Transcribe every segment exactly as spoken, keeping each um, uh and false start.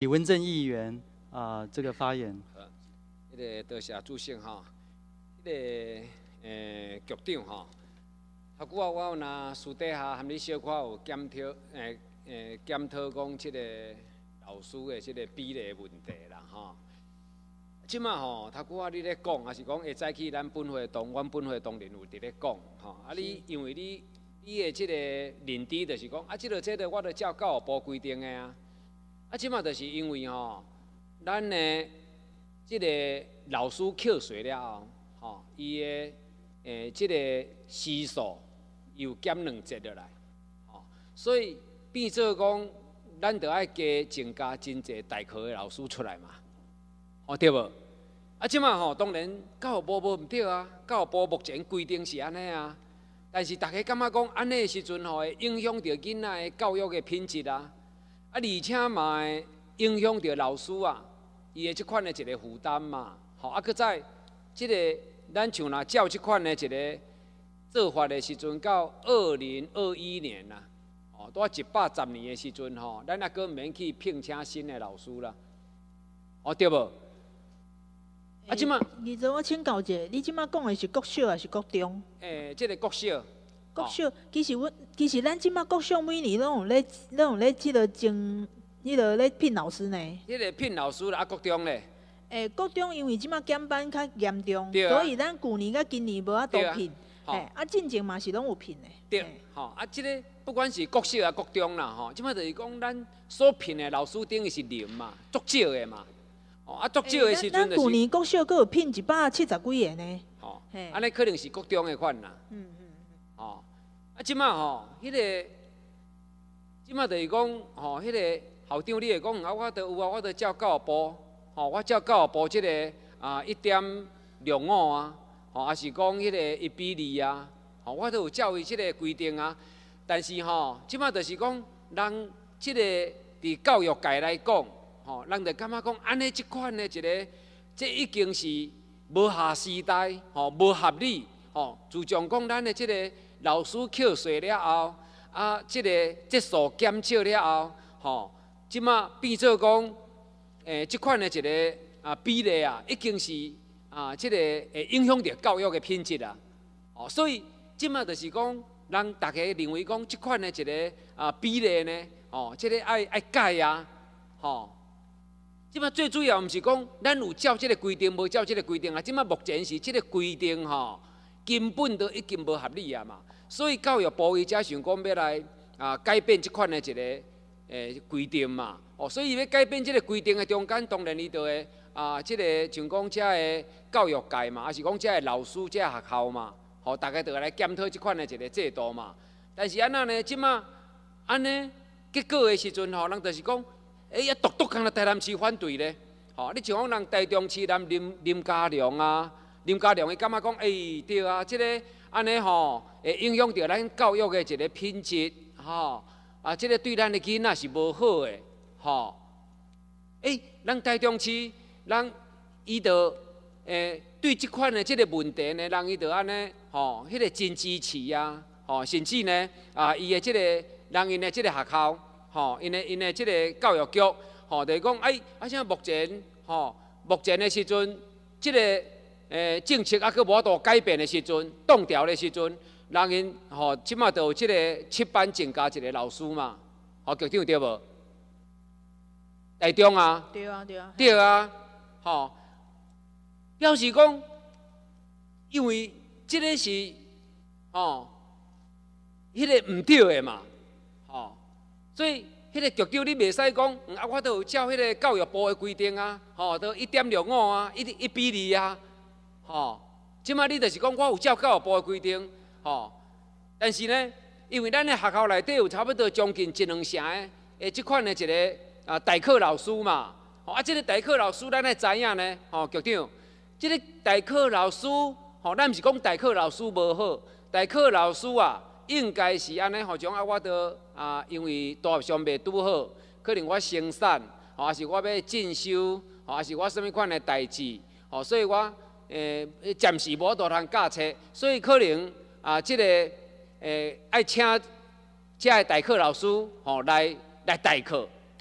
李文正议员啊、呃，这个发言。 好，迄、那个多谢主席哈，迄、那个诶、呃、局长哈，头拄啊我有拿私底下含你小可有检讨诶诶检讨讲即个老师的即个比例问题啦哈。即马吼，头拄啊你咧讲，也是讲会早起咱本会同阮本会同仁有伫咧讲吼，啊你因为你你的即个认知就是讲啊，即个即个我著照教育部规定的啊。啊，即马就是因为吼，咱的即个老师扣税了后，吼，伊的诶即个时数又减两节落来，吼，所以变做讲，咱着爱加增加真济代课的老师出来嘛，吼对无？啊，即马吼，当然教育部无毋对啊，教育部目前规定是安尼啊，但是大家感觉讲安尼的时阵吼，会影响到囡仔的教育的品质啊。啊，而且嘛会影响到老师啊，伊的即款的一个负担嘛，吼啊，搁再即个咱像若照即款的一个做法的时阵，到二零二一年啦，哦，拄啊一百十年的时阵吼，咱也搁毋免去聘请新的老师啦，哦对无？啊，即马， 你做我请教一下，你即马讲的是国小还是国中？ 诶，即个国小。 国小其实阮其实咱即马国小每年拢有咧，拢有咧即个征，迄个咧聘老师呢。 迄个聘老师啦，啊国中咧。 诶，国中因为即马减班较严重， 啊、 所以咱旧年甲今年无法度聘。 啊、 诶，啊进前嘛是拢有聘的。 对，吼啊，即个不管是国小啊国中啦，吼，即马就是讲咱所聘的老师等于是零嘛，足少的嘛。哦，啊足少的时阵就是。 咱旧年国小阁有聘一百七十几个呢。 吼，安尼可能是国中的款啦。 嗯。 哦，啊，即马吼，迄、那个，即马就是讲，吼，迄个校长你会讲，啊，我都有啊，我都照教育部，吼，我照教育部即、這个啊一点六五啊，吼，也是讲迄个一比二啊，吼，我都有照伊即个规定啊。但是吼，即马就是讲，人即、這个伫教育界来讲，吼，人就感觉讲，安尼即款的一个，这已经是无下时代，吼，无合理。吼，自从讲咱的即个老师扣税了后，啊，即个节数减少了后，吼，即马变做讲，诶，即款的一个啊比例啊，已经是啊，即个会影响到教育的品质啊。哦，所以即马就是讲，人大家认为讲，即款的一个啊比例呢，哦，即个爱爱改啊，吼。即马最主要毋是讲咱有照即个规定，无照即个规定啊。即马目前是即个规定吼。根本都已经无合理啊嘛，所以教育部伊才想讲要来啊改变即款的一个诶规定嘛。哦，所以要改变即个规定的中间，当然伊就会啊，即、這个像讲遮个教育界嘛，还是讲遮个老师、遮个学校嘛，吼、哦，大家就来检讨即款的一个制度嘛。但是安那呢，即马安尼结果的时阵吼，人就是讲，诶、欸，一独独干那台南市反对咧，吼、哦，你像讲人台中市人林林家良啊。林家良伊感觉讲，哎、欸，对啊，即、這个安尼吼，会影响到咱教育的一个品质，吼、啊，即、這个对咱的囡仔是无好的，吼、诶、欸，咱台中市，人伊就诶对即款的即个问题呢，人伊就安尼，吼、迄、那个真支持啊，吼、甚至呢，啊，伊的即、這个人因的即个学校，吼、因的因的即个教育局，吼、就是讲，哎，啊，像目前，吼、目前的时阵，即、這个。诶，政策啊，佮无度改变的时阵，冻调的时阵，人因吼，即马就有即个七班增加一个老师嘛，吼，局长对无？台中啊？ 对啊，对啊。 对啊，吼，表示讲，因为即个是吼，迄、那个毋对的嘛，吼，所以迄个局长你袂使讲，啊，我都有照迄个教育部的规定啊，吼，都一点六五啊，一一比二啊。吼，即摆你就是讲，我有照教育部的规定，吼，但是呢，因为咱的学校内底有差不多将近一两成的诶，即款的一个啊代课老师嘛，吼啊，即、這个代课老师咱会知影呢，吼，局长，即、這个代课老师，吼，咱毋是讲代课老师无好，代课老师啊，应该是安尼，吼，种啊，我都啊，因为大学上袂拄好，可能我生产，吼，还是我要进修，吼，还是我什么款的代志，吼，所以我。诶，暂时无多通教册，所以可能啊，即、這个诶爱请遮个代课老师吼来来代课，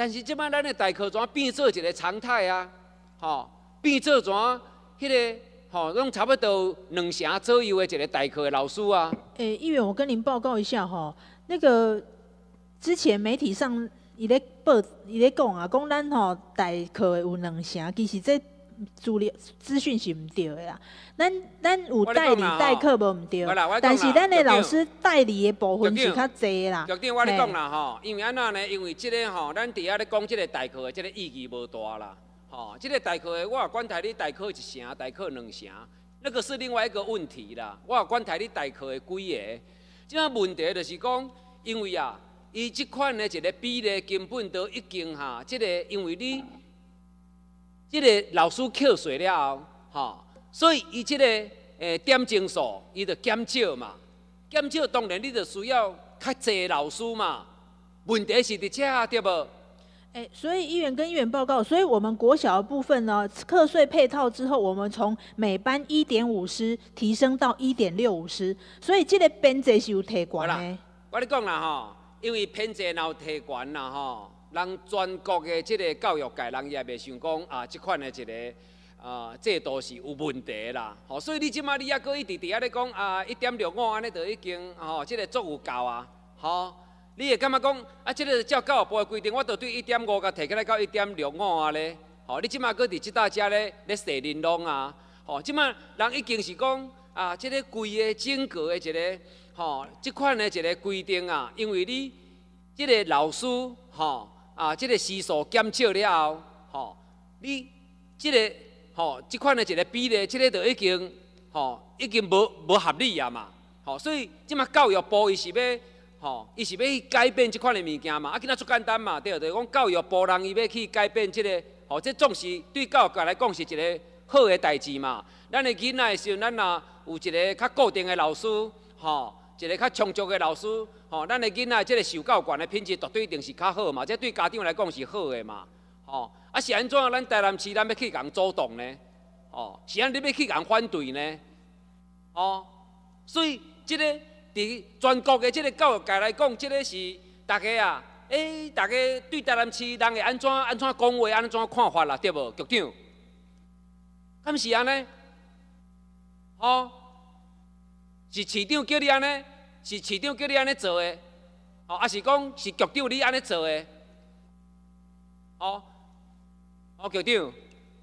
但是即摆咱的代课怎变做一个常态啊？吼，变做怎？迄个吼，拢差不多两成左右的一个代课的老师啊。 诶、议员，我跟您报告一下哈，那个之前媒体上伊咧报，伊咧讲啊，讲咱吼代课有两成，其实这资料资讯是毋对的啦。咱咱有代理代课无毋对，但是咱的老师代理的部分是较济啦。 局长，我咧讲啦吼，因为安怎呢？因为即个吼，咱伫遐咧讲即个代课的即个意义无大啦。吼，即个代课的，我管台你代课一成，代课两成，那个是另外一个问题啦。我管台你代课的几个，即个问题就是讲，因为啊，伊即款的一个比例根本都已经哈，即个因为你。即个老师扣税了后，吼，所以伊即个诶点睛数，伊就减少嘛。减少当然你就需要较济老师嘛。问题是伫遮对无？ 哎，所以议员跟议员报告，所以我们国小的部分呢，课税配套之后，我们从每班一点五师提升到一点六五师，所以这个编制是有提悬的。 我咧讲啦吼，因为编制若有提悬啦吼。人全国的即个教育界，人也袂想讲啊，即款的一个啊制度是有问题啦。吼，所以你即摆你还搁一直伫遐咧讲啊，一点六五安尼就已经吼，即个足有够啊。吼，你会感觉讲啊，即个照教育部的规定，我着对一点五甲提起来到一点六五啊咧。吼，你即摆搁伫即搭遮咧咧设玲珑啊。吼，即摆人已经是讲啊，即个规个整个的一个吼，即款的一个规定啊，因为你即个老师吼。啊，即、这个时数减少了后，吼，你即、这个吼，即款的一个比例，即、这个就已经吼，已经无无合理啊嘛，吼，所以即马教育部伊是要吼，伊是要去改变即款的物件嘛，啊，今仔足简单嘛，对，就是讲教育部人伊要去改变即、这个，吼，这总是对教育界来讲是一个好的代志嘛。咱的囡仔的时阵，咱若有一个较固定的老师，吼，一个较充足的老师。吼，咱的囡仔即个受教权的品质绝对一定是较好嘛，这对家长来讲是好的嘛。吼，啊是安怎？咱台南市咱要去共主动呢？哦，是安你要去共反对呢？哦，所以即、这个伫全国的即个教育界来讲，即、这个是大家啊，诶、欸，大家对台南市人会安怎安怎讲话，安怎看法啦，对无？局长，敢是安尼？哦，是市长叫你安尼？是市长叫你安尼做的，哦，还是讲是局长你安尼做的，哦，哦，局长。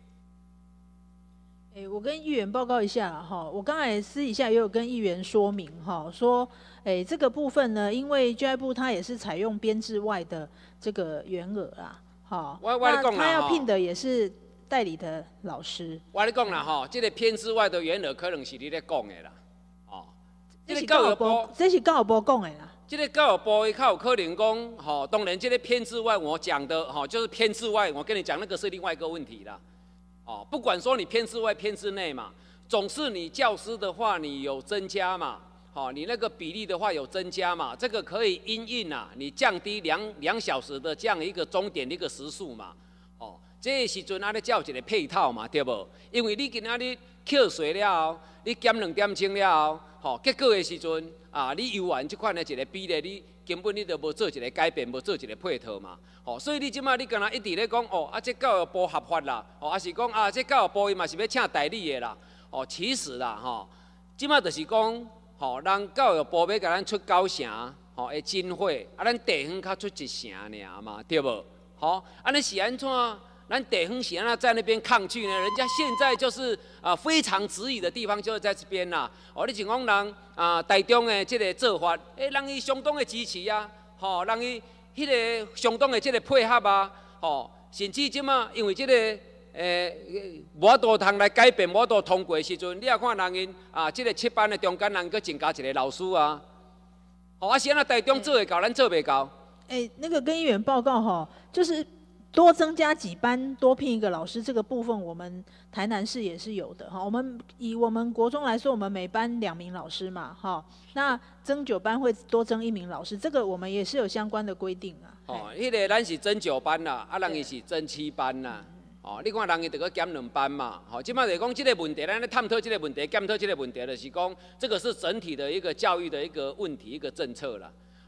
哎，我跟议员报告一下哈，我刚才私底下也有跟议员说明哈，说，哎，这个部分呢，因为教育部它也是采用编制外的这个员额啦，哈，那他要聘的也是代理的老师。 我咧讲啦吼，这个编制外的员额可能是你咧讲的啦。 这是教育部，这是教育部讲的啦。 这个教育部伊较有可能讲，吼，当然这个编制外我讲的，吼，就是编制外，我跟你讲那个是另外一个问题啦。哦，不管说你编制外、编制内嘛，总是你教师的话，你有增加嘛，好，你那个比例的话有增加嘛，这个可以因应啊，你降低两两小时的这样一个终点的一个时数嘛，哦，这个时阵啊，你才有一个配套嘛，对不？因为你今仔日扣税了后，你减两点钟了后。吼，结果的时阵啊，你游玩这款的一个比例，你根本你都无做一个改变，无做一个配套嘛。吼，所以你即马你敢若一直咧讲哦，啊，这教育部合法啦，哦，啊是讲啊，这教育部伊嘛是要请代理的啦。哦，其实啦，吼，即马就是讲，吼，咱教育部要甲咱出九成，吼的经费，啊，咱地方较出一成尔嘛，对无？吼，安尼是安怎？咱地方是安那在那边抗拒呢？人家现在就是啊、呃、非常质疑的地方就是在这边啦。哦，你像讲人啊台中的这个做法，诶，人伊相当的支持啊，吼、哦，人伊迄个相当的这个配合啊，吼、哦，甚至即马因为这个诶无多通来改变，无多通过的时阵，你也看人因啊这个七班的中间人搁增加一个老师啊，吼、哦，啊是安那台中做会到，咱做袂到。 诶，那个跟议员报告哈，就是。多增加几班，多聘一个老师，这个部分我们台南市也是有的哈。我们以我们国中来说，我们每班两名老师嘛，哈。那增九班会多增一名老师，这个我们也是有相关的规定啊。 哦，迄个咱是增九班啦，啊，人伊是增七班啦。哦，你看人伊得个减两班嘛。好，即摆就讲这个问题，咱咧探讨这个问题，检讨这个问题，就是讲这个是整体的一个教育的一个问题，一个政策啦。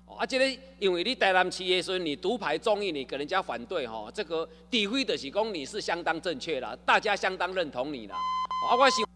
啊，这个因为你台南市的时候，你独排众议，你给人家反对吼，这个诋毁的是讲你是相当正确啦，大家相当认同你啦。啊，我想。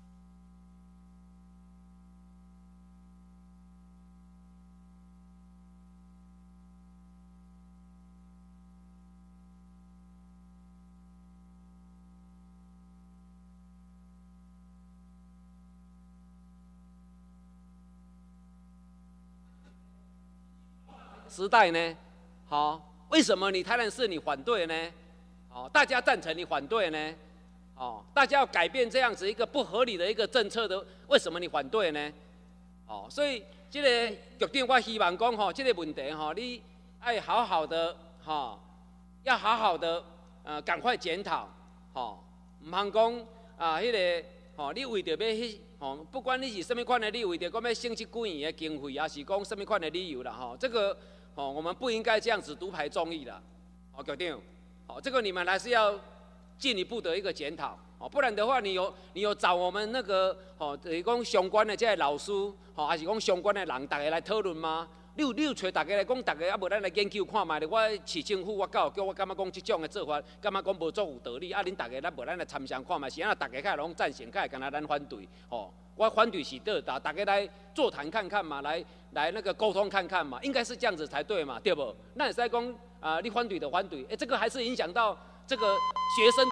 时代呢，好，为什么你台南市你反对呢？哦，大家赞成你反对呢？哦，大家要改变这样子一个不合理的一个政策的，为什么你反对呢？哦，所以这个局长，我希望讲吼，这个问题吼，你爱好好的哈，要好好的呃，赶快检讨，吼，唔通讲啊，迄个吼，你为着要迄。哦，不管你是什么款的理由，为着讲要省这几亿的经费，也是讲什么款的理由啦，吼，这个哦，我们不应该这样子独排众议啦，哦，局长，哦，这个你们还是要进一步的一个检讨，哦，不然的话，你有你有找我们那个哦，就是讲相关的这些老师，哦，还是讲相关的人，大家来讨论吗？你有你有找大家来讲，大家啊无咱来研究看卖咧。我市政府我搞，叫我感觉讲即种的做法，感觉讲无足有道理。啊，恁大家咱无咱来参详看卖，是安那大家较拢赞成，较敢若咱反对。哦，我反对是对，大大家来座谈看看嘛，来来那个沟通看看嘛，应该是这样子才对嘛，对不？那也是在讲啊，你反对的反对，哎、欸，这个还是影响到这个学生。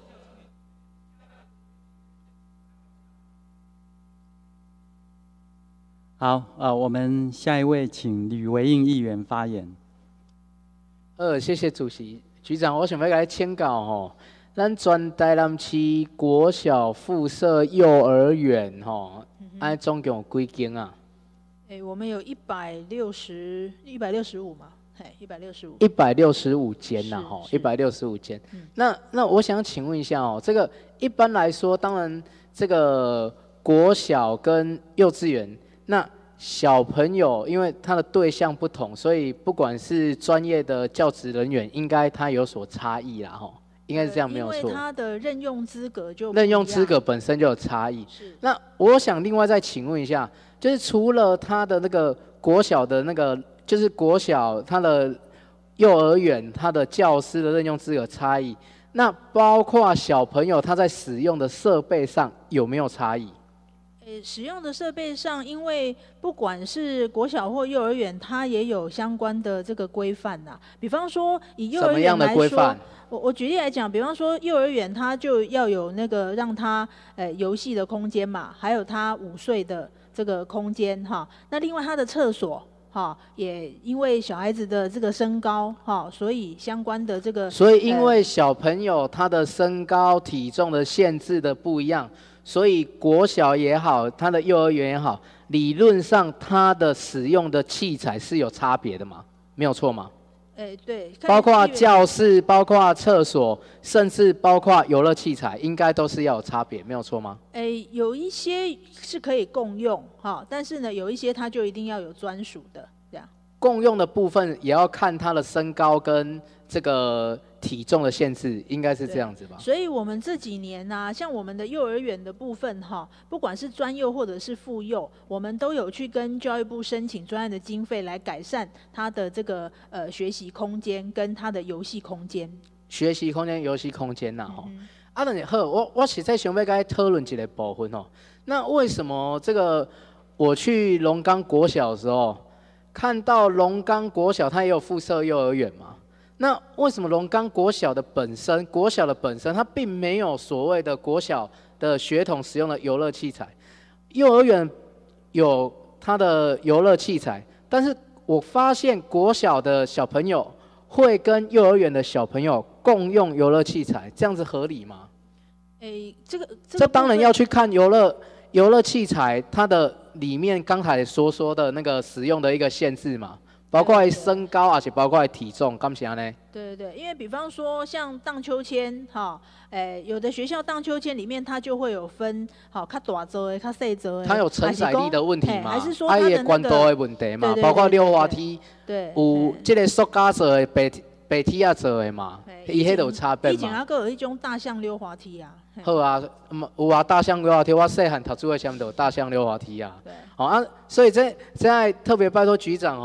好，呃，我们下一位请吕维应议员发言。 呃，谢谢主席。局长，我想要来签稿吼，咱全台南市国小附设幼儿园吼，安、嗯、总共有几间啊？ 哎、欸，我们有一百六十、一百六十五嘛，嘿，一百六十五。 一百六十五间呐，吼，一百六十五间。那那我想请问一下哦，这个一般来说，当然这个国小跟幼稚园。那小朋友，因为他的对象不同，所以不管是专业的教职人员，应该他有所差异啦，吼，应该是这样没有错。 因为他的任用资格就任用资格本身就有差异。是。那我想另外再请问一下，就是除了他的那个国小的那个，就是国小他的幼儿园他的教师的任用资格差异，那包括小朋友他在使用的设备上有没有差异？ 呃，使用的设备上，因为不管是国小或幼儿园，它也有相关的这个规范呐。比方说，以幼儿园来说，我我举例来讲，比方说幼儿园，它就要有那个让它呃游戏的空间嘛，还有它午睡的这个空间哈。那另外它的厕所哈，也因为小孩子的这个身高哈，所以相关的这个， 所以因为小朋友他的身高体重的限制的不一样。所以国小也好，他的幼儿园也好，理论上他的使用的器材是有差别的嘛？没有错吗？ 哎、欸，对， 包括教室、包括厕所，甚至包括游乐器材，应该都是要有差别，没有错吗？ 哎、欸，有一些是可以共用哈，但是呢，有一些它就一定要有专属的这样。 共用的部分也要看他的身高跟这个体重的限制，应该是这样子吧？ 所以我们这几年呢、啊，像我们的幼儿园的部分哈，不管是专幼或者是附幼，我们都有去跟教育部申请专案的经费来改善它的这个呃学习空间跟它的游戏空间。 学习空间、游戏空间呐，哈、嗯。啊，那好，我我实在想要跟讨论一个部分哦。那为什么这个我去龙岗国小的时候，看到龙岗国小它也有附设幼儿园嘛？那为什么龙岗国小的本身，国小的本身，它并没有所谓的国小的学童使用的游乐器材？幼儿园有它的游乐器材，但是我发现国小的小朋友会跟幼儿园的小朋友共用游乐器材，这样子合理吗？ 诶，这个这, 这当然要去看游乐游乐器材它的里面刚才所说的那个使用的一个限制嘛。包括身高，而且包括体重，干啥呢？ 对对对，因为比方说像荡秋千，哈，诶，有的学校荡秋千里面它就会有分，好，较大座的、较细座的。 它有承载力的问题嘛？ 还是说它的那个宽度的问题嘛？包括溜滑梯， 对， 有这个塑胶做的、白白梯啊做的嘛，伊迄有差别嘛？ 以前还佫有迄种大象溜滑梯啊。 好啊，有啊，大象溜滑梯，我细汉读书的时候有大象溜滑梯啊。对。好啊，所以这现在特别拜托局长哦。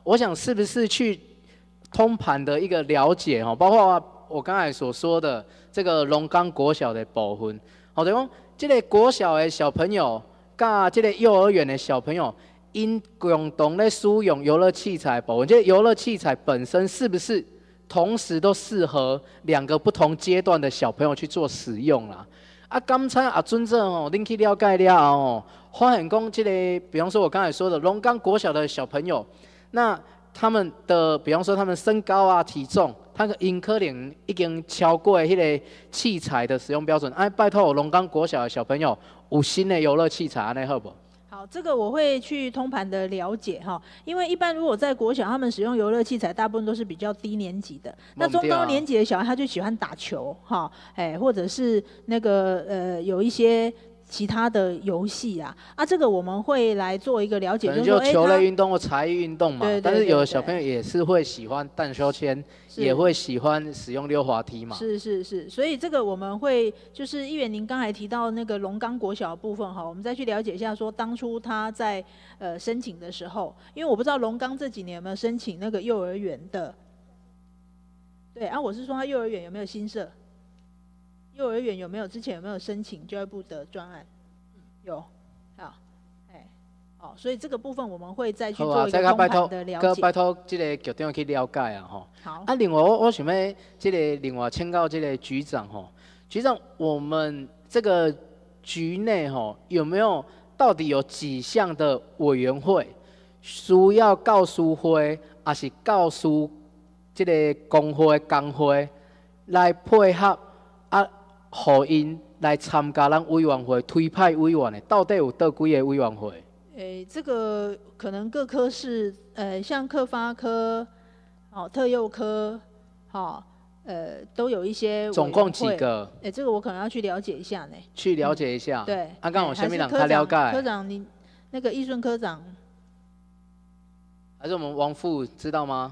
我想是不是去通盘的一个了解哈，包括我刚才所说的这个龙岗国小的部分，好，就讲这个国小的小朋友，甲这个幼儿园的小朋友，因共同咧使用游乐器材部分，这个游乐器材本身是不是同时都适合两个不同阶段的小朋友去做使用啦？啊，刚才啊，尊正哦，恁去了解了哦，发现讲这个，比方说我刚才说的龙岗国小的小朋友，那他们的，比方说他们身高啊、体重，他的因可能已经超过迄个器材的使用标准。哎，拜托龙岗国小的小朋友有新的游乐器材，安尼好不好？ 好，这个我会去通盘的了解哈，因为一般如果在国小，他们使用游乐器材，大部分都是比较低年级的。那中高年级的小孩，他就喜欢打球哈，哎，或者是那个呃有一些其他的游戏啊，啊，这个我们会来做一个了解， 可能就是说， 就球类运动或才艺运动嘛。 对对对对， 但是有的小朋友也是会喜欢荡秋千，也会喜欢使用溜滑梯嘛。 是是是，所以这个我们会就是议员您刚才提到那个龙岗国小的部分哈，我们再去了解一下，说当初他在呃申请的时候，因为我不知道龙岗这几年有没有申请那个幼儿园的，对啊，我是说他幼儿园有没有新设？幼儿园有没有之前有没有申请教育部的专案？有，好，哎，哦，所以这个部分我们会再去做一个通盘的了解。 拜托这个局长去了解啊，吼。 好。 啊，另外我我想要这个另外请教这个局长吼，局长，我们这个局内吼有没有到底有几项的委员会需要教师会，还是教师这个工会工会来配合啊？互因来参加咱委员会推派委员的，到底有倒几个委员会？ 诶，这个可能各科是，呃，像科发科，哦，特幼科，好、哦，呃，都有一些。 总共几个？ 诶，这个我可能要去了解一下呢。 去了解一下。 嗯、对。 啊，刚好下面两他了解。 科长，你那个易顺科长， 还是我们王副知道吗？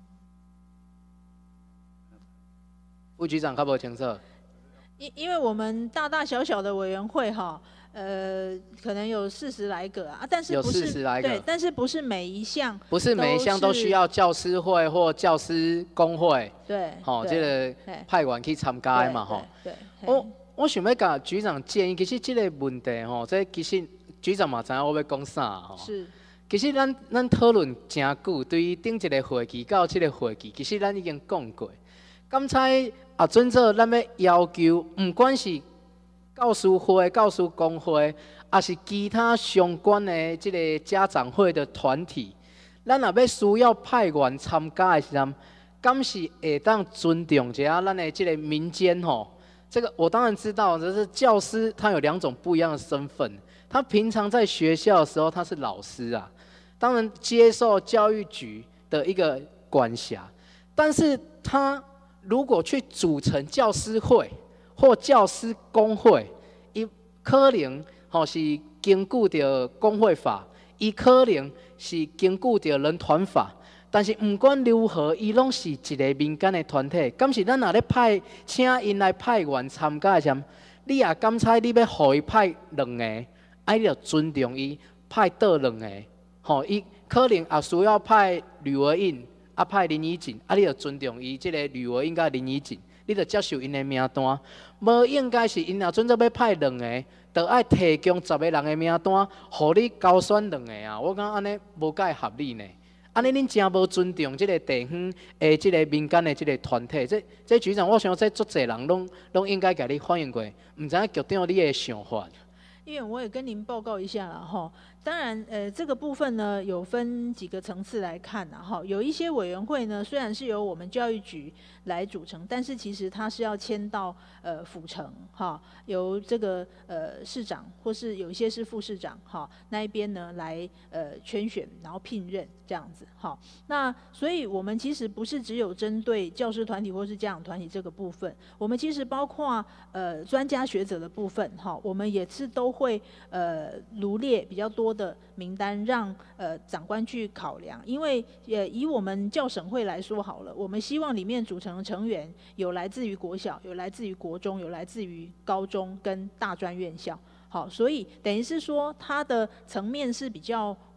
副局长，较无清楚。 因因为我们大大小小的委员会哈，呃，可能有四十来个啊，但是不是有四十来个， 对，但是不是每一项不是每一项都需要教师会或教师工会， 对， 好、哦，这个派员去参加的嘛，吼。 对。 我我想要甲局长建议，其实这个问题吼，这其实局长嘛知影我要讲啥吼。 是。 其实咱咱讨论真久，对于顶一个会期到这个会期，其实咱已经讲过。刚才啊，准做咱要要求，不管是教师会、教师工会，还是其他相关的这个家长会的团体，咱若要需要派员参加的时阵，敢是会当尊重一下咱的这个民间吼。这个我当然知道，就是教师他有两种不一样的身份，他平常在学校的时候他是老师啊，当然接受教育局的一个管辖，但是他如果去组成教师会或教师工会，伊可能吼是根据着工会法，伊可能是根据着人团法，但是不管如何，伊拢是一个民间的团体。敢是咱若咧派请因来派员参加的时候，你也感猜你要互伊派两个，啊，你要尊重伊派倒两个，吼，伊可能也需要派吕维印。啊，派林怡静，啊，你要尊重伊即个吕维应该林怡静，你着接受因的名单。无应该是因若准则要派两个，着爱提供十个人的名单，互你交选两个啊！我讲安尼无介合理呢。安尼恁真无尊重即个地方诶，即个民间的即个团体。这这局长，我想这足侪人拢拢应该甲你反映过，毋知影局长你的想法。 因为我也跟您报告一下了哈，当然，呃，这个部分呢有分几个层次来看呐哈，有一些委员会呢虽然是由我们教育局来组成，但是其实它是要迁到呃府城哈，由这个呃市长或是有一些是副市长哈那一边呢来呃圈选，然后聘任这样子哈。那所以我们其实不是只有针对教师团体或是家长团体这个部分，我们其实包括呃专家学者的部分哈，我们也是都会呃罗列比较多的名单，让呃长官去考量。因为呃以我们教审会来说好了，我们希望里面组成的成员有来自于国小，有来自于国中，有来自于高中跟大专院校。好，所以等于是说它的层面是比较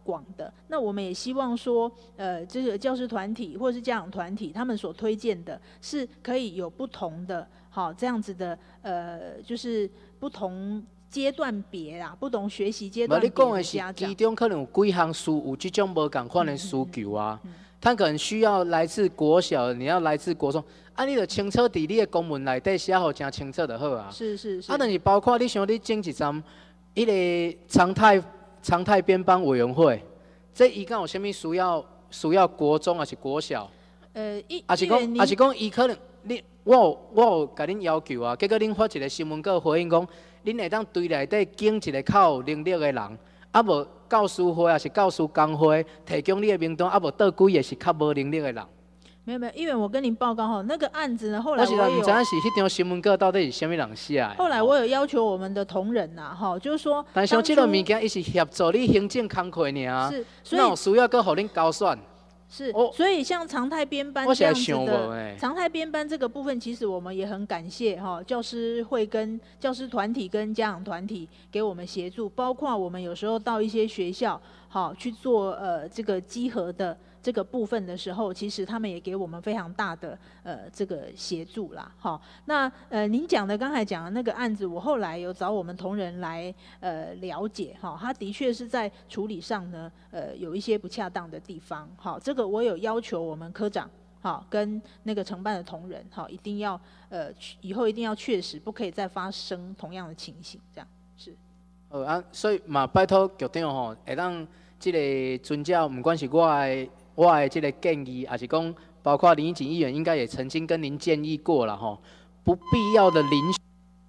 广的。那我们也希望说，呃，这个教师团体或者是家长团体，他们所推荐的是可以有不同的，好这样子的，呃，就是不同阶段别啦，不同学习阶段别的家长。你讲的是其中可能有几项需有这种无同款的需求啊，嗯嗯嗯嗯、他可能需要来自国小，你要来自国中。啊，你就清楚伫你的公文内底写好，真清楚就好啊。 是是是。 啊，但是包括你想你整一站，迄个常态常态编班委员会，这伊敢有啥物需要需要国中还是国小？ 呃，一， 还是讲，还是讲伊可能你我有我有甲恁要求啊，结果恁发一个新闻稿回应讲，恁会当对内底拣一个较有能力的人，啊无教师会还是教师工会提供你的名单，啊无倒几个是较无能力的人。 没有没有，因为我跟您报告哈，那个案子呢，后来我有， 我是唔知影是迄张新闻稿到底是啥物人写的。 后来我有要求我们的同仁呐，哈，就是说， 但像这个物件，伊是协助你行政工作尔， 是，所以有需要搁互恁交选。 是，所以像常态编班这样子的常态编班这个部分，其实我们也很感谢哈，教师会跟教师团体跟家长团体给我们协助，包括我们有时候到一些学校，好去做呃这个稽核的这个部分的时候，其实他们也给我们非常大的呃这个协助啦。好，那呃您讲的刚才讲的那个案子，我后来有找我们同仁来呃了解哈，他的确是在处理上呢呃有一些不恰当的地方。好，这个我有要求我们科长好跟那个承办的同仁好，一定要呃以后一定要确实不可以再发生同样的情形，这样是。 好啊，所以嘛拜托局长吼，会当这个遵照，不管是我的。我的这个建议，还是讲，包括林义景议员应该也曾经跟您建议过了吼，不必要的遴选。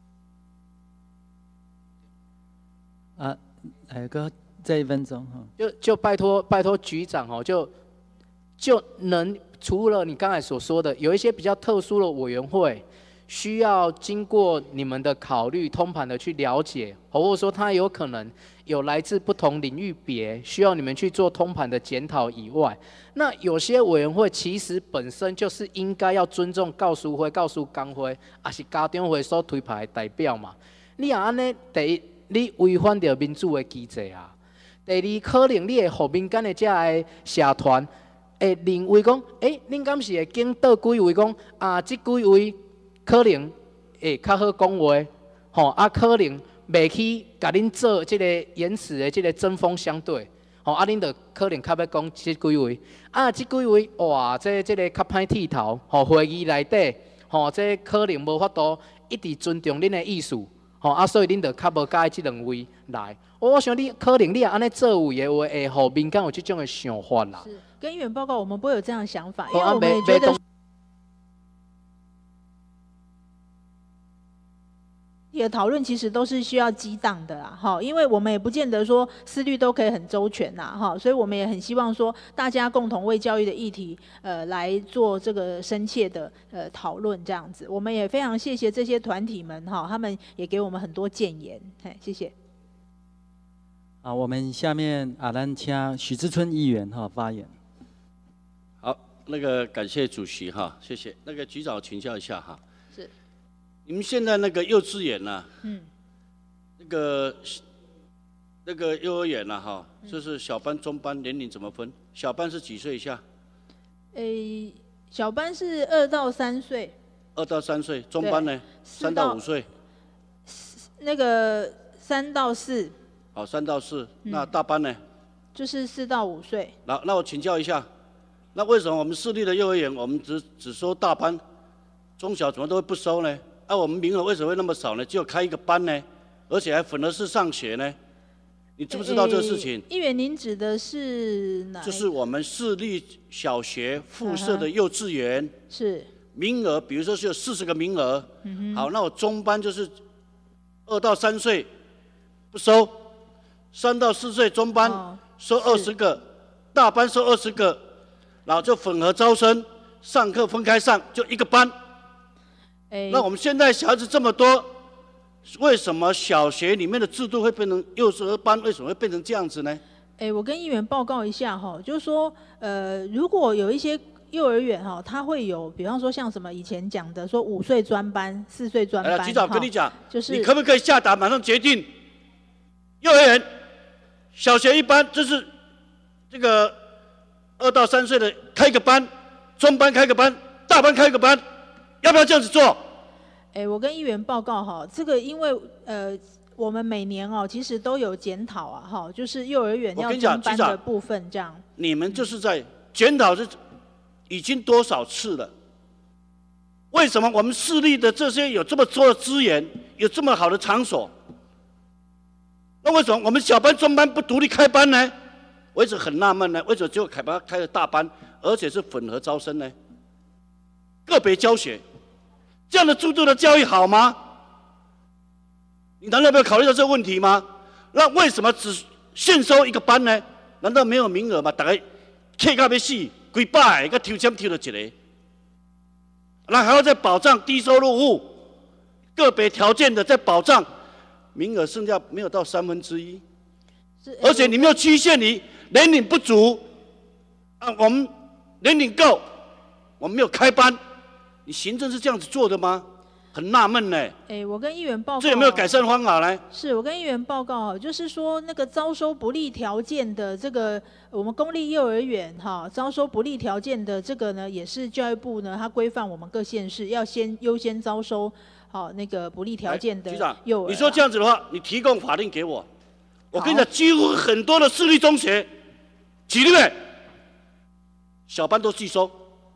啊，来哥，这一分钟哈。 就就拜托拜托局长吼，就就能除了你刚才所说的，有一些比较特殊的委员会，需要经过你们的考虑、通盘的去了解，或者说它有可能有来自不同领域别，需要你们去做通盘的检讨以外，那有些委员会其实本身就是应该要尊重教师会、教师工会，也是家长会所推派的代表嘛。你若安尼，第一，你违反着民主的机制啊；第二，可能你会互民间的这个社团会认为讲，诶，恁敢是会经倒几位讲啊？这几位可能会较好讲话，吼啊，可能袂去甲恁做即个言辞的即个针锋相对，吼啊，恁就可能较要讲即几位，啊，即几位哇，这即个较歹剃头，吼会议内底，吼这可能无法度一直尊重恁的意思，吼啊，所以恁就较无介意即两位来。我想你可能你也安尼做位的话，会互民间有即种的想法啦。 是，跟议员报告，我们不会有这样的想法，因为我们也觉得。的讨论其实都是需要激荡的啦，哈，因为我们也不见得说思虑都可以很周全呐，哈，所以我们也很希望说大家共同为教育的议题，呃，来做这个深切的呃讨论，这样子，我们也非常谢谢这些团体们哈，他们也给我们很多建言，嘿，谢谢。 好，我们下面啊，咱请许志春议员哈发言。 好，那个感谢主席哈，谢谢。那个局长请教一下哈。 是。 你们现在那个幼稚园呐、啊， 嗯， 那个那个幼儿园呐、啊，哈，就是小班、中班年龄怎么分？小班是几岁以下？ 诶、欸，小班是二到三岁。 二到三岁，中班呢？三到五岁。 那个三到四。 好，三到四。那大班呢？ 就是四到五岁。 那那我请教一下，那为什么我们私立的幼儿园，我们只只收大班，中小怎么都会不收呢？啊，我们名额为什么会那么少呢？只有开一个班呢，而且还混合式上学呢？你知不知道这个事情？ 议员，您指的是哪？ 就是我们市立小学附设的幼稚园、uh-huh. 是名额，比如说是有四十个名额。 嗯、 好，那我中班就是二到三岁不收，三到四岁中班、哦、收二十个，大班收二十个，然后就混合招生，上课分开上，就一个班。 欸、 那我们现在小孩子这么多，为什么小学里面的制度会变成幼儿班？为什么会变成这样子呢？ 哎、欸，我跟议员报告一下哈，就是说，呃，如果有一些幼儿园哈，它会有，比方说像什么以前讲的，说五岁专班、四岁专班。 局长跟你讲， 就是你可不可以下达马上决定，幼儿园、小学一班，这是这个二到三岁的开个班，中班开个班，大班开个班，要不要这样子做？ 哎、欸，我跟议员报告哈，这个因为呃。我们每年哦，其实都有检讨啊，哈，就是幼儿园要增班的部分这样。 你们就是在检讨这已经多少次了？为什么我们市立的这些有这么多的资源，有这么好的场所，那为什么我们小班、中班不独立开班呢？我一直很纳闷呢，为什么只有开班开了大班，而且是混合招生呢？个别教学，这样的制度的教育好吗？你难道没有考虑到这个问题吗？那为什么只限收一个班呢？难道没有名额吗？大概客到要死，几百个，抽签抽到一个，那还要再保障低收入户，个别条件的再保障，名额剩下没有到三分之一，而且你没有局限你年龄不足，啊，我们年龄够，我们没有开班，你行政是这样子做的吗？很纳闷呢。 哎，我跟议员报告， 这有没有改善方法呢？ 是我跟议员报告哈，就是说那个招收不利条件的这个，我们公立幼儿园哈，招收不利条件的这个呢，也是教育部呢，它规范我们各县市要先优先招收好那个不利条件的幼儿、啊。 你说这样子的话，你提供法令给我，我跟你讲，几乎很多的私立中学，几率小班都拒收，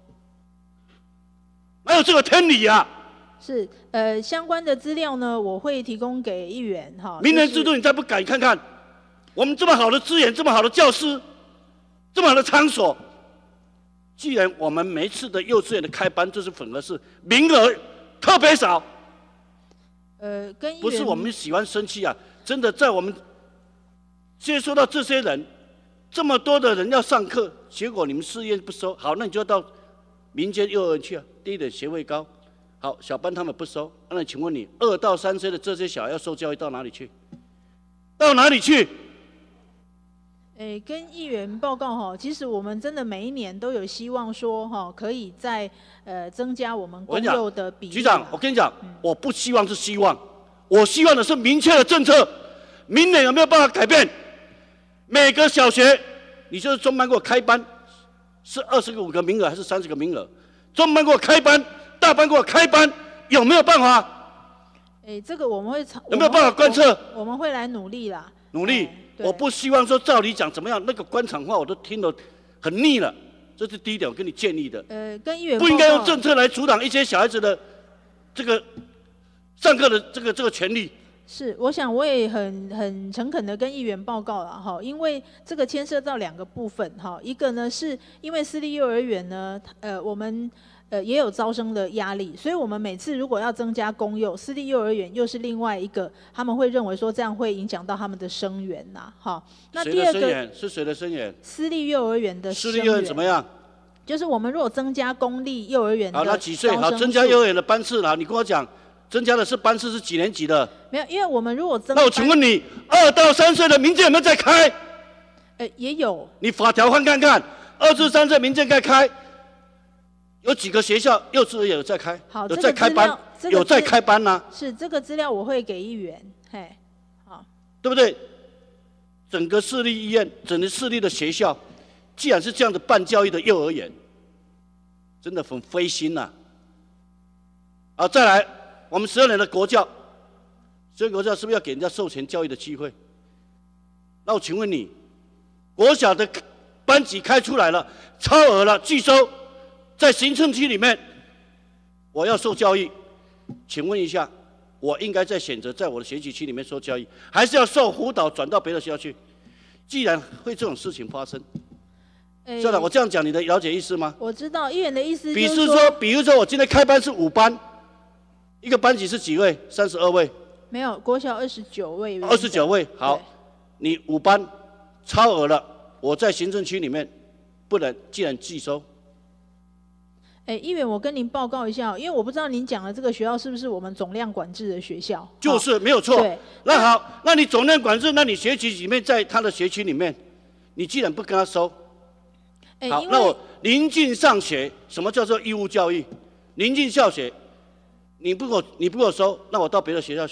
哪有这个天理啊？ 是，呃，相关的资料呢，我会提供给议员哈。 明年制度你再不改，看看，我们这么好的资源，这么好的教师，这么好的场所，既然我们每一次的幼稚园的开班就是混合式，名额特别少。 呃，跟议员不是我们喜欢生气啊，真的在我们接收到这些人，这么多的人要上课，结果你们市院不收，好，那你就到民间幼儿园去啊，第一点学位高。好，小班他们不收，那请问你，二到三岁的这些小孩要受教育到哪里去？到哪里去？ 诶，跟议员报告哈，其实我们真的每一年都有希望说哈，可以在呃增加我们公幼的比例。 局长，我跟你讲，嗯、我不希望是希望，我希望的是明确的政策。明年有没有办法改变？每个小学，你就是中班给我开班，是二十个五个名额还是三十个名额？中班给我开班。大班给我开班，有没有办法？ 哎、欸，这个我们会有没有办法贯彻？ 我们会来努力啦。 努力，我不希望说照理讲怎么样，那个官场话我都听得很腻了。这是第一点，我跟你建议的。 呃，跟议员不应该用政策来阻挡一些小孩子的这个上课的这个这个权利。 是，我想我也很很诚恳的跟议员报告了哈，因为这个牵涉到两个部分哈，一个呢是因为私立幼儿园呢，呃，我们。呃，也有招生的压力，所以我们每次如果要增加公幼，私立幼儿园又是另外一个，他们会认为说这样会影响到他们的生源呐，哈。那第二个是谁的生源？ 私立幼儿园的生源。 私立幼儿园怎么样？ 就是我们如果增加公立幼儿园的， 好，那几岁？好，增加幼儿园的班次了，你跟我讲，增加的是班次是几年级的？ 没有，因为我们如果增， 那我请问你，二到三岁的民间有没有在开？ 呃，也有。 你法条换看看，二至三岁民间在开。有几个学校幼稚园有在开， 好， 有在开班， 这个、 有在开班呐、啊。 是这个资料我会给议员，嘿，好， 对不对？整个市立医院，整个市立的学校，既然是这样的办教育的幼儿园，真的很灰心呐、啊。啊，再来，我们十二年的国教，十二年国教是不是要给人家授权教育的机会？那我请问你，国小的班级开出来了，超额了，拒收。在行政区里面，我要受教育，请问一下，我应该在选择在我的学习区里面受教育，还是要受辅导转到别的学校去？既然会这种事情发生， 欸、 校长，我这样讲你的了解意思吗？ 我知道议员的意思比就是说，说，比如说我今天开班是五班，一个班级是几位？三十二位。 没有，国小二十九位。 二十九位，好，你五班超额了，我在行政区里面不能，既然拒收。 哎，议员，我跟您报告一下，因为我不知道您讲的这个学校是不是我们总量管制的学校？ 就是没有错。 对， 那好，那你总量管制，那你学区里面在他的学区里面，你既然不跟他收，好，那我临近上学，什么叫做义务教育？临近校学，你不给我你不给我收，那我到别的学校去。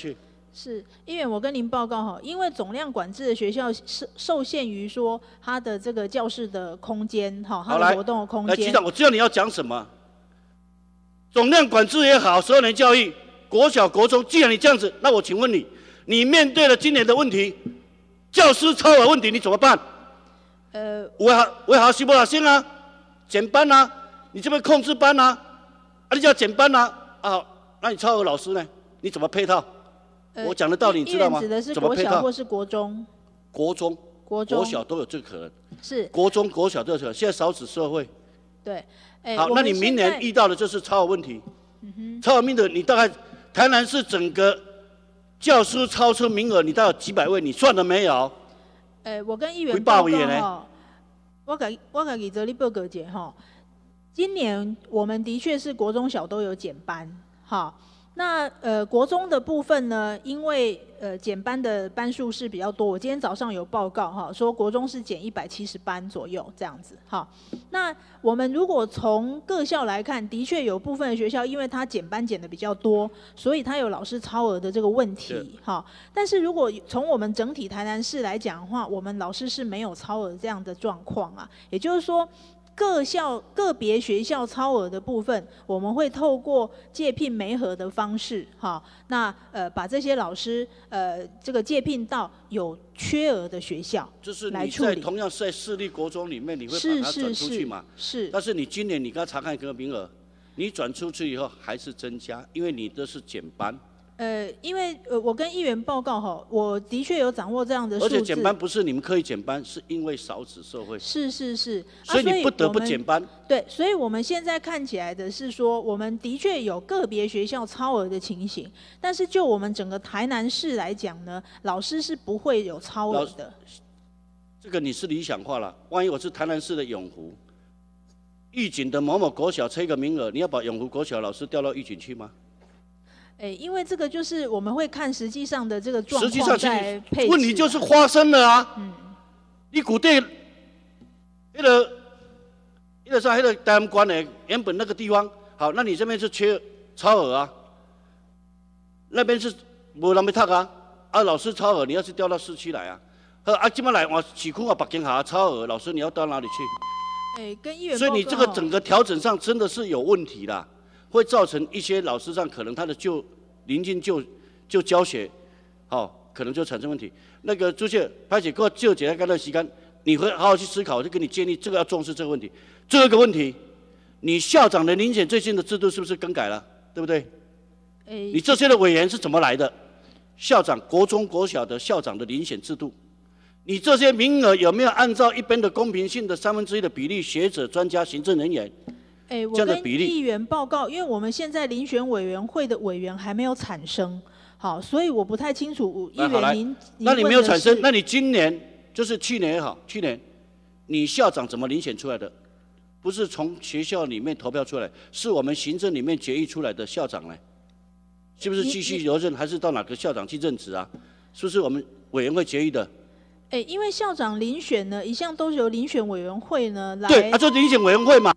是，议员，我跟您报告哈，因为总量管制的学校受受限于说它的这个教室的空间哈，它的活动的空间。 来，局长，我知道你要讲什么。总量管制也好，十二年教育，国小、国中，既然你这样子，那我请问你，你面对了今年的问题，教师超额问题，你怎么办？呃，为好为好西伯拉先啊，减班啊，你这边控制班啊，啊，你叫减班啊，啊，那你超额老师呢？你怎么配套？呃、我讲的道理你知道吗？ 指的是国小或是国中？ 国中、 国中、 国小都有这个可能。 是。国中、国小都有可能。现在少子社会。 对。 欸、好，那你明年遇到的就是超额问题。嗯哼。超额名额，你大概台南市整个教师超出名额，你大概有几百位，你算了没有？ 诶、欸，我跟议员报告哈，我给我给你这里报告一下哈。今年我们的确是国中小都有减班，哈。那呃国中的部分呢，因为呃减班的班数是比较多，我今天早上有报告哈，说国中是减一百七十班左右这样子哈。那我们如果从各校来看，的确有部分的学校，因为它减班减的比较多，所以它有老师超额的这个问题哈。但是如果从我们整体台南市来讲的话，我们老师是没有超额这样的状况啊，也就是说。各校个别学校超额的部分，我们会透过借聘媒合的方式，哈，那呃把这些老师呃这个借聘到有缺额的学校来处理。 就是你在同样是在私立国中里面，你会把它转出去嘛？ 是是是。 但是你今年你刚查看一个名额，你转出去以后还是增加，因为你的是减班。 呃，因为呃，我跟议员报告哈，我的确有掌握这样的数字。 而且减班不是你们刻意减班，是因为少子社会。 是是是。 所以你不得不减班。啊、 对，所以我们现在看起来的是说，我们的确有个别学校超额的情形，但是就我们整个台南市来讲呢，老师是不会有超额的。 这个你是理想化了。万一我是台南市的永湖，玉井的某某国小缺一个名额，你要把永湖国小老师调到玉井去吗？ 哎，因为这个就是我们会看实际上的这个状况在配置。 问题就是发生了啊！嗯，你古代那个那个啥，那个台南关的原本那个地方，好，那你这边是缺超额啊，那边是无人要读啊，啊，老师超额，你要是调到市区来啊，好，啊，今麦来往市区啊，北京下超额，老师你要到哪里去？ 哎，跟议员。 所以你这个整个调整上真的是有问题啦。会造成一些老师上可能他的就临近就就教学，好、哦，可能就产生问题。那个朱姐，拍姐给我就解开那时间，你会好好去思考，我就给你建议，这个要重视这个问题。最后一个问题，你校长的遴选最近的制度是不是更改了？对不对？欸、你这些的委员是怎么来的？校长国中国小的校长的遴选制度，你这些名额有没有按照一般的公平性的三分之一的比例，学者、专家、行政人员？ 哎，我跟议员报告，因为我们现在遴选委员会的委员还没有产生，好，所以我不太清楚。议员您， 那你没有产生，那你今年就是去年也好，去年你校长怎么遴选出来的？不是从学校里面投票出来，是我们行政里面决议出来的校长呢？是不是继续留任，还是到哪个校长去任职啊？是不是我们委员会决议的？ 哎，因为校长遴选呢，一向都是由遴选委员会呢来。 对，啊，就遴选委员会嘛。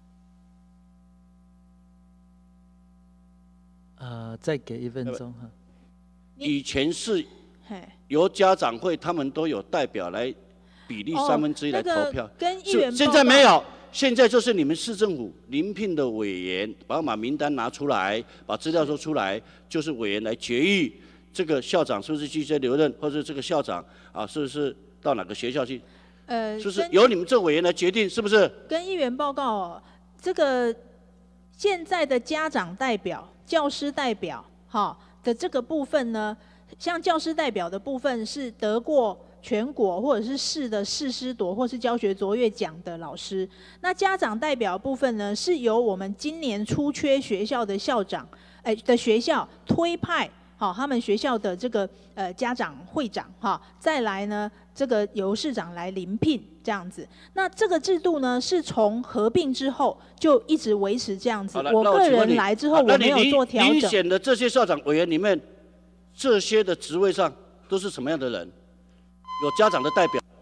呃，再给一分钟哈。 以前是由家长会，他们都有代表来比例三分之一来投票。 哦那个、跟议员现在没有，现在就是你们市政府遴聘的委员，把把名单拿出来，把资料说出来，就是委员来决议这个校长是不是继续留任，或者这个校长啊是不是到哪个学校去？呃，是不是由你们这委员来决定？是不是？ 跟议员报告哦，这个现在的家长代表。教师代表哈的这个部分呢，像教师代表的部分是得过全国或者是市的市师铎或是教学卓越奖的老师。那家长代表部分呢，是由我们今年出缺学校的校长，哎的学校推派，好，他们学校的这个呃家长会长哈，再来呢这个由市长来遴聘这样子。那这个制度呢，是从合并之后就一直维持这样子。我个人来之后，我没有做调整。 遴选的这些校长委员里面，这些的职位上都是什么样的人？有家长的代表？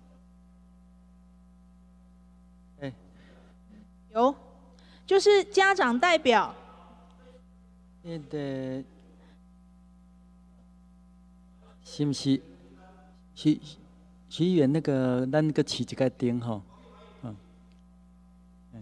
哎，有，就是家长代表。 那个。 是不是？徐徐议员，那个咱那个起一个灯吼，嗯，嗯，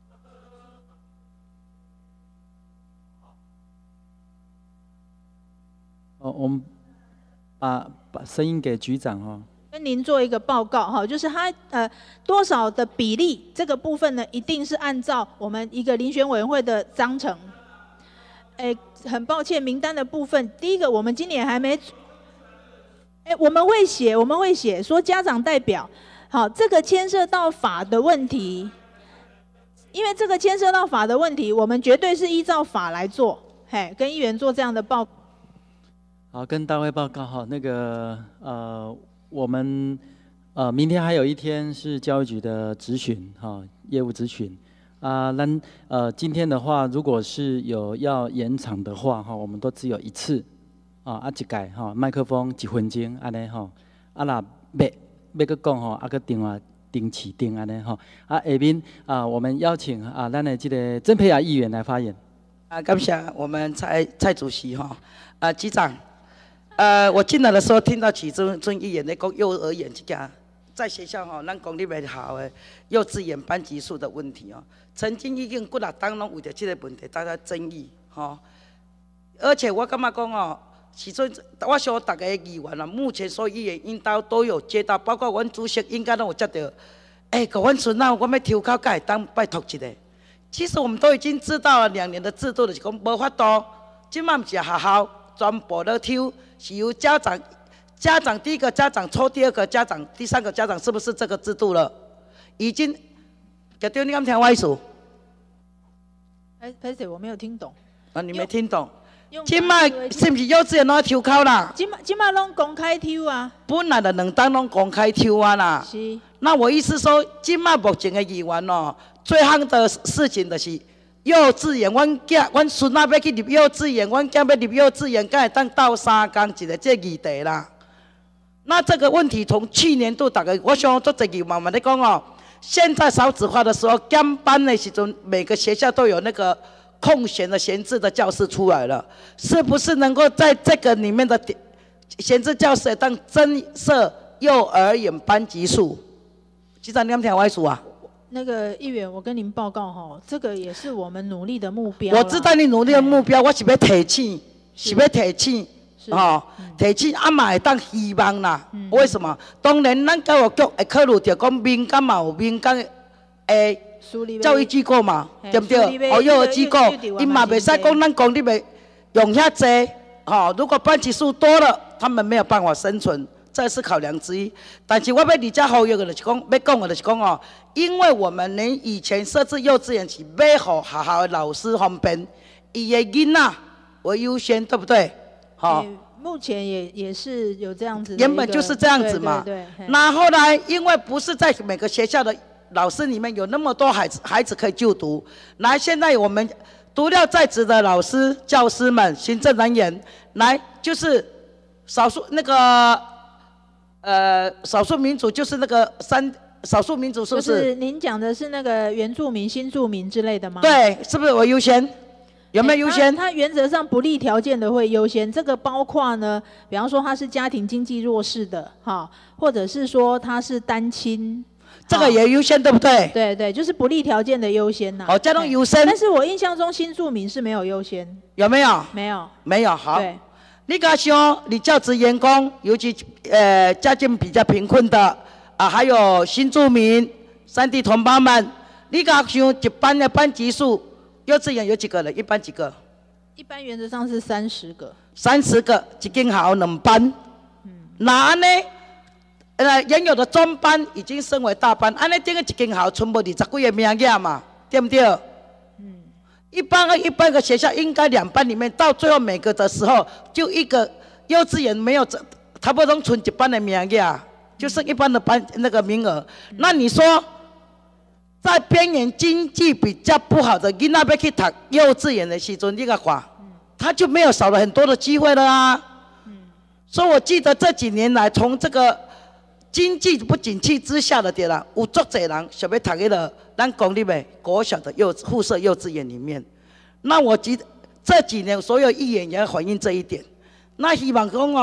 哦，我们把把声音给局长哈。 跟您做一个报告哈，就是它呃多少的比例这个部分呢，一定是按照我们一个遴选委员会的章程。哎，很抱歉，名单的部分，第一个我们今年还没，哎，我们会写，我们会写说家长代表，好，这个牵涉到法的问题，因为这个牵涉到法的问题，我们绝对是依照法来做，嘿，跟议员做这样的报告。 好，跟大会报告哈，那个呃。我们呃明天还有一天是教育局的质询哈，业务质询啊。那呃今天的话，如果是有要延长的话哈，我们都只有一次啊，啊一改哈，麦克风一分钟安尼哈，啊那要要个讲吼，啊个电话定起定安尼哈。啊下面啊，我们邀请啊咱的这个曾培雅议员来发言。 啊，感谢我们蔡蔡主席哈，啊局长。呃，我进来的时候听到许尊尊议员在讲幼儿园这家，在学校吼，咱公立袂好的幼稚园班级数的问题哦，曾经已经几啊当拢为着这个问题大家争议吼，而且我感觉讲哦，许尊，我想大家议员啊，目前所有议员应当都有接到，包括阮主席应该都有接到，哎、欸，甲阮孙仔，我要抽考，敢会当拜托一下。其实我们都已经知道了两年的制度，就是讲无法度，即摆毋是学校全部都抽。是由家长，家长第一个家长抽第二个家长，第三个家长，是不是这个制度了？已经，局长你敢听我意思？ 哎，拍摄我没有听懂。 啊，你没听懂？今麦是不是幼稚园拢抽考啦？ 今麦今麦拢公开抽啊。本来的两档拢公开抽啊啦。 是。 那我意思说，今麦目前的议员哦，最夯的事情就是。幼稚园，阮囝、阮孙仔要去入幼稚园，阮囝要入幼稚园，敢会当斗三工一个这议题啦。那这个问题从去年度大概，我想做这个慢慢的讲哦。现在少子化的时候，减班的时阵，每个学校都有那个空闲的闲置的教室出来了，是不是能够在这个里面的闲置教室当增设幼儿园班级数？局长，你有听我意思啊？ 那个议员，我跟您报告哈，这个也是我们努力的目标。 我知道你努力的目标，我是要提醒，是要提醒，哦，提醒啊嘛会当希望啦。为什么？当然，咱教育局会考虑到讲民间嘛有民间诶教育机构嘛，对不对？哦，幼儿机构，伊嘛袂使讲咱公立的用遐济，哦，如果班级数多了，他们没有办法生存。这是考量之一，但是我要离家好友的就是讲，要讲的就是讲哦，因为我们连以前设置幼稚园是要互学校的老师方便，伊的囡仔为优先，对不对？好、哦， 目前也也是有这样子， 原本就是这样子嘛。 对对对。 那后来因为不是在每个学校的老师里面有那么多孩子孩子可以就读，来现在我们独料在职的老师、教师们、行政人员，来就是少数那个。呃，少数民族就是那个三少数民族，是不是？ 就是您讲的是那个原住民、新住民之类的吗？ 对，是不是我优先？有没有优先？ 它原则上不利条件的会优先，这个包括呢，比方说他是家庭经济弱势的，哈，或者是说他是单亲， 这个也优先，对不对？ 对对，就是不利条件的优先呐。 哦，这种优先。 但是我印象中新住民是没有优先， 有没有？ 没有， 没有。好。 对。 你敢想，你教职员工，尤其呃家境比较贫困的啊，还有新住民、山地同胞们，你敢想一班的班级数，幼稚园有几个人？一班几个？ 一般原则上是三十个。 三十个，一间校两班。嗯。那呢？呃，原有的中班已经升为大班，安尼整个一间校全部二十几个名额嘛，对不对？一般一般的学校应该两班里面，到最后每个的时候，就一个幼稚园没有，差不多存一班的名额，就剩一般的班那个名额。嗯、那你说，在边缘经济比较不好的囡仔要去读幼稚园的时阵，你个话，他就没有少了很多的机会了啊。嗯、所以我记得这几年来，从这个经济不景气之下的对啦，有足侪人想要读迄个咱公立的国小的幼附设幼稚园里面。那我记得这几年所有议员也反映这一点。那希望讲哦，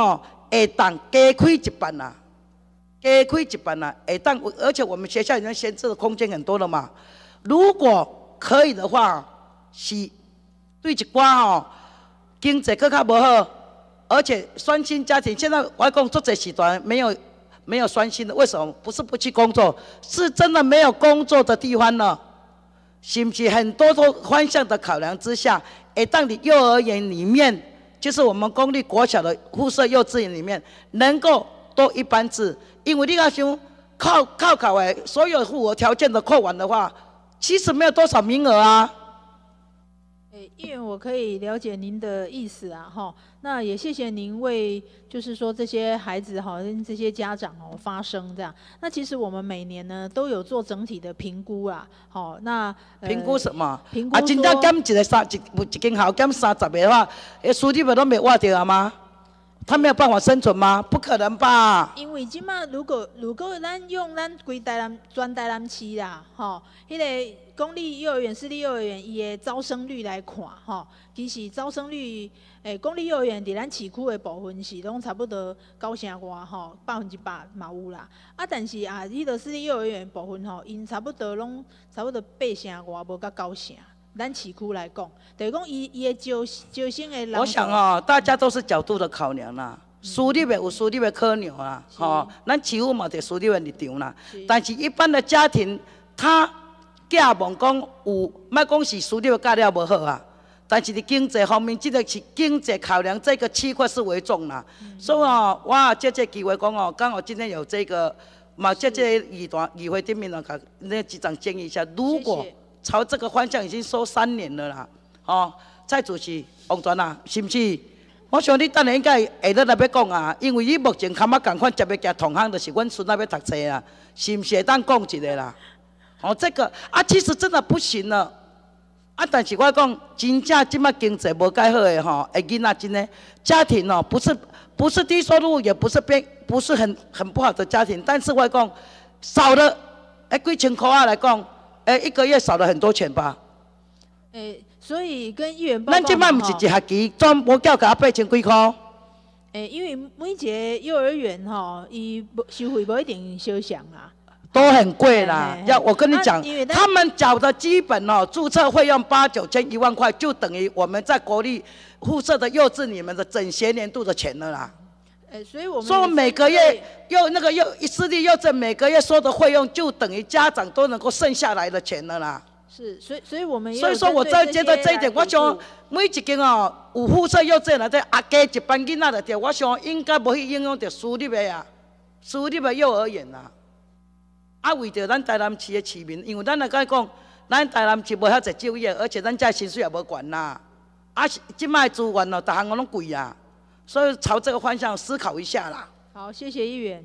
会当加开一半啦，加开一半啦，会当，而且我们学校里面闲置的空间很多了嘛。如果可以的话，是对一寡吼经济更较无好，而且双薪家庭，现在我讲做这时段没有没有双薪的，为什么？不是不去工作，是真的没有工作的地方呢。是不是很多多方向的考量之下，会当你幼儿园里面，就是我们公立国小的附设幼稚园里面，能够多一班制？因为你要想靠靠考诶，所有符合条件的扣完的话，其实没有多少名额啊。 诶，议员，我可以了解您的意思啊，哈。那也谢谢您为就是说这些孩子哈跟这些家长哦发声这样。那其实我们每年呢都有做整体的评估啊，好，那、呃、 评估什么？ 评估啊，真正减一个三一一间校减三十个的话，诶，书记们都没挖掉吗？他没有办法生存吗？不可能吧？ 因为即马如果如果咱用咱规台南全台南市啦，吼，迄、那个公立幼儿园、私立幼儿园伊的招生率来看，吼，其实招生率，诶、欸，公立幼儿园伫咱市区的部分是拢差不多九成外，吼，百分之百嘛有啦。啊，但是啊，迄个私立幼儿园部分吼，因差不多拢差不多八成外，无到九成。咱市区来讲，就是讲伊伊的招招生的人。 我想哦，大家都是角度的考量啦。私立的有私立的可能啦，吼，咱市府嘛就私立的立场啦。但是一般的家庭，他寄望讲有，莫讲是私立的教了无好啊。但是伫经济方面，这个是经济考量，这个区块是为重啦。嗯、所以哦，我也借这机会讲哦，刚好今天有这个，嘛借这议团议会顶面呢，甲那局长建议一下，如果。谢谢朝这个方向已经说三年了啦，哦，蔡主席、王团啊，是不是？我想你等下应该会在那边讲啊，因为你目前看嘛，赶快接要行同行，就是阮孙那边读册啦，是不是会当讲一个啦？哦，这个啊，其实真的不行了，啊，但是我讲，真正即摆经济无介好的吼，诶，囡仔真的家庭哦，不是不是低收入，也不是变不是很很不好的家庭，但是我讲少了诶几千块啊来讲。哎，一个月少了很多钱吧？ 哎，所以跟议员报告咱即摆唔是一学期专无叫甲八千几块。 哎，因为每一个幼儿园吼，伊收费无一定相像啊。 都很贵啦，要我跟你讲，他们缴的基本哦，注册费用八九千一万块，就等于我们在国立附设的幼稚你们的整学年度的钱了啦。 哎，所以我们说每个月幼那个幼私立幼稚每个月收的费用，就等于家长都能够剩下来的钱了啦。 是，所以所以我们所以说我在觉得这一点，我想每一间哦有附设幼稚园来在啊加一班囡仔来掉，我想应该不会影响到私立的呀，私立的幼儿园啦。啊，为着咱台南市的市民，因为咱来讲，咱台南市无遐济就业，而且咱这薪水也无悬啦。啊，即卖资源哦，逐项拢贵啊。所以朝这个方向思考一下啦。 好，谢谢议员。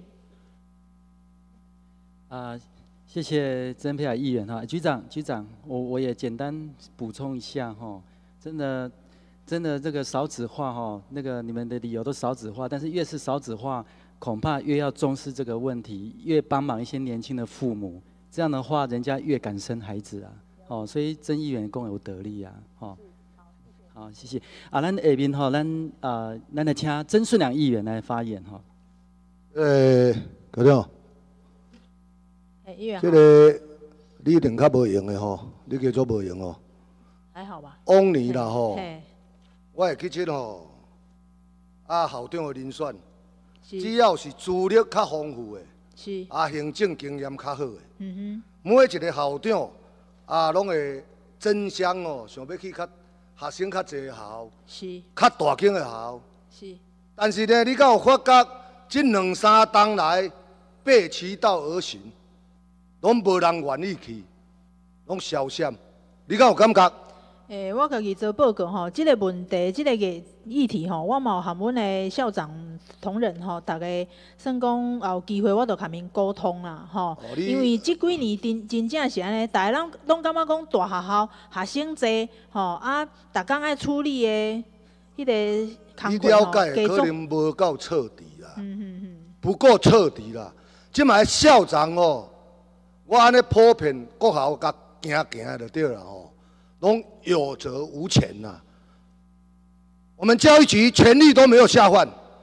啊、呃，谢谢曾佩雅议员哈，局长，局长，我我也简单补充一下哈，真的，真的这个少子化哈，那个你们的理由都少子化，但是越是少子化，恐怕越要重视这个问题，越帮忙一些年轻的父母，这样的话，人家越敢生孩子啊，哦，所以曾议员共有得利啊，哦。好，谢谢。啊，咱下面吼，咱啊，咱来请曾顺良议员来发言哈。 呃，高长， 哎，议员好。 这个你一定较无用的吼，你叫做无用哦。 还好吧。 往年啦吼，我会记起吼，啊校长的人选，只要是资历较丰富的， 是啊行政经验较好的， 嗯哼，每一个校长啊，拢会争相哦，想要去较。学生较济校， 是较大间的校， 是。 但是呢，你敢有发觉，这两三冬来背其道而行，拢无人愿意去，拢消闪。你敢有感觉？ 诶、欸，我家己做报告吼，即、这个问题，即、这个议题吼，我嘛有含阮的校长同仁吼，大家算讲也有机会，我就甲因沟通啦吼。哦、因为即几年真真正是安尼，大家拢拢感觉讲大学校学生济吼，啊，逐工爱处理的迄个工作吼， 你了解可能无够彻底啦， 嗯嗯嗯， 不够彻底啦。即摆校长哦，我安尼普遍各校甲行行就对了吼。拢有责无前呐、啊，我们教育局权力都没有下放，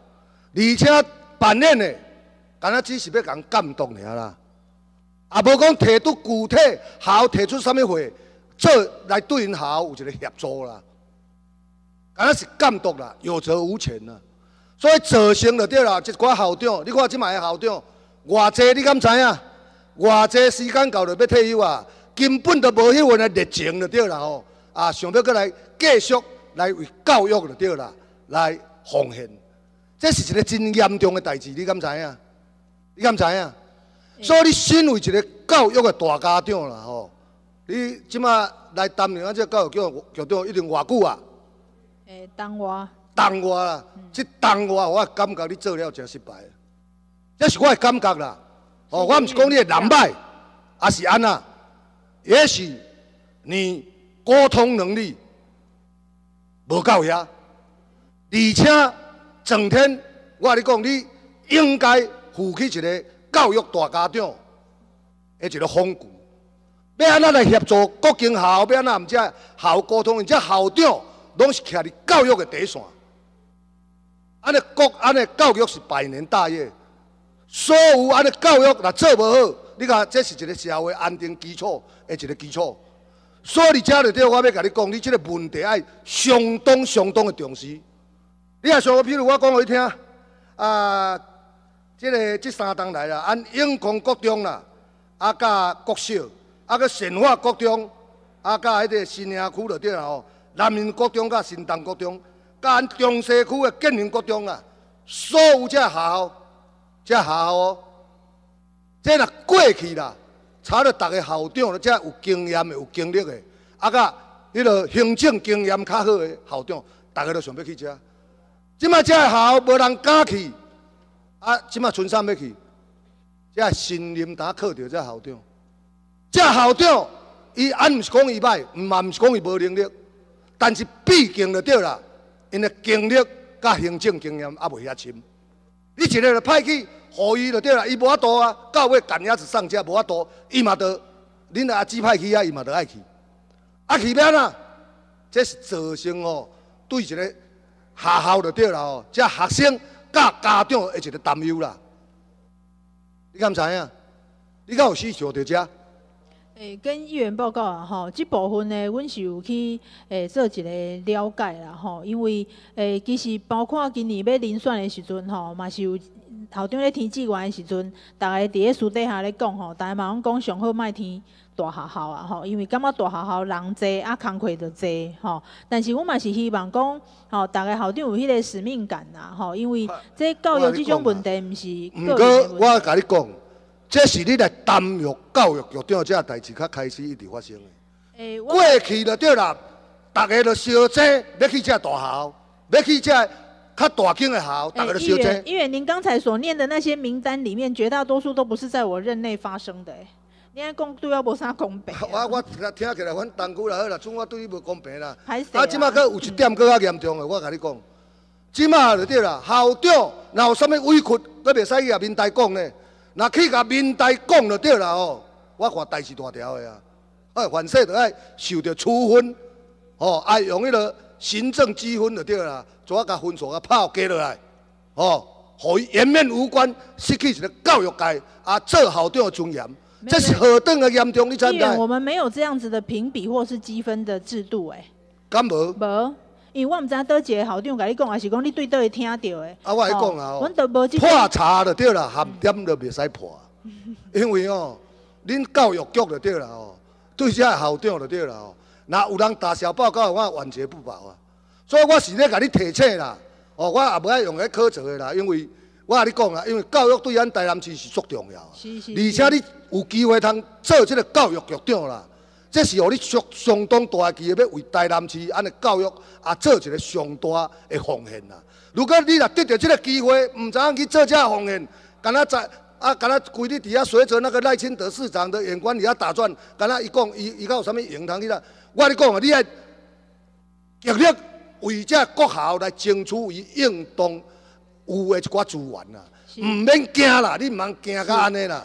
而且扮演的，敢若只是要人感动尔啦，也无讲提出具体校提出啥物货，做来对因校有一个协助啦，敢若是监督啦，有责无权啦。所以造成就对啦，一寡校长，你看即卖的校长，偌济你敢知影？偌济时间到就要退休啊，根本就无迄份的热情就对啦吼，啊，想要过来继续来为教育就对啦，来奉献，这是一个真严重的代志，你敢知影？你敢知影？所以你身为一个教育的大家长啦吼，你即马来担任啊这教育局局长一定偌久啊？ 诶，当我。 当我啦，即当我，我感觉你做了真失败，这是我的感觉啦。哦，我毋是讲你的人歹，也是安那，也许你沟通能力无够遐，而且整天我跟你讲，你应该负起一个教育大家长的一个风骨，要安怎来协助各间校，要安怎毋只校沟通，而且校长拢是徛伫教育的底线。安尼国安尼教育是百年大业，所有安尼教育若做无好，你看这是一个社会安定基础的一个基础。所以你遮就对，我要甲你讲，你这个问题爱相当相当的重视。你也像，譬如我讲互你听，啊，这个这三档来啦，按永康国中啦，啊，甲国小，啊，个善化国中，啊，甲迄个新营区就对啦吼，南面国中甲新东国中。甲咱中西区的建宁国中啊，所有这学校，这学校哦，这若过去啦，查到逐个校长，这有经验的、有经历的，啊，甲迄个行政经验较好的校长，逐个都想要去遮。即摆这学校无人敢去，啊，即摆村上要去，这新林达靠着这校长，这校长伊俺毋是讲伊歹，毋嘛毋是讲伊无能力，但是毕竟就对啦。因的经历甲行政经验也袂遐深，你一个就派去，互伊就对啦，伊无法度啊，到尾赶鸭子上架无法度，伊嘛得，恁阿姊派去啊，伊嘛得爱去，啊去要安怎？这是造成哦，对一个学校就对啦哦，这学生甲家长的一个担忧啦。你敢知影？你敢有需求到遮？ 诶，跟议员报告啊，吼，这部分呢，阮是有去诶做一个了解啦，吼，因为诶，其实包括今年要遴选的时阵，吼，嘛是有校长咧填志愿的时阵，大家伫咧私底下咧讲，吼，大家嘛拢讲上好莫填大学校啊，吼，因为感觉大学校人济，啊工课就济，吼。但是我嘛是希望讲，吼，大家校长有迄个使命感啦，吼，因为这教育这种问题，毋是个人的问题。毋过我甲你讲。这是你来担任教育局长这代志，较开始一直发生的。欸、过去就对啦，大家就相争要去这大校，要去这较大间的校，大家就相争。 议员，您刚才所念的那些名单里面，绝大多数都不是在我任内发生的、欸。你安讲对我无啥公平、啊。 我我听起来，阮东区啦好啦，总我对你无公平啦。 啊， 啊，即马佫有一点佫较严重的，我甲你讲，即马就对啦，校长若有啥物委屈，佫袂使去甲民代讲呢。若去甲民代讲就对啦吼，我看代志大条的啊，哎，凡事就爱受到处分，吼，爱用迄个行政积分就对啦，做啊甲分数啊拍加落来，吼，互伊颜面无关，失去一个教育界啊做校长的尊严，这是何等的严重？你知唔知？ 我们没有这样子的评比或是积分的制度，哎， 敢无？ 无。因为我毋知倒一个校长甲你讲，还是讲你对倒会听到的。 啊，我来讲啦， 阮都无破查就对啦，含点都袂使破。因为哦，恁教育局就对啦哦，对这校长就对啦哦。若有人打小报告，我完全不保啊。所以我是咧甲你提醒啦，哦，我也无爱用个苛责的啦，因为我甲你讲啦，因为教育对咱台南市是足重要， 是是。 而且你有机会通做这个教育局长啦。这是互你相相当大的机会，要为台南市安尼教育啊做一个上大的奉献啦。如果你若得到这个机会，唔知影去做这个奉献，敢若在啊，敢若规日底下随着那个赖清德市长的眼光底下打转，敢若伊讲伊伊甲有啥物用通去啦？我跟你讲啊，你爱极力为这国校来争取伊应当有的一寡资源啦，唔免惊啦，你唔通惊甲安尼啦。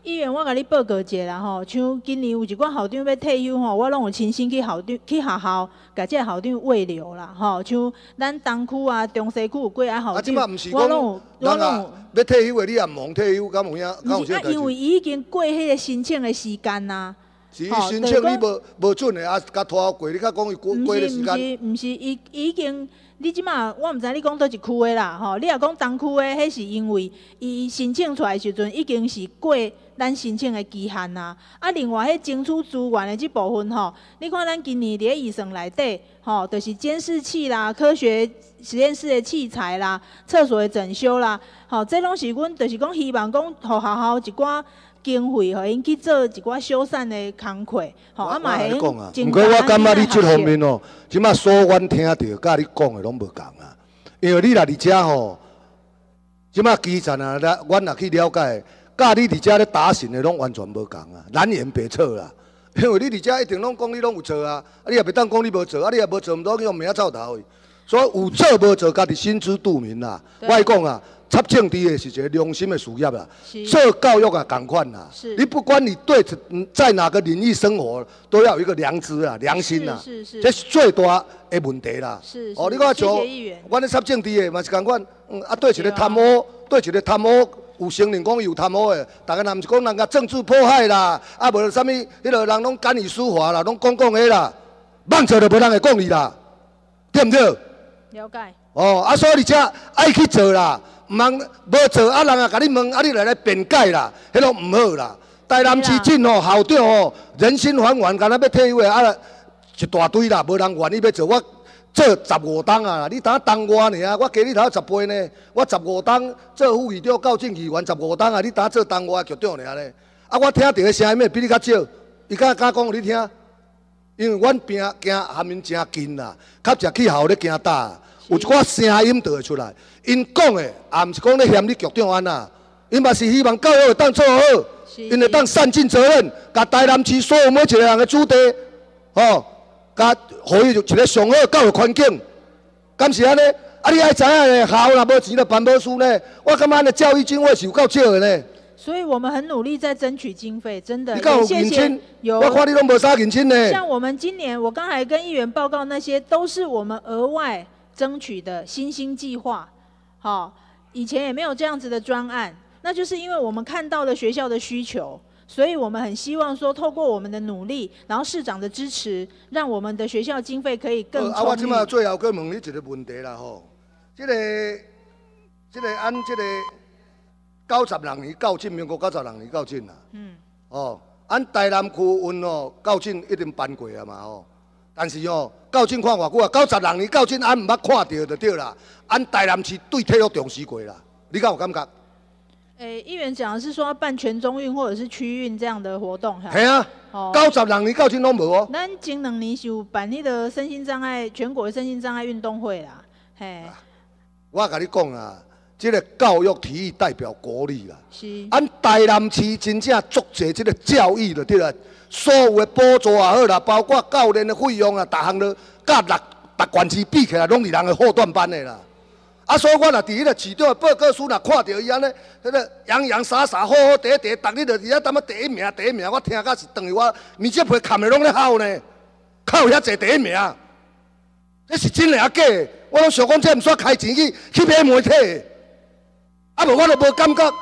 议员，我甲你报告一下啦吼，像今年有一寡校长要退休吼，我拢有亲身去校长去学校，甲这校长慰留啦吼。像咱东区啊、中西区有几啊校长，我拢有，我拢有。 要退休的，你也唔退休，敢有影？敢有这代志？ 因为伊已经过迄个申请的时间呐。 是申请你无无准的，啊，甲拖过，你甲讲伊过过的时间。 毋是毋是，伊已经。你即马我毋知你讲倒一区的啦，吼！你若讲东区的，迄是因为伊申請出来的時陣已經是過咱申請的期限啦。啊，另外迄爭取資源的即部分吼，你看咱今年伫預算內底，吼，就是監視器啦、科學實驗室的器材啦、廁所的整修啦，吼，這攏是阮就是講希望講，互學校一寡經費，互因去做一寡修繕的工課，吼，啊嘛係講啊。唔過我感覺你這方面哦，即馬所阮聽到，甲你講的攏無共啊。因為你來佇遮吼，即馬基層啊，阮也去了解，甲你佇遮咧打神的攏完全無共啊，南辕北轍啦。因為你佇遮一定攏講你攏有做啊，啊你也袂當講你無做，啊你也無做，毋通去用名仔臭頭。所以有做無做，家己心知肚明啦。我講啊。插政治的是一個良心的事業啦，做教育啊，同款啦。你不管你對在哪個領域生活，都要有一個良知啊、良心啊，這是最大的問題啦。哦，你看像阮咧插政治的嘛是同款，嗯啊對一個貪污，對一個貪污有承認講有貪污的，大家若毋是講人家政治迫害啦，啊無啥物，迄個人攏干預司法啦，攏講講的啦，妄做就無人會講你啦，對毋對？ 了解。哦， 啊所以你遮愛去做啦。唔通无做，啊人啊甲你问，啊你来来辩解啦，迄拢唔好啦。台南市镇吼校长吼人心惶惶，敢若要退休的啊一大堆啦，无人愿意要做。我做十五档啊，你当当我呢啊？我加你头十倍呢，我十五档做副议长、校正议员十五档啊，你当做当我局长呢咧？啊，我听到的声音比你较少，伊敢敢讲互你听？因为阮边行含因真近啦，较食去校咧行大。有一寡声音就会出来，因讲的也毋是讲咧嫌你局长安那，因嘛是希望教育会当做好，因会当善尽责任，甲台南市所有每一个人的子弟，吼，甲互伊一个上好教育环境，敢是安尼？啊，你爱知影咧，校若无钱就办无事呢，我感觉安尼教育经费是有够少的呢。 所以我们很努力在争取经费，真的。 你有谢谢有。 我看你拢无啥认真呢。 像我们今年，我刚才跟议员报告那些，都是我们额外争取的新兴计划，好、哦，以前也没有这样子的专案，那就是因为我们看到了学校的需求，所以我们很希望说，透过我们的努力，然后市长的支持，让我们的学校经费可以更充裕。 啊，我即马最后佮问你一个问题啦吼，这个、这个按这个九十六年校正，民国九十六年校正啦，嗯，哦，按台南区运哦校正一定办过啊嘛吼。但是哦，校正看偌久啊？九十六年校正，俺毋捌看到就对啦。俺台南市对体育重视过啦，你敢有感觉？ 诶、欸，议员讲的是说要办全中运或者是区运这样的活动， 系啊。哦，九十六年校正拢无哦。 咱前两年是有办迄个身心障碍全国的身心障碍运动会啦，嘿。啊、 我甲你讲啊，这个教育体育代表国力啦。 是。 俺台南市真正足侪这个教育的对啦。所有的补助也好啦，包括教练的费用啊，逐项都甲六六县市比起来，拢是人的后段班的啦。啊，所以我若伫迄个市长的报告书，若看到伊安尼，迄个洋洋洒洒、好好地地，逐日就伫遐当啊第一名、第一名，我听甲是等于我面这皮砍的拢咧哭呢，靠遐侪第一名，这是真的啊假的？我拢想讲，这毋煞开钱去去买媒体的，啊无我都无感觉。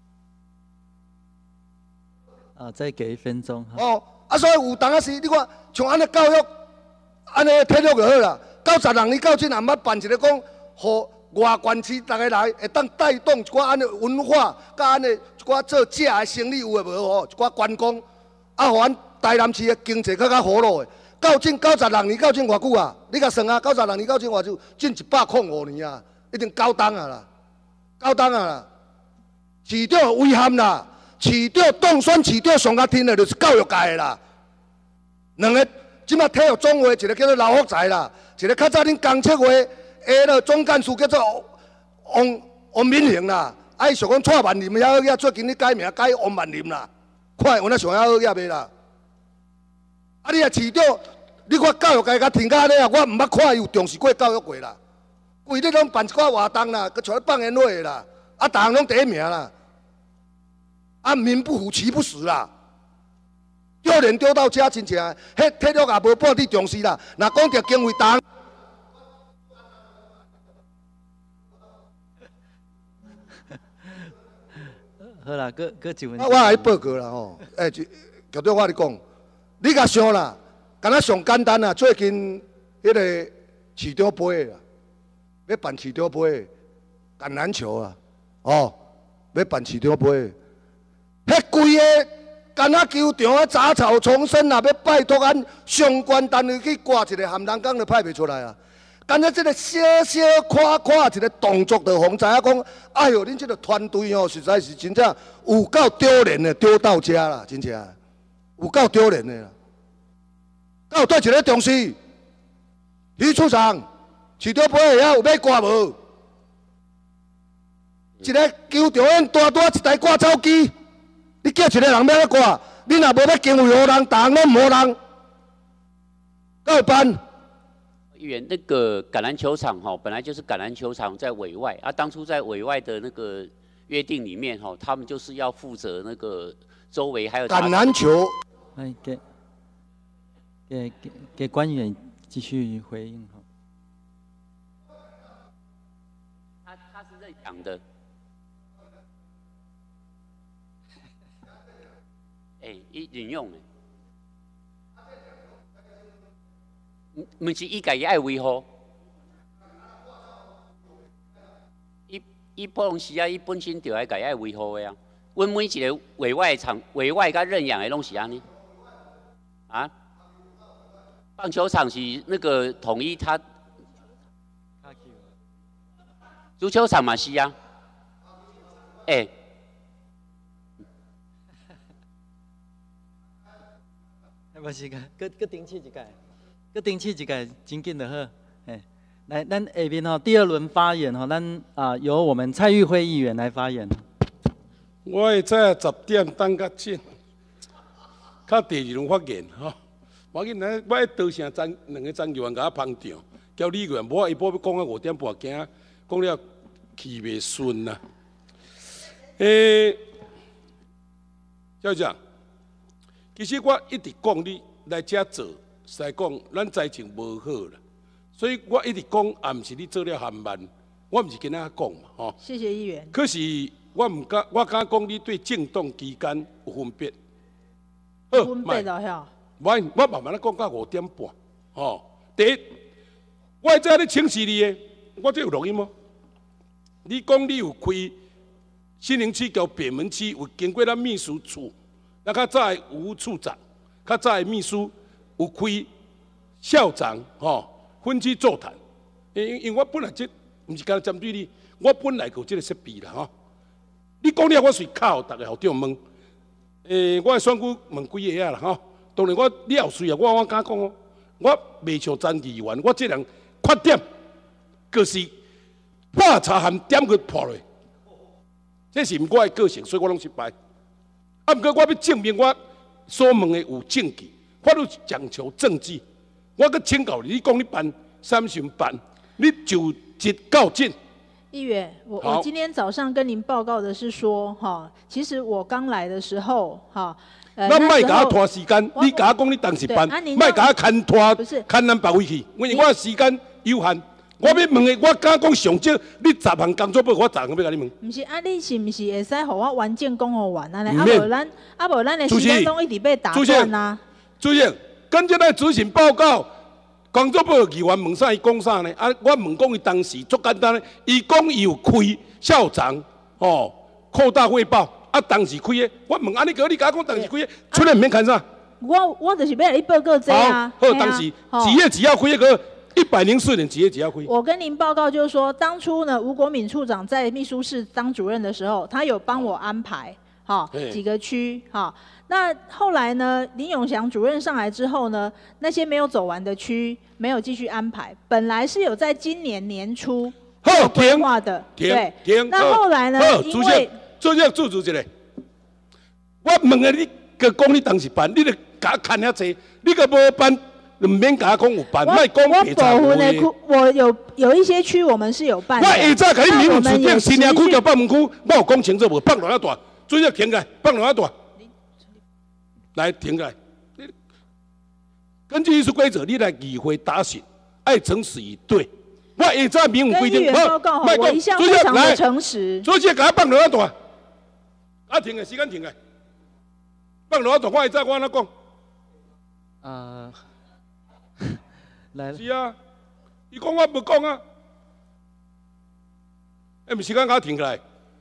啊，再给一分钟。 哦，啊，所以有当啊是，你看像安尼教育，安尼体育就好啦。九十六年校正也毋捌办一个讲，互外县市大家来会当带动一寡安尼文化，甲安尼一寡做食的生意有诶无吼，一寡观光，啊，互咱台南市的经济较较活络诶。校正九十六年校正偌久啊？你甲算啊，九十六年校正偌久，近一百零五年啊，一定九档啊啦，九档啊啦，市长有遗憾啦。市长当选市长上较天的，就是教育界的啦。两个，即马体育总会一个叫做刘福才啦，一个较早恁公测会下了总干事叫做王王敏雄啦。啊，伊想讲蔡万林遐遐最近咧改名改王万林啦，看有哪上遐好遐袂啦？啊，你啊市长，你看教育界甲停甲安尼啊，我毋捌看伊有重视过教育过啦。规日拢办一寡活动啦，佮带咧放烟火啦，啊，逐项拢第一名啦。 啊，民不虎，其不死啦。丢脸丢到家，真正，迄体育也无半点重视啦。若讲着经费重， 好啦，搁搁一分啊，我来报告啦吼。诶、欸，就局长我咧讲，你甲想啦，敢若上简单啦，最近迄个市长杯啦，要办市长杯，橄榄球啊，哦，要办市长杯，迄规个。干那球场啊，杂草丛生啊，要拜托咱相关单位去挂一个含人工，就派袂出来啊。干那这个小小夸夸一个动作，就互知影讲，哎哟，恁这个团队哦，实在是真正有够丢脸的，丢到家啦，真正有够丢脸的啦。敢有对一个重视？李处长，市长杯遐有要挂无？一个球场院大大一台挂草机。你叫一个人要来挂，你若无要经费互人，打人拢无人，够办。 议员，那个橄榄球场哈，本来就是橄榄球场在委外啊，当初在委外的那个约定里面哈，他们就是要负责那个周围还有橄榄球。 哎，给给给给官员继续回应哈。 他他是在讲的。哎、欸，伊引用的，唔唔是伊家己爱维护，伊伊不拢是啊，伊本身就爱家己爱维护的啊。阮每一个委外场、委外甲认养的拢是安尼，啊，棒球场是那个统一他，足球场嘛是啊，哎、欸。 无时间，搁搁顶起一届，搁顶起一届，真紧就好。哎，来，咱下面吼第二轮发言吼，咱啊由我们蔡玉辉议员来发言。 我会在十点等较紧，较第二轮发言吼。我紧咱我多谢张两个张议员甲我捧场，叫李议员无一步要讲到五点半，惊讲了气袂顺呐。诶，校长。其实我一直讲你来遮做，实在讲咱财情无好啦，所以我一直讲，也毋是你做了含慢，我毋是跟他讲嘛，吼。 谢谢议员。 可是我毋敢，我敢讲你对政党期间有分别。好， 分别了晓。 我我慢慢咧讲到五点半，吼。第一，我在咧请示你的，我这有录音吗？你讲你有开新营区交北门区，有经过咱秘书处。那较早的吴处长，较早的秘书有开校长吼分区座谈，因因为我本来这毋是干针对你，我本来有这个设备啦吼。你讲了，我随靠逐个校长问，诶、欸，我的选举问几个啊啦吼。当然我你也随啊，我我敢讲哦，我袂像张议员，我这人缺点就是破查含点去破落，这是毋我的个性，所以我拢失败。啊，不过我要证明我所问的有证据，法律讲求证据。我搁请教你，你讲你办三巡办，你就直告进。 议员，我我今天早上跟您报告的是说，哈，其实我刚来的时候，哈，呃， 那卖甲我拖时间，你甲我讲你当时办，卖甲我牵拖，牵咱别位去，因为我的时间有限。我要问的，我敢讲上少，你十项工作要我十项要甲你问。 毋是，啊，你是毋是会使互我完整讲互完安尼？啊无咱，啊无咱的时间拢一直被打断啊。 主席，跟这个执行报告，工作部议员问啥伊讲啥呢？啊，我问讲伊当时足简单的，伊讲伊有开校长哦扩大汇报，啊当时开的，我问安尼个，你甲我讲当时开的，出来毋免看啥。 我我就是要你报告这啊。 好，当时几月几号开个？一百零四年几月几号开？ 我跟您报告就是说，当初呢，吴国敏处长在秘书室当主任的时候，他有帮我安排，哈、哦、几个区，哈、哦。那后来呢，林永祥主任上来之后呢，那些没有走完的区没有继续安排，本来是有在今年年初有规划的，对。 停。 那后来呢，因为主席注注一下，我问了你个讲你当时办，你著甲看遐济，你个无办。唔免甲我讲有办，莫讲别查无的。 我有有一些区我们是有办的。 我下早甲你民主指定新营区交北门区，我有讲清楚无？放落遐大， 注意停下来，放两大，来停下来。根据议事规则，你来议会答询，爱诚实以对。我下早明文规定， 报告我一向非常的诚实。 所以给他放两大，啊停的时间停的，放两大，我下早我安怎讲？ 啊，来。 是啊，伊讲我无讲啊，哎，毋时间给他停下来。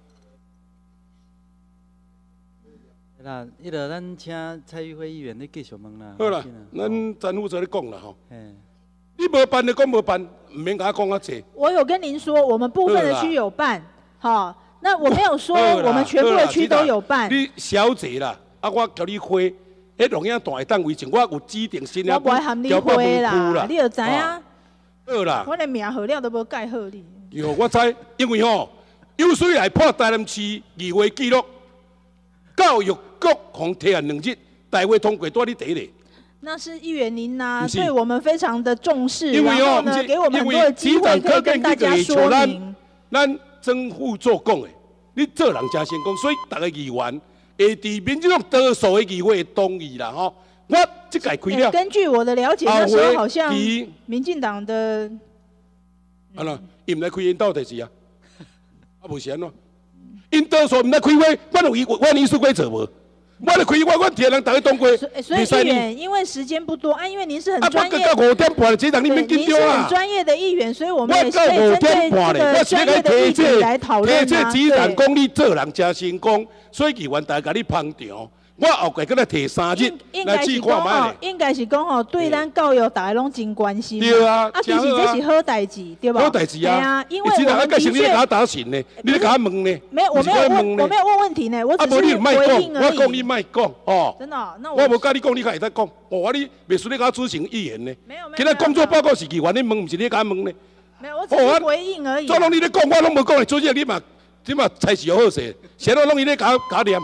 啦，迄个咱请蔡玉辉议员你继续问啦。 好啦，咱詹副座咧讲啦吼。 嘿， 你无办就讲无办，唔免甲我讲啊济。 我有跟您说，我们部分的区有办，好，那我没有说我们全部的区都有办。 你小姐啦，啊，我叫你花，迄录影带单位前，我有指定新我不会喊你花啦，你就知影。 好啦。 我连名号了都无改好你。 哟，我知，因为吼，有水来破台南市议会记录。教育局红提案两日，大会通过多你第一例。 那是议员您呐，对我们非常的重视， 因为然后呢，给我们很多的机会可以跟大家说明。 咱政府做讲的，你做人真成功，所以大家议员会伫民进党多数的议会同意啦吼。我这届开了。 根据我的了解，那时候好像民进党的。 啊啦，伊唔来开因到第四啊，啊无是安怎？因多数唔来开会，我有议我议事规则无？我来开我我替人大家通过。 所以议员，因为时间不多啊，因为您是很专业。 啊，到五点半，这让你免紧张啊。 您是很专业的议员，所以我们也可以针对这个专业的议题来讨论啊。 提这指人讲你做人真成功，所以议员大家你捧场。我后盖搁来提三日来试看卖。 应该是讲吼，对咱教育大家拢真关心。 对啊， 啊，其实这是好代志，对吧？ 好代志啊。 对啊，因为我们的确。 你给他答询呢？你给他问呢？ 没有，我没有问，我没有问问题呢，我只是回应而已。 我讲你卖讲哦。 真的，那我无甲你讲，你还会得讲？我你袂输你甲执行议员呢？ 没有没有。 今仔工作报告是议员你问，唔是你甲问呢？ 没有，我只是回应而已。 做拢你咧讲，我拢无讲。主席你嘛，你嘛才是有好势，谁都拢伊咧搞搞念。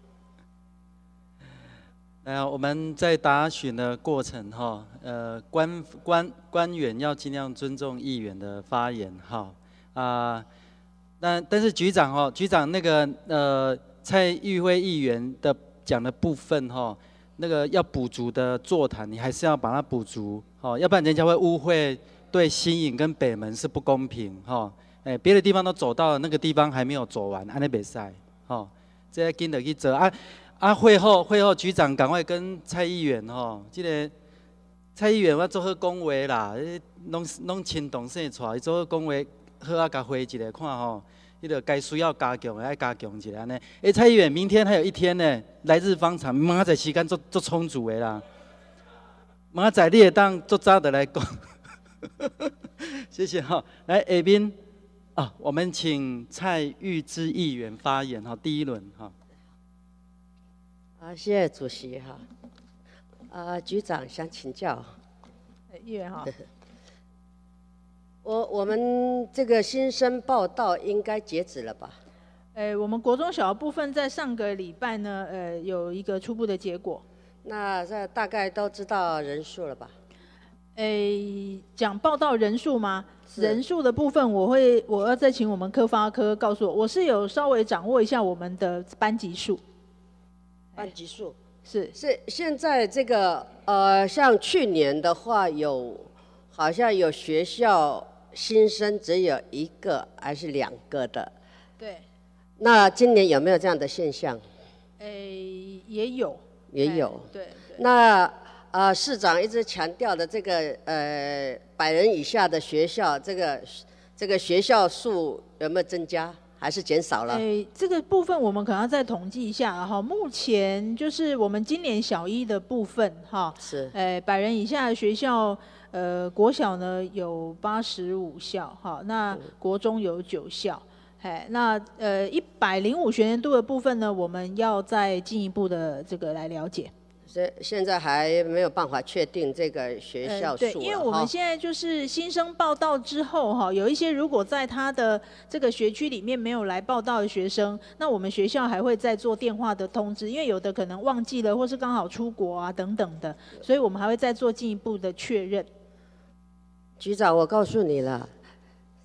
来，我们在答询的过程哈，呃，官官官员要尽量尊重议员的发言哈啊。但但是局长哈，局长那个呃蔡玉辉议员的讲的部分哈，那个要补足的座谈，你还是要把它补足哦，要不然人家会误会对新营跟北门是不公平哈。哎，别的地方都走到了，那个地方还没有走完，安尼袂使哈，这要跟着去做啊。啊，会后会后，局长赶快跟蔡议员吼，这个蔡议员我做好讲话啦，拢拢亲同事带，做好讲话，好啊，甲回一下看吼，迄个该需要加强的爱加强一下安尼。哎，蔡议员，明天还有一天呢，来日方长，明仔时间做做充足的啦。明仔你会当做早的来讲，谢谢哈。来下边啊，我们请蔡玉芝议员发言哈，第一轮哈。 啊，谢谢主席哈。啊，局长想请教， 议员哈。 我我们这个新生报道应该截止了吧？ 呃，我们国中小部分在上个礼拜呢，呃，有一个初步的结果。 那这大概都知道人数了吧？ 诶，讲报道人数吗？人数的部分，我会我要再请我们科发科告诉我，我是有稍微掌握一下我们的班级数。 班级数是是现在这个呃，像去年的话有，好像有学校新生只有一个还是两个的。 对。 那今年有没有这样的现象？ 诶，也有。 也有。 对对。 那呃，市长一直强调的这个呃百人以下的学校，这个这个学校数有没有增加？还是减少了？ 诶，这个部分我们可能要再统计一下哈。目前就是我们今年小一的部分哈， 是诶百人以下的学校，呃国小呢有八十五校哈，那国中有九校，哎，那呃一百零五学年度的部分呢，我们要再进一步的这个来了解。 所以现在还没有办法确定这个学校数、呃、 对，因为我们现在就是新生报到之后哈，有一些如果在他的这个学区里面没有来报到的学生，那我们学校还会再做电话的通知，因为有的可能忘记了，或是刚好出国啊等等的，所以我们还会再做进一步的确认。 局长，我告诉你了，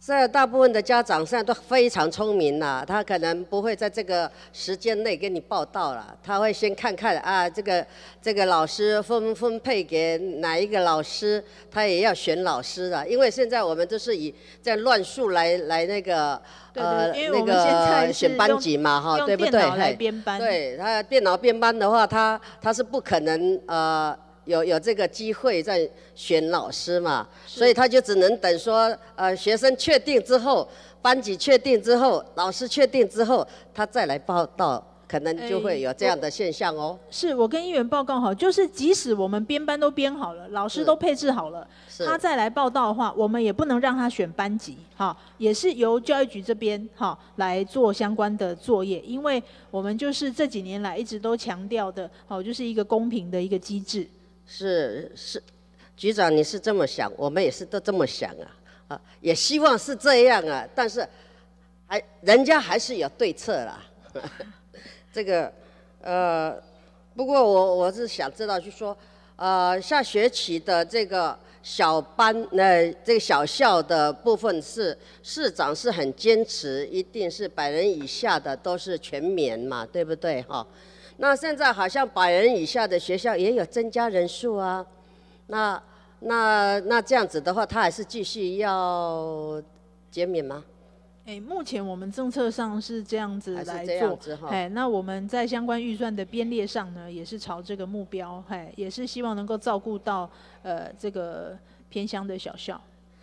现在大部分的家长现在都非常聪明啦，他可能不会在这个时间内给你报到了，他会先看看啊，这个这个老师分分配给哪一个老师，他也要选老师的，因为现在我们都是以这样乱数来来那个呃那个选班级嘛哈，对不对？ 用电脑来编班。 对，他电脑编班的话，他他是不可能呃。有有这个机会在选老师嘛，所以他就只能等说，呃，学生确定之后，班级确定之后，老师确定之后，他再来报到，可能就会有这样的现象哦。 是我跟议员报告好，就是即使我们编班都编好了，老师都配置好了，他再来报到的话，我们也不能让他选班级，哈，也是由教育局这边哈来做相关的作业，因为我们就是这几年来一直都强调的，好，就是一个公平的一个机制。 是是，局长你是这么想，我们也是都这么想啊，啊，也希望是这样啊，但是还人家还是有对策啦。这个呃，不过我我是想知道，就说呃下学期的这个小班呃这个小校的部分是市长是很坚持，一定是百人以下的都是全免嘛，对不对哈？那现在好像百人以下的学校也有增加人数啊，那那那这样子的话，他还是继续要减免吗？ 哎，目前我们政策上是这样子来做，哎，那我们在相关预算的编列上呢，也是朝这个目标，哎，也是希望能够照顾到呃这个偏乡的小校。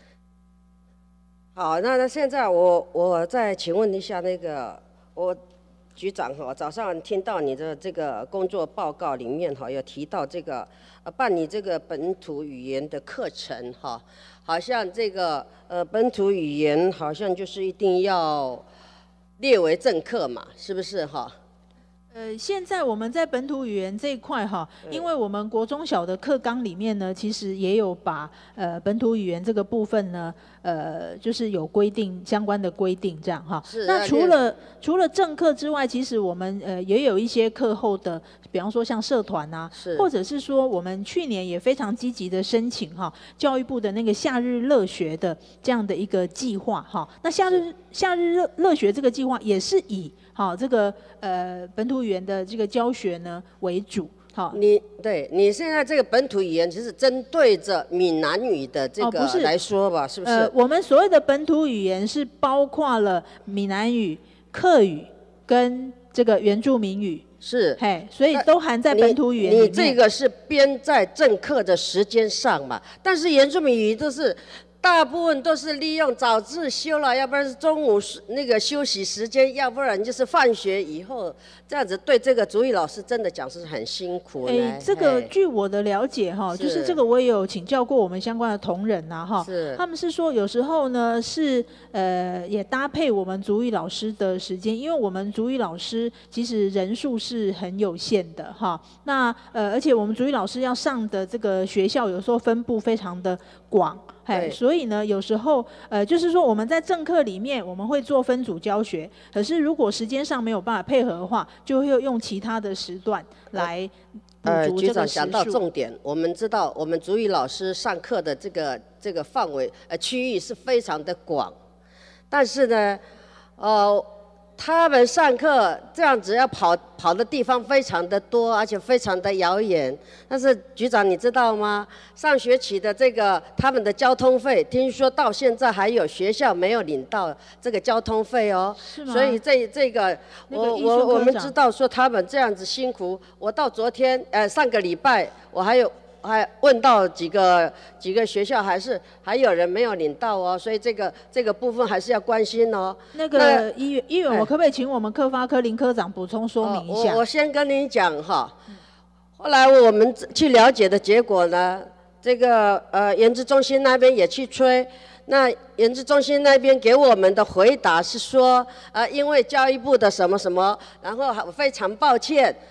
好，那那现在我我再请问一下那个我。局长哈，早上听到你的这个工作报告里面哈，有提到这个呃办理这个本土语言的课程哈，好像这个呃本土语言好像就是一定要列为正课嘛，是不是哈？ 呃，现在我们在本土语言这一块哈，因为我们国中小的课纲里面呢，其实也有把呃本土语言这个部分呢，呃，就是有规定相关的规定这样哈。是。那除了除了正课之外，其实我们呃也有一些课后的，比方说像社团啊，或者是说我们去年也非常积极的申请哈，教育部的那个夏日乐学的这样的一个计划哈。那夏日夏日乐乐学这个计划也是以好，这个呃本土语言的这个教学呢为主。好， 你对你现在这个本土语言，其实针对着闽南语的这个来说吧，哦、是, 是不是？ 呃，我们所谓的本土语言是包括了闽南语、客语跟这个原住民语。 是， 嘿，所以都含在本土语言里面。 你这个是编在正课的时间上嘛？但是原住民语都是。大部分都是利用早自修了，要不然是中午那个休息时间，要不然就是放学以后，这样子对这个族语老师真的讲是很辛苦。 哎，这个据我的了解哈，就是这个我也有请教过我们相关的同仁呐哈，他们是说有时候呢是呃也搭配我们族语老师的时间，因为我们族语老师其实人数是很有限的哈，那呃而且我们族语老师要上的这个学校有时候分布非常的广。哎，所以呢，有时候呃，就是说我们在正课里面我们会做分组教学，可是如果时间上没有办法配合的话，就会用其他的时段来补足这个时数。 呃，局长讲到重点，我们知道我们族语老师上课的这个这个范围呃区域是非常的广，但是呢，呃。他们上课这样子要跑跑的地方非常的多，而且非常的遥远。但是局长你知道吗？上学期的这个他们的交通费，听说到现在还有学校没有领到这个交通费哦。 是吗？ 所以这这个我我我们知道说他们这样子辛苦。我到昨天呃上个礼拜我还有。还问到几个几个学校，还是还有人没有领到哦，所以这个这个部分还是要关心哦。 那个医院医院，我可不可以请我们科发科林科长补充说明一下？ 哦、我我先跟你讲哈，后来我们去了解的结果呢，这个呃研制中心那边也去催，那研制中心那边给我们的回答是说，呃因为教育部的什么什么，然后非常抱歉。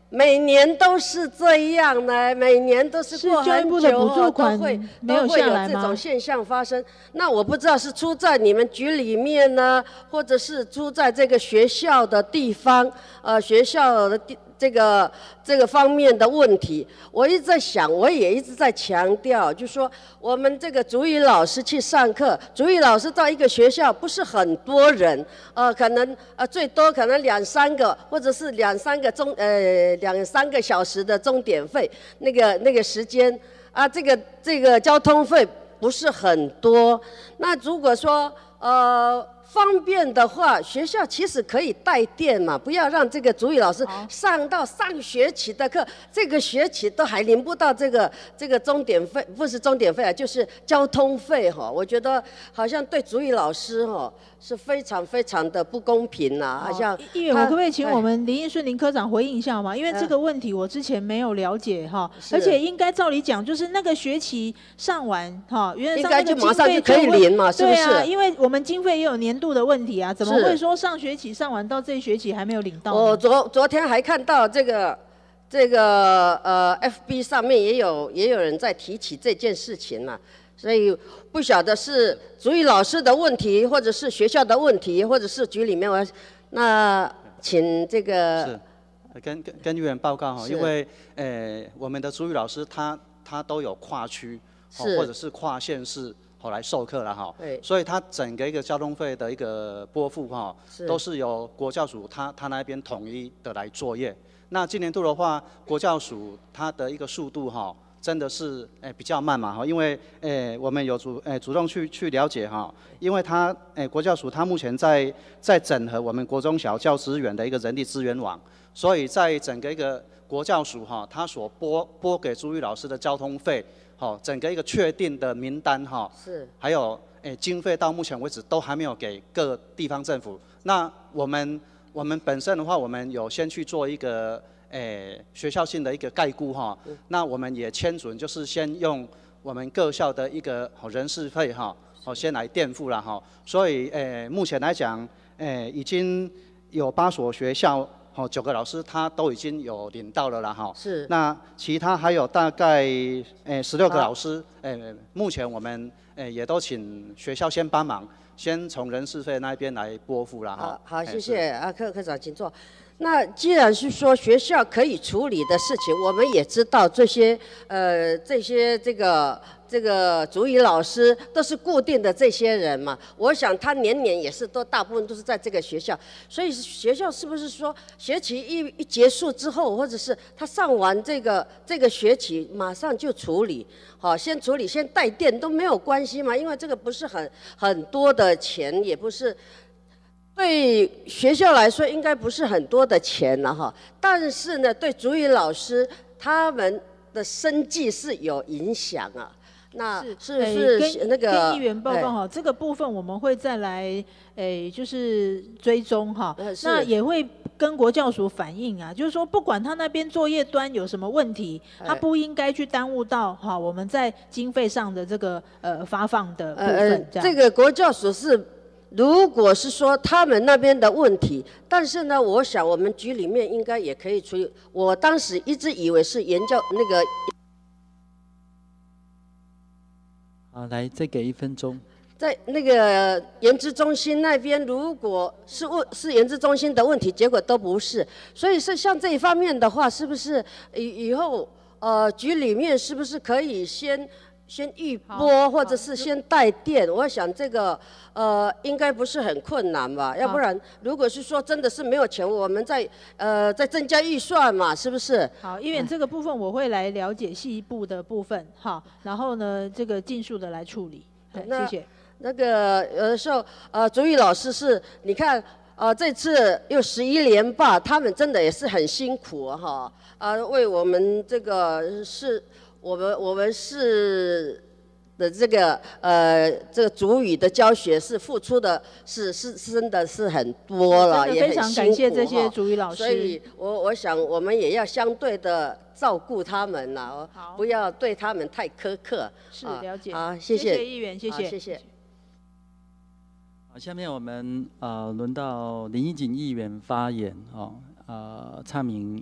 每年都是这样呢，每年都是过很久补助款都会没有都会有下来吗这种现象发生。那我不知道是出在你们局里面呢，或者是出在这个学校的地方，呃，学校的地。这个这个方面的问题，我一直在想，我也一直在强调，就是说我们这个族语老师去上课，族语老师到一个学校不是很多人，呃，可能呃最多可能两三个，或者是两三个钟呃两三个小时的钟点费，那个那个时间啊，这个这个交通费不是很多。那如果说呃。方便的话，学校其实可以带电嘛，不要让这个族语老师上到上学期的课，这个学期都还领不到这个这个钟点费，不是钟点费啊，就是交通费哈。我觉得好像对族语老师哈是非常非常的不公平呐、好像。 议员，我可不可以请我们林义顺林科长回应一下嘛？因为这个问题我之前没有了解哈，而且应该照理讲，就是那个学期上完哈，原来上那个经费可以领嘛，是不是？ 对啊，因为我们经费也有年度的问题啊，怎么会说上学期上完到这一学期还没有领到呢？ 我昨昨天还看到这个这个呃 F B 上面也有也有人在提起这件事情了、啊，所以不晓得是族语老师的问题，或者是学校的问题，或者是局里面我那请这个是跟跟跟议员报告哈，因为呃我们的族语老师他他都有跨区、哦、或者是跨县市。好来授课了哈，所以他整个一个交通费的一个拨付哈，都是由国教署他他那边统一的来作业。那今年度的话，国教署它的一个速度哈，真的是诶、欸、比较慢嘛哈，因为诶、欸、我们有主诶、欸、主动去去了解哈，因为他诶、欸、国教署它目前在在整合我们国中小教资源的一个人力资源网，所以在整个一个国教署哈，它所拨拨给族语老师的交通费。好，整个一个确定的名单哈， 是， 还有诶经费到目前为止都还没有给各地方政府。那我们我们本身的话，我们有先去做一个诶学校性的一个概估哈，那我们也签准，就是先用我们各校的一个人事费哈，好先来垫付了哈。所以诶目前来讲，诶已经有八所学校。哦，九个老师他都已经有领到了啦哈。 是。 那其他还有大概诶十六个老师，诶目前我们诶也都请学校先帮忙，先从人事费那边来拨付啦哈。 好，好，谢谢啊，科科长，请坐。那既然是说学校可以处理的事情，我们也知道这些呃这些这个这个族语老师都是固定的这些人嘛。我想他年年也是都大部分都是在这个学校，所以学校是不是说学期一一结束之后，或者是他上完这个这个学期马上就处理，好，先处理先带电都没有关系嘛？因为这个不是很很多的钱，也不是。对学校来说，应该不是很多的钱了哈，但是呢，对族语老师他们的生计是有影响啊。那是是是那个跟议员报告哈，这个部分我们会再来诶，就是追踪哈。那也会跟国教署反映啊，就是说不管他那边作业端有什么问题，他不应该去耽误到哈我们在经费上的这个呃发放的部分。 这个国教署是。如果是说他们那边的问题，但是呢，我想我们局里面应该也可以处理。我当时一直以为是研究那个。 好，来再给一分钟。 在那个研制中心那边，如果是问是研制中心的问题，结果都不是。所以是像这一方面的话，是不是以以后呃局里面是不是可以先？先预拨或者是先带电，我想这个呃应该不是很困难吧？要不然如果是说真的是没有钱，我们再呃再增加预算嘛，是不是？ 好，议员这个部分我会来了解细部的部分，好，然后呢这个尽速的来处理，谢谢。 那个有的时候呃族语老师是，你看呃这次又十一连霸，他们真的也是很辛苦哈，啊、呃、为我们这个是。我们我们是的这个呃这个族语的教学是付出的是是真的是很多了，也很辛苦。非常感谢这些族语老师。 所以我我想我们也要相对的照顾他们啦，不要对他们太苛刻。 是了解。 好，谢谢。谢谢议员，谢谢。 谢谢。 好，下面我们呃轮到林义景议员发言哦，呃，唱名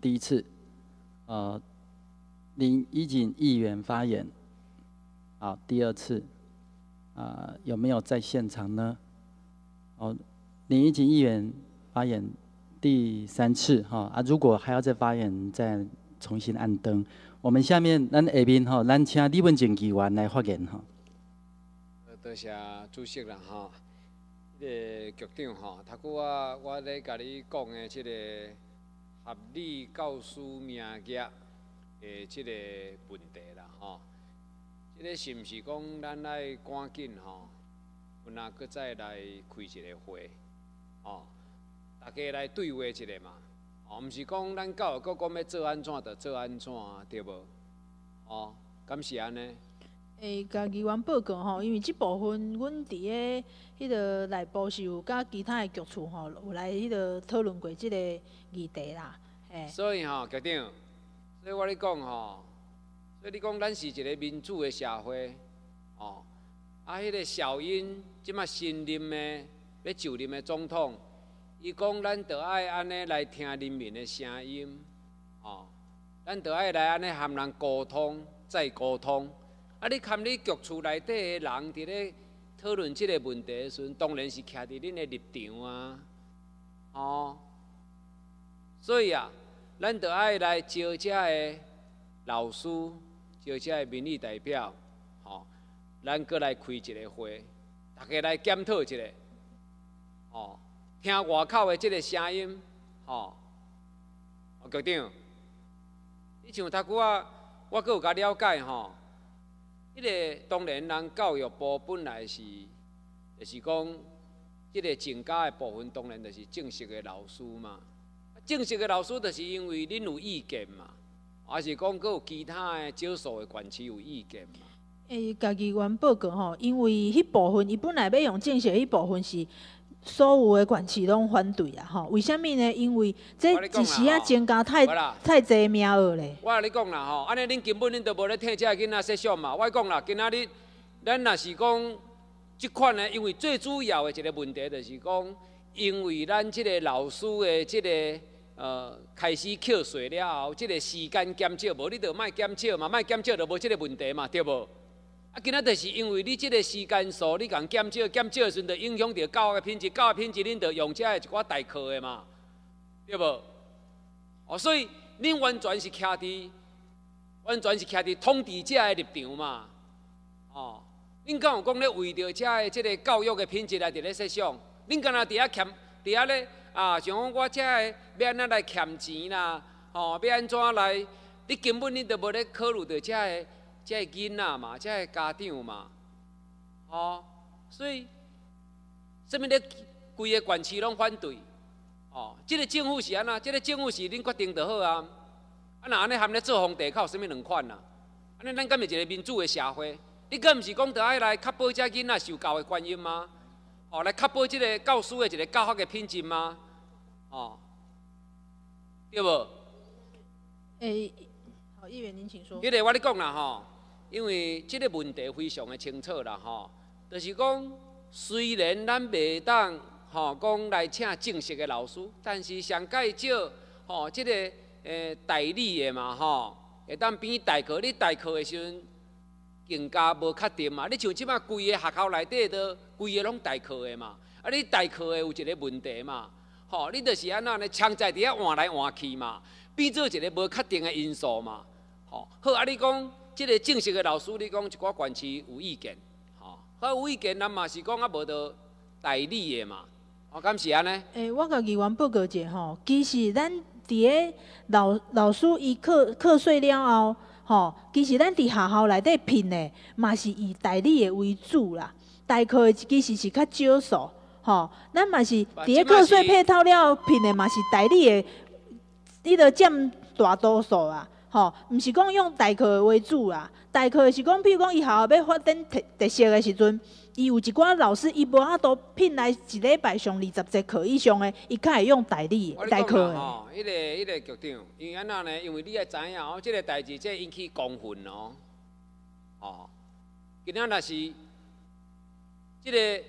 第一次，呃，林怡景议员发言。好，第二次，啊、呃，有没有在现场呢？哦，林怡景议员发言第三次哈啊，如果还要再发言，再重新按灯。我们下面咱下面哈，咱请李文静议员来发言哈。 多谢主席啦哈，迄个局长哈，头拄啊，我咧甲你讲的即个合理教师名额的即个问题啦吼，即个是毋是讲咱爱赶紧吼，有哪搁再来开一个会，吼，大家来对话一下嘛，哦，毋是讲咱教育局讲要做安怎就做安怎，对无？哦，敢是安尼？ 诶，甲议员报告吼，因为即部分阮伫个迄个内部是有甲其他的局处吼，有来迄个讨论过即个议题啦，嘿。 所以吼，局长，所以我咧讲吼，所以你讲咱是一个民主的社会，哦，啊，迄个小英即马新任的要就任的总统，伊讲咱着爱安尼来听人民的声音，哦，咱着爱来安尼含人沟通再沟通。啊！你看你局处内底的人伫咧讨论即个问题的时阵，当然是徛伫恁的立场啊，哦。所以啊，咱着爱来招遮的老师，招遮的民意代表，吼、哦，咱搁来开一个会，大家来检讨一下，哦，听外口的即个声音，吼、哦。局长，你像头拄仔，我搁有甲了解吼。迄个当然，咱教育部本来是，就是讲，即个增加的部分，当然就是正式的老师嘛。正式的老师，就是因为恁有意见嘛，还是讲佫有其他的少数的县市有意见嘛？ 诶，家己原报告吼，因为迄部分伊本来要用正式迄部分是。所有的县市拢反对啊！吼，为什么呢？因为这一时啊增加太太侪名额咧。 我甲你讲啦吼，安尼恁根本恁都无咧听遮囡仔说相嘛。我讲啦，今仔日咱若是讲即款呢，因为最主要的一个问题就是讲，因为咱即个老师的即、这个呃开始扣税了后，即、这个时间减少，无你就莫减少嘛，莫减少就无即个问题嘛，对无？啊，今仔就是因为你即个时间数，你共减少，减少的时阵，就影响到教育的品质，教育品质恁就用遮的一寡代课的嘛，对无？哦，所以恁完全是徛伫，完全是徛伫统治者的立场嘛，哦，恁敢有讲咧为着遮的即个教育的品质来伫咧设想？恁敢若伫遐欠，伫遐咧啊，像讲我遮的要安怎来欠钱啦，哦，要安怎来？你根本恁就无咧考虑到遮的。遮个囡仔嘛，遮个家长嘛，哦，所以，什么咧规个县市拢反对，哦，即、这个政府是安那？即、这个政府是恁决定就好啊。啊，若安尼含咧做皇帝，较有啥物两款啊？安尼咱敢是一个民主的社会？你敢毋是讲着爱来确保遮囡仔受教的观音吗？哦，来确保即个教师的一个教学的品质吗？哦，对无？ 诶，好，议员您请说。 迄个我咧讲啦吼。因为即个问题非常的清楚啦，吼，就是讲虽然咱袂当吼讲来请正式的老师，但是上介少吼即个诶代理的嘛吼，会当编代课，你代课的时阵更加无确定嘛。你像即摆规个学校内底都规个拢代课的嘛，啊你代课的有一个问题嘛，吼，你就是安那呢，常在伫遐换来换去嘛，变做一个无确定的因素嘛，吼，好啊你讲。即个正式的老师，你讲一寡县市有意见，吼，好有意见，咱嘛是讲啊无得代理的嘛，哦，敢是安尼？ 诶，我甲议员报告者吼，其实咱伫个老老师伊课课税了后，吼，其实咱伫学校内底聘的，嘛是以代理的为主啦，代课的其实是较少数，吼，咱嘛是伫个课税配套了聘的，嘛是代理的，你着占大多数啊。吼，毋是讲用代课为主啦，代课是讲，譬如讲，伊学校要发展特特色的时阵，伊有一寡老师，伊无法度聘来一礼拜上二十节课以上的，伊较会用代理代课的。 吼，迄个迄个局长，因为安那呢？因为你也知影哦，即个代志这引起公愤哦，哦，今仔若是即个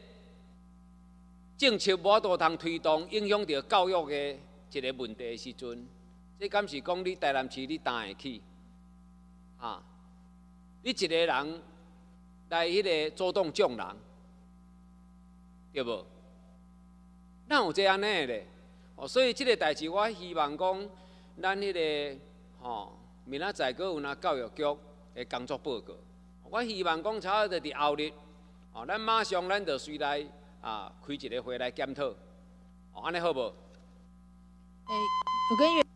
政策无法度通推动，影响到教育的一个问题的时阵。 你敢是讲你台南市你担会起？啊，你一个人来迄个主动众人，对无？哪有这安尼咧？哦，所以即个代志，我希望讲，咱迄、那个吼、哦，明仔载阁有那教育局的工作报告。我希望讲，差不多伫后日，哦，咱马上咱就随来啊开一个会来检讨，哦，安尼好无？ 诶、欸，我跟原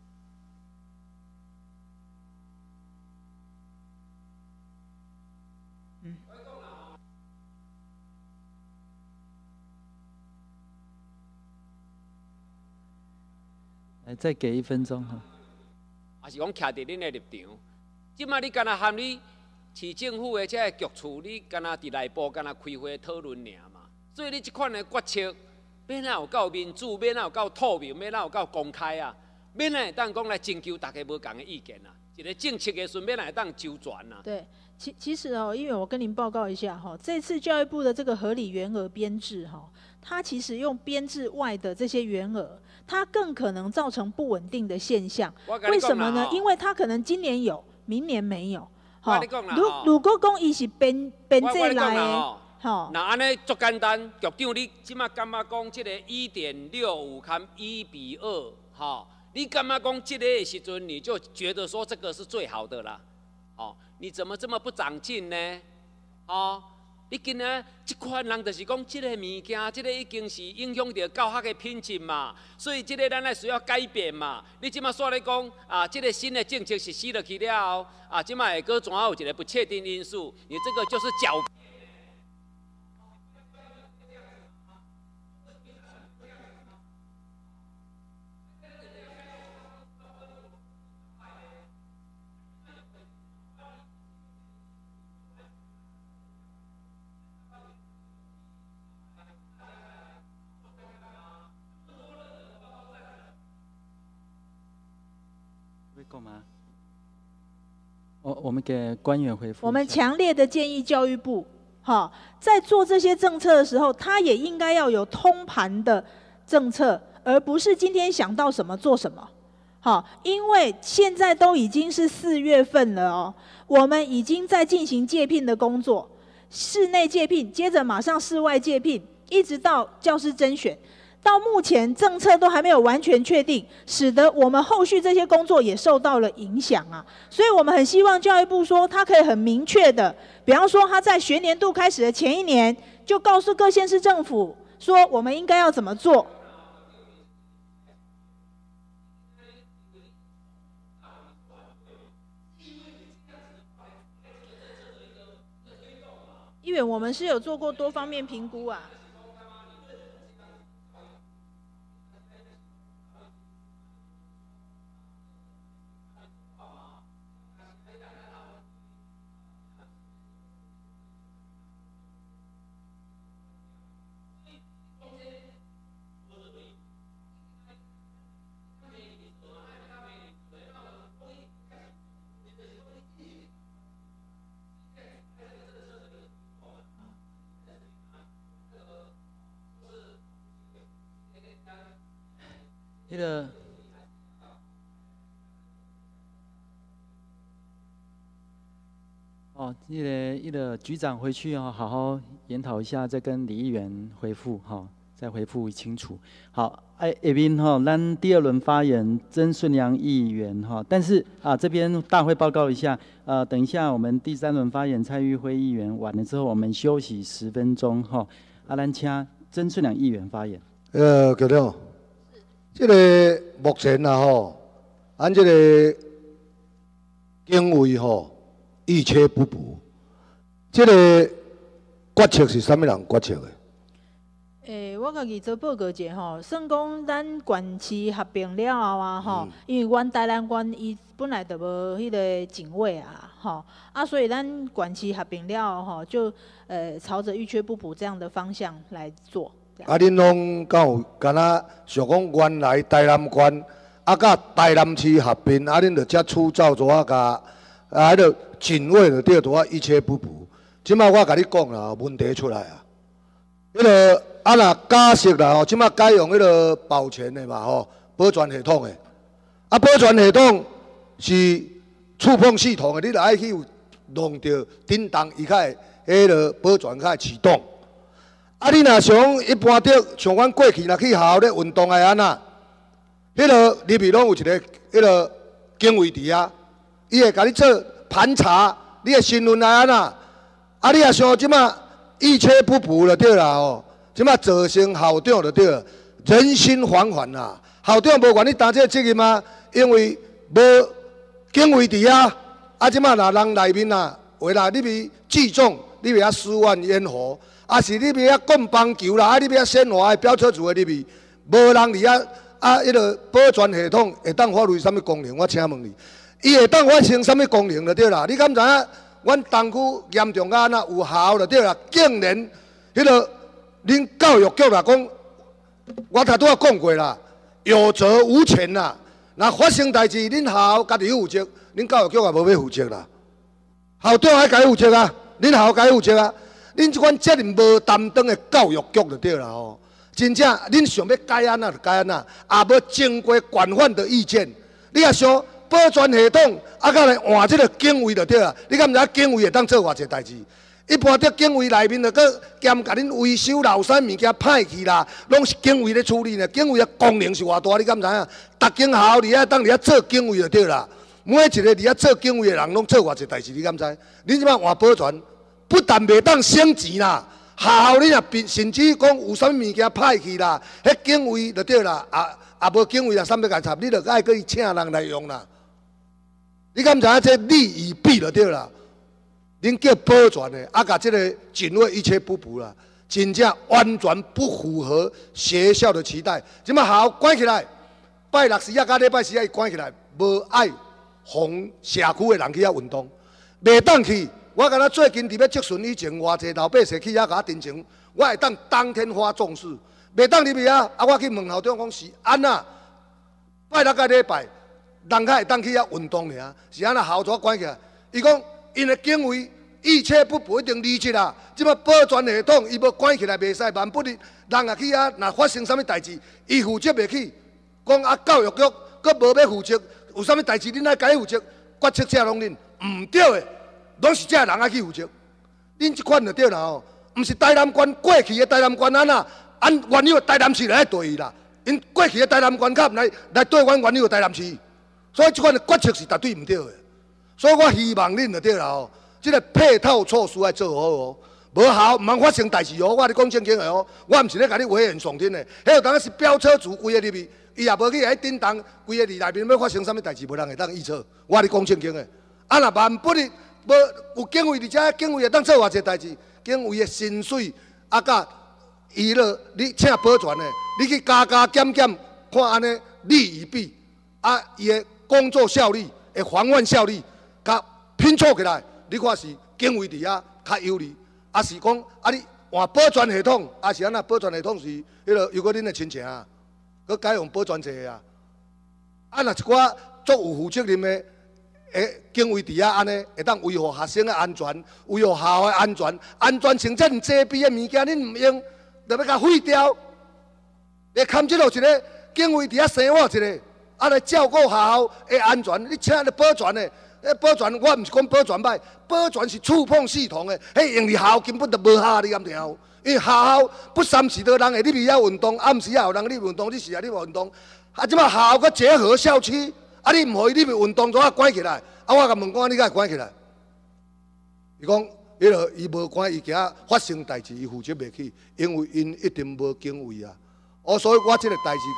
嗯。 来，再给一分钟哈。 也是讲徛伫恁的立场，即摆你敢若含你市政府的这局处，你敢若伫内部敢若开会讨论尔嘛？所以你即款的决策，免哪有够民主，免哪有够透明，免哪有够公开啊？免哪会当讲来征求大家无同的意见啊？一个政策的时阵，免哪会当周全啊？ 对，其其实哦，因为我跟您报告一下哈，这次教育部的这个合理员额编制哈，它其实用编制外的这些员额，它更可能造成不稳定的现象。为什么呢？因为它可能今年有，明年没有。好，如如果讲伊是编编制来的， 吼，那安尼足简单。局长，你即马感觉讲即个一点六五看一比二，吼，你感觉讲即个的时阵，你就觉得说这个是最好的啦？哦，你怎么这么不长进呢？哦。你今仔即款人就是讲，即个物件，即个已经是影响到教学的品质嘛，所以即个咱来需要改变嘛。你即马说咧讲啊，即个新的政策实施落去了后，啊，即马会阁怎有一个不确定因素？你这个就是狡辩。 够吗？我我们给官员回复。 我们强烈的建议教育部，哈，在做这些政策的时候，他也应该要有通盘的政策，而不是今天想到什么做什么。好，因为现在都已经是四月份了哦，我们已经在进行介聘的工作，室内介聘，接着马上室外介聘，一直到教师甄选。到目前政策都还没有完全确定，使得我们后续这些工作也受到了影响啊。所以我们很希望教育部说，他可以很明确的，比方说他在学年度开始的前一年，就告诉各县市政府说，我们应该要怎么做。因为我们是有做过多方面评估啊。 那个哦，那个那个局长回去哦，好好研讨一下，再跟李议员回复哈、哦，再回复清楚。好，哎，下边哈，咱第二轮发言曾顺良议员哈、哦，但是啊，这边大会报告一下，呃，等一下我们第三轮发言蔡玉辉议员完了之后，我们休息十分钟哈。阿兰请曾顺良议员发言。 呃，局长。这个目前啊吼，咱这个经费吼一缺不补，这个决策是啥物人决策的？ 诶、欸，我家己做报告者吼，算讲咱县市合并了后啊吼，嗯、因为阮台南县伊本来就无迄个警卫啊吼，啊，所以咱县市合并了后吼，就呃朝着预缺不补这样的方向来做。 啊，恁拢敢有敢若想讲原来台南县啊，甲台南市合并，啊，恁就遮出照做啊，甲啊，迄个警卫就对拄啊一切不补。即摆我甲你讲啦，问题出来啊。迄、那个啊，若假设啦吼，即摆改用迄个保全的嘛吼，保全系统的。 啊，保全系统是触碰系统的，你就爱去弄到叮当，伊才会迄个保全才会启动。啊，你若想一般着像阮过去若去学校咧运动的安那，迄个里面拢有一个迄个警卫伫啊，伊会甲你做盘查你的身份安那。啊，你若想即马一切不补了对啦哦，即马做成校长就对了，人心惶惶啦。校长无愿意担这个责任吗？因为无警卫伫啊，啊，即马若人内面啊，话啦，你咪聚众，你咪遐施怨烟火，啊是你咪遐灌棒球啦，啊你咪遐鲜花的飙车族的你咪，无人伫遐，啊，迄个保全系统会当发挥什么功能？我请问你，伊会当发生什么功能就对啦？你敢知影？阮东区严重到安那有效就对啦，竟然迄个恁教育局啦讲，我头拄仔讲过啦，有责无权啦。若发生代志，恁学校家己负责，恁教育局也无要负责啦。校长还该负责啊，恁学校该负责啊。恁即款责任无担当的教育局就对啦吼。真正恁想要改安那就改安那，也无经过广泛的意见。你也想？保全系统啊，甲来换即个警卫就对啦。你敢毋知影警卫会当做偌济代志？一般伫警卫内面就搁兼甲恁维修老山物件歹去啦，拢是警卫咧处理呢。警卫的功能是偌大，你敢毋知影？逐间学校伫遐当伫遐做警卫就对啦。每一个伫遐做警卫的人拢做偌济代志，你敢知？恁即摆换保全，不但袂当省钱啦，学校你若甚至讲有啥物物件歹去啦，迄警卫就对啦，啊啊无警卫啦，啥物甲插，你就爱去请人来用啦。你敢知影这利与弊就对啦？恁叫保全的，啊，甲这个警卫一切不补啦，真正完全不符合学校的期待。即马学校关起来，拜六时啊，甲礼拜时啊，伊关起来，无爱逢社区的人去遐运动，袂当去。我敢若最近伫要积顺以前，偌济老百姓去遐甲我申请，我会当当天发重视，袂当入去啊！啊，我去问校长讲是安那？拜六甲礼拜。人较会当去遐运动尔，是安那校怎关起来？伊讲因的警卫一切不补一定离职啦。即摆保全系统伊要关起来袂使，万不哩人也去遐，若发生啥物代志，伊负责袂起。讲啊教育局佫无要负责，有啥物代志恁爱该负责，决策者拢恁毋对的，拢是这人爱去负责。恁即款就对啦吼，毋是台南县过去的台南县安那，按原有的台南市来对伊啦。因过去的台南县较毋来来对阮原有的台南市。所以，即款的决策是绝对毋对的。所以我希望恁就对啦吼，即个配套措施要做好哦，无效毋通发生代志哦。我咧讲正经的哦，我毋是咧甲你危言耸听的。迄有当个是飙车族规个入去，伊也无去喺叮当规个里内面要发生啥物代志，无人会当预测。我咧讲正经的，啊若万不哩无有警卫伫遮，警卫会当做偌济代志，警卫的薪水啊甲伊落你请保全的，你去加加减减，看安尼利与弊，啊伊的。工作效率、诶防范效率，甲拼凑起来，你看是警卫伫遐较有利，啊是讲啊你换保全系统，啊是安那保全系统是迄个如果恁的亲情啊，佮改用保全制啊，啊若一寡足有负责任的诶警卫伫遐安尼，会当维护学生的安全，维护学校的安全，安全性遮尔遮蔽的物件恁毋用，就要甲废掉。你看即落一个警卫伫遐生活一个。啊，来照顾学校的安全，你请个保全的，迄保全我毋是讲保全歹，保全是触碰系统的，迄用伫学校根本就无效，你敢听？因为学校不三时多人会入去遐运动，暗时也有人入去运动，你时啊你运动，啊即摆学校佮结合校区，啊你毋互伊入去运动，怎啊关起来？啊我甲问讲，你敢会关起来？伊讲，迄个伊无关，伊惊发生代志，伊负责袂起，因为因一定无警卫啊。哦，所以我即个代志。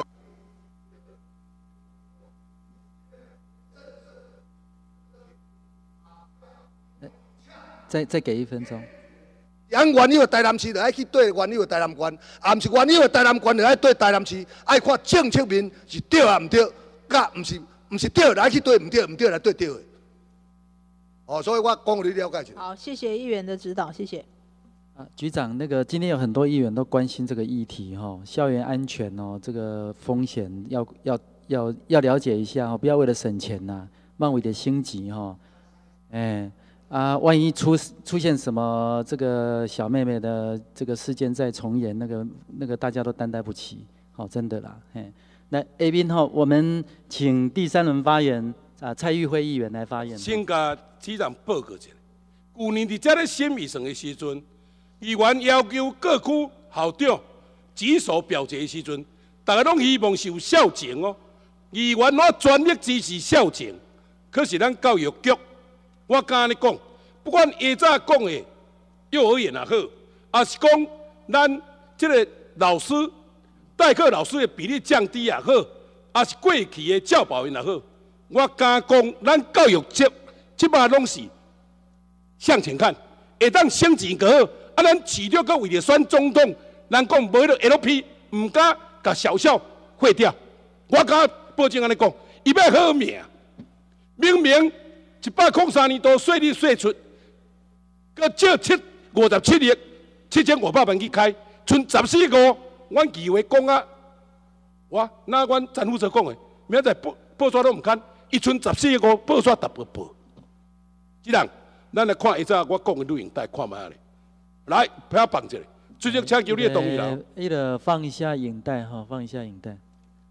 再再给一分钟。 按原有的台南市就爱去对原有的台南县，啊，毋是原有的台南县就爱对台南市，爱看政策面是对啊毋对，甲毋是毋是对来去对毋对，毋对来对对的。哦，所以我讲你了解一下。 好，谢谢议员的指导，谢谢。 啊，局长，那个今天有很多议员都关心这个议题哈、哦，校园安全哦，这个风险要要要要了解一下哦，不要为了省钱呐、啊，漫为的心急哈、哦，哎。啊，万一出出现什么这个小妹妹的这个事件再重演，那个那个大家都担待不起，好、哦，真的啦，嘿， 来 A 边哈，我们请第三轮发言啊，蔡玉辉议员来发言。 先甲市长报告一下，去年伫这个审议上的时阵，议员要求各区校长举手表决的时阵，大家拢希望是有孝情哦。议员我全力支持孝情，可是咱教育局，我敢安尼讲，不管下早讲的幼儿园也好，还是讲咱这个老师代课老师的比例降低也好，还是过去的教保员也好，我敢讲，咱教育局即摆拢是向前看，会当省钱个好。啊，咱市长阁为着选总统，咱讲买了 L P， 唔敢甲小校废掉。我敢保证安尼讲，伊要好命。明明一百零三年度税率税出，阁借七五十七亿七千五百万去开，剩十四个。阮议会讲啊，我那阮陈副所讲的，明仔报报纸都唔看，伊剩十四个报纸特别报。即人，咱来看下早我讲的录影带，看卖咧。来，不要放一下，最近请求你的同意啦。 伊个放一下影带哈，放一下影带。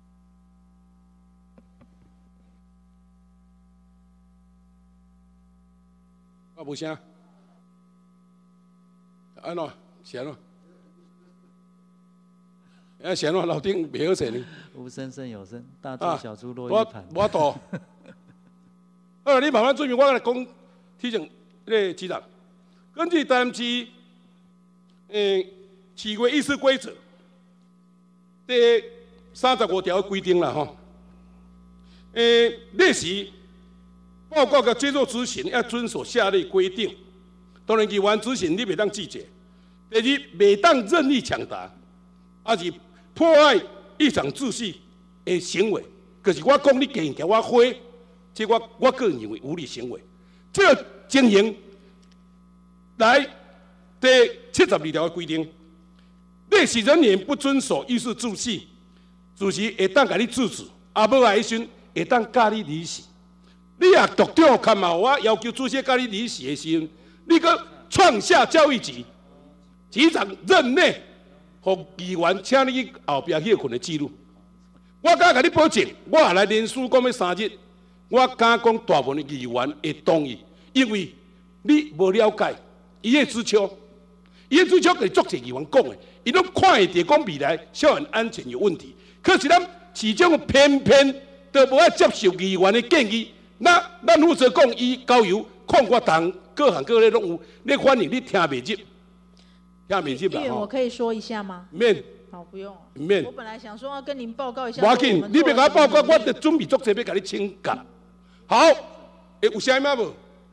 啊，无声。安怎？是安怎？啊，是安怎？楼顶袂好势呢？ 无声胜有声，大猪小猪落一盘。 我我多。好，你慢慢准备，我来讲提醒那个局长，根据台南市诶市规议事规则第三十五条的规定啦，吼，诶，历时报告甲接受执行要遵守下列规定。当然，议员执行你袂当拒绝。第二，袂当任意抢答，还是破坏议场秩序的行为，就是我讲你竟然甲我花，这我我个人认为无理行为。这个情形来第七十二条的规定，历史人员不遵守议事秩序，主席会当甲你制止，啊无来时会当教你离席。你若独长看嘛，我要求主席教你离席的时候，你个创下教育局局长任内，互议员请你去后壁休困的记录。我敢甲你保证，我下来连续讲要三日，我敢讲大部分的议员会同意，因为你无了解伊的主张，伊的主张就是足侪议员讲的，伊拢看会到讲未来校园安全有问题，可是咱市长偏偏都无爱接受议员的建议。那咱负责讲，伊交由矿发党各行各业拢有，你反正你听袂入，听袂入啦。 议员，我可以说一下吗？ 免。 好，不用。 免。 我本来想说要跟您报告一下。 无要紧，你别甲我报告，我得准备足济要甲你请假。好，会有声音无？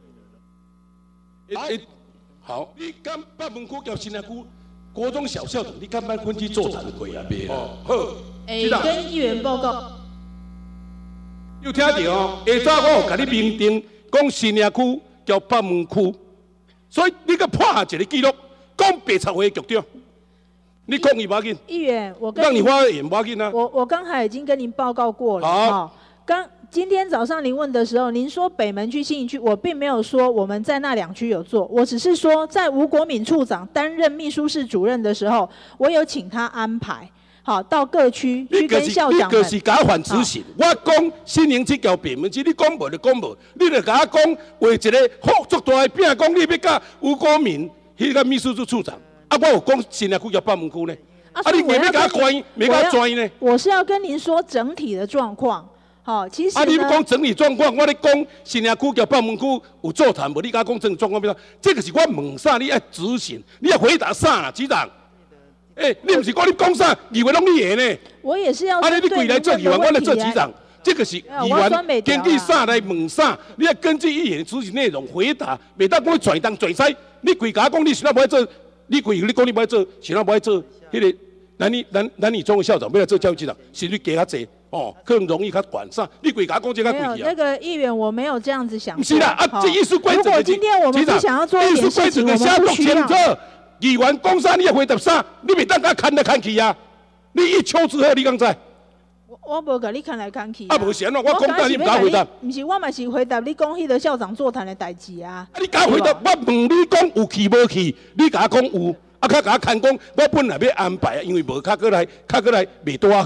诶，好。你敢北门区交新南区国中小校长，你敢捌分去做产过啊？未哦，好。 诶，跟议员报告。 有听到哦？下早我有甲你明定，讲新营区叫北门区，所以你个破下一个记录，讲白插会局长，你讲伊无要紧。 议员，我跟让你发言无要紧啊。 我我刚才已经跟您报告过了。 好。 刚今天早上您问的时候，您说北门区、信义区，我并没有说我们在那两区有做，我只是说在吴国敏处长担任秘书室主任的时候，我有请他安排。好，到各区去跟校长们。 你就是甲我反执行。我讲新营区交北门区，你讲无就讲无，你就甲我讲画一个好足大的饼，讲你要甲吴国民迄个秘书处处长。啊，我有讲新营区交北门区呢。啊，你为咩甲我关？没甲我专呢？ 我是要跟您说整体的状况。好，其实。啊， 你讲整体状况，我咧讲新营区交北门区有座谈无？你甲我讲整体状况，这个是我问啥，你要执行，你要回答啥啦，局长？哎、欸，你不是讲你讲啥，议员拢你演呢？ 我也是要。 啊，你你跪来做议员，我来做局长，这个是议员根据啥来问啥？你要根据议员指示内容回答，袂当讲转东转西。你跪甲讲你想要不爱做，你跪你讲你不爱做，想要不爱做，迄个男女男男女中的校长要来做教育局长，薪水加较济哦，可能容易较管啥？你跪甲讲这个跪去啊？ 那个议员我没有这样子想。 不是啦，啊，这议事规则。 如果今天我们不想要做一点事情，我们不需要。 议员讲啥，你也回答啥，你袂当甲看来看去啊！你一丘之貉，你敢知？ 我我无甲你看来看去。 啊，无是安怎？我讲到你唔敢回答。 唔是，我嘛是回答你讲迄个校长座谈的代志啊。 啊，你敢回答？我问你讲有去无去？你甲我讲有，啊，较甲我看讲，我本来要安排，因为无较过来，较过来袂拄好。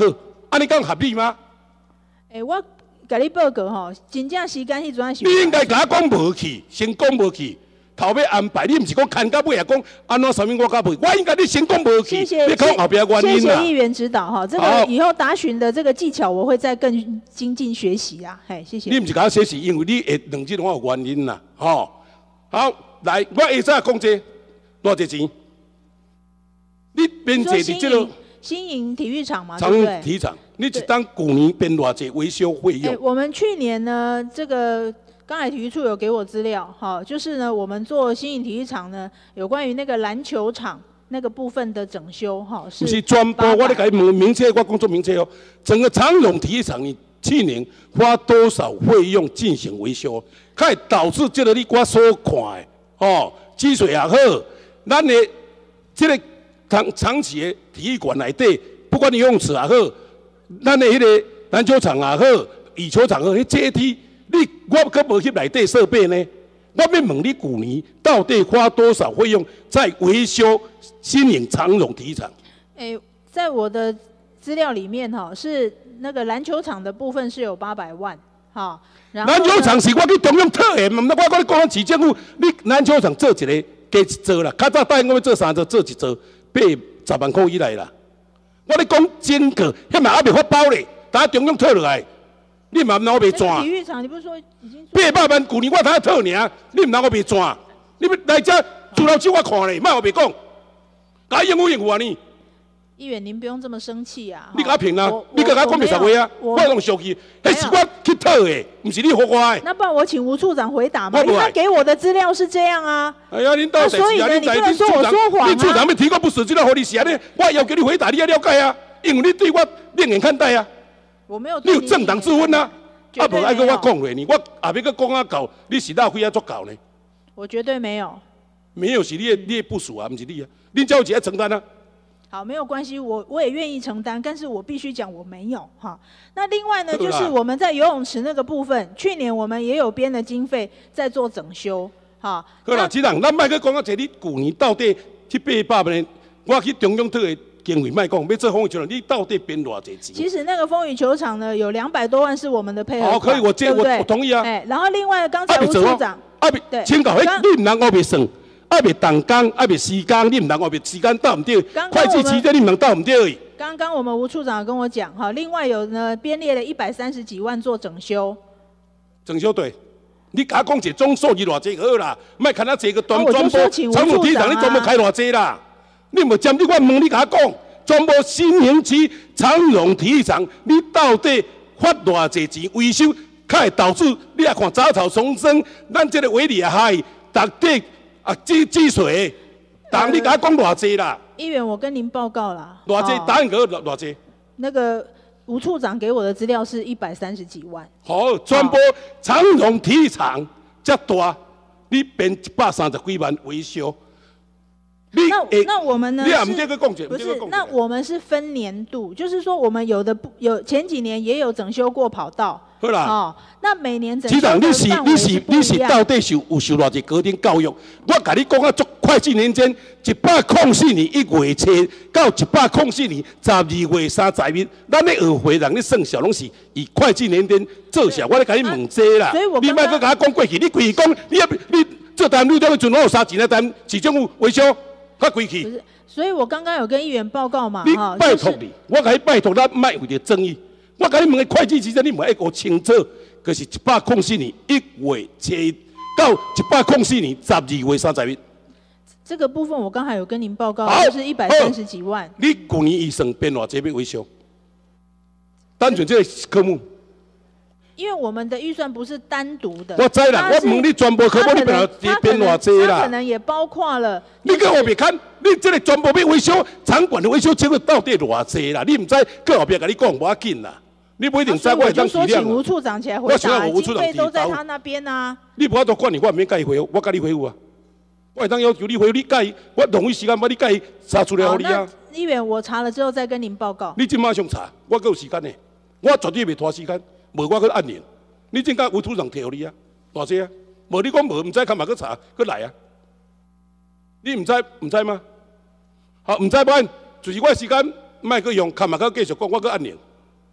安尼讲合理吗？ 诶、欸，我甲你报告吼，真正时间迄阵是。 你应该甲我讲无去，先讲无去。头要安排，你唔是讲看到尾也讲安怎什么我甲袂，我应该你先讲无去，你讲后边原因啦。 谢谢议员指导哈，这个以后答询的这个技巧我会再更精进学习啊，嘿，谢谢。 你唔是甲我学习，因为你会两只我有原因啦，吼。好，来，我下早讲这偌济钱，你编坐伫这个新营体育场嘛， 长对不对？ 体育场，你一当旧年编偌济维修费用？ 欸，我们去年呢，这个。刚才体育处有给我资料，哈，就是呢，我们做新营体育场呢，有关于那个篮球场那个部分的整修，哈，是。不是全部，我咧给你明确，我工作明确哦。整个长荣体育场，你去年花多少费用进行维修，才导致这个你我所看的，哦，积水也好，咱的这个长长期的体育馆内底，不管游泳池也好，咱的迄个篮球场也好，羽球场也好，迄阶梯。你我可无去内底设备呢？我要问你，去年到底花多少费用在维修新营长荣体育场？ 诶、欸，在我的资料里面哈，是那个篮球场的部分是有八百万，哈。 篮球场是我去中央特的，唔，我我你讲市政府，你篮球场做一个加一座啦，较早答应我要做三座，做一座八十万块以内啦。我咧讲整个，迄嘛还未发包咧，等下中央退落来。你嘛唔拿我袂赚？ 体育场，你不是说已经八百万，去年我才退尔，你唔拿我袂赚？你要来遮朱老师我看咧，莫我袂讲，甲应付应付啊你。 议员，您不用这么生气啊！ 你甲我评啊，你甲我讲袂实话啊，我拢生气，迄是我去退的，唔是你花我的。 那不然我请吴处长回答嘛，因为他给我的资料是这样啊。 哎呀，恁到底是啊？ 所以呢，你不能说我说谎啊！ 你处长要提供不实资料，互你写呢，我要求你回答，你要了解啊，因为你对我另眼看待啊。 我没有。 你有政党之分啊！啊，无爱跟我讲话呢，我后尾搁讲啊到，你是哪费啊足够呢？ 我绝对没有。 没有是你的你的部属啊，不是你啊，恁才有一个承担啊。 好，没有关系，我我也愿意承担，但是我必须讲我没有哈。那另外呢，就是我们在游泳池那个部分，去年我们也有编的经费在做整修，哈。 好啦，局长，咱莫去讲啊，这你去年到底去八百万，我去中央特的。经费卖讲，要做风雨球场，你到底编偌济钱？ 其实那个风雨球场呢，有两百多万是我们的配合。 哦，可以，我接我我同意啊。 哎，然后另外刚才吴处长， 啊别，对，请教，迄你唔能我别算，啊别动工，啊别时间，你唔能我别时间到唔对，会计期间你唔能到唔对。 刚刚我们吴处长跟我讲哈，另外有呢编列了一百三十几万做整修。 整修对，你甲我讲一总数字偌济好啦，莫看啊这个专专播长荣体育场，你专播开偌济啦？你无针对我问你甲我讲，全部新营区长荣体育场，你到底花偌济钱维修，才会导致你来看杂草丛生，咱这个围里海，逐地啊积积水，但你甲我讲偌济啦？ 议员，我跟您报告啦。 偌济？答案给我偌济？ 那个吴处长给我的资料是一百三十几万。 好，全部长荣体育场这大，你编一百三十几万维修。 那那我们呢？ 你也唔对个讲者， 不是？那我们是分年度，就是说我们有的不有前几年也有整修过跑道。 好啦， 哦，那每年整修的范围是不一样。局长，你是你是你是到底是有受偌济高等教育？我甲你讲啊，足会计年间一百零四年一月初到一百零四年十二月三十日，咱咧学会人咧算数拢是以会计年间做下。我咧甲你问这啦，你莫搁甲我讲过去，你规讲你要你这单你都准我有三钱的单，市政府维修。他归去， 不是，所以我刚刚有跟议员报告嘛， 你拜托你，我甲你拜托，咱莫为着争议。我甲你问个会计时间，你莫爱讲清楚，就是一百零四年一月初到一百零四年十二月三十日。 这个部分我刚才有跟您报告，就是一百三十几万。 你去年预算编偌济要维修？单纯这个科目。 因为我们的预算不是单独的， 我知啦，我问你全部科目你编编偌济啦？ 它可能也包括了。 你搁后边看，你这个全部要维修，场馆的维修这个到底偌济啦？你唔知，搁后边甲你讲无要紧啦。你不一定知我会当体谅。我就说请吴处长起来回答，经费都在他那边啊。 你无法度管你，我唔免甲伊回，我甲你回复啊。我会当要求你回，你甲伊，我浪费时间，我你甲伊查出来互你啊。 议员，我查了之后再跟您报告。 你今马上查，我搁有时间呢，我绝对袂拖时间。无我去按年，你正甲吴处长摕互你啊，偌济啊？无你讲无，唔知看嘛去查，去来啊？你唔知唔知吗？好，唔知不按，就是我时间莫去用，看嘛去继续讲，我去按年。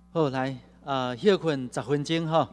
好，来，啊、呃，休困十分钟哈。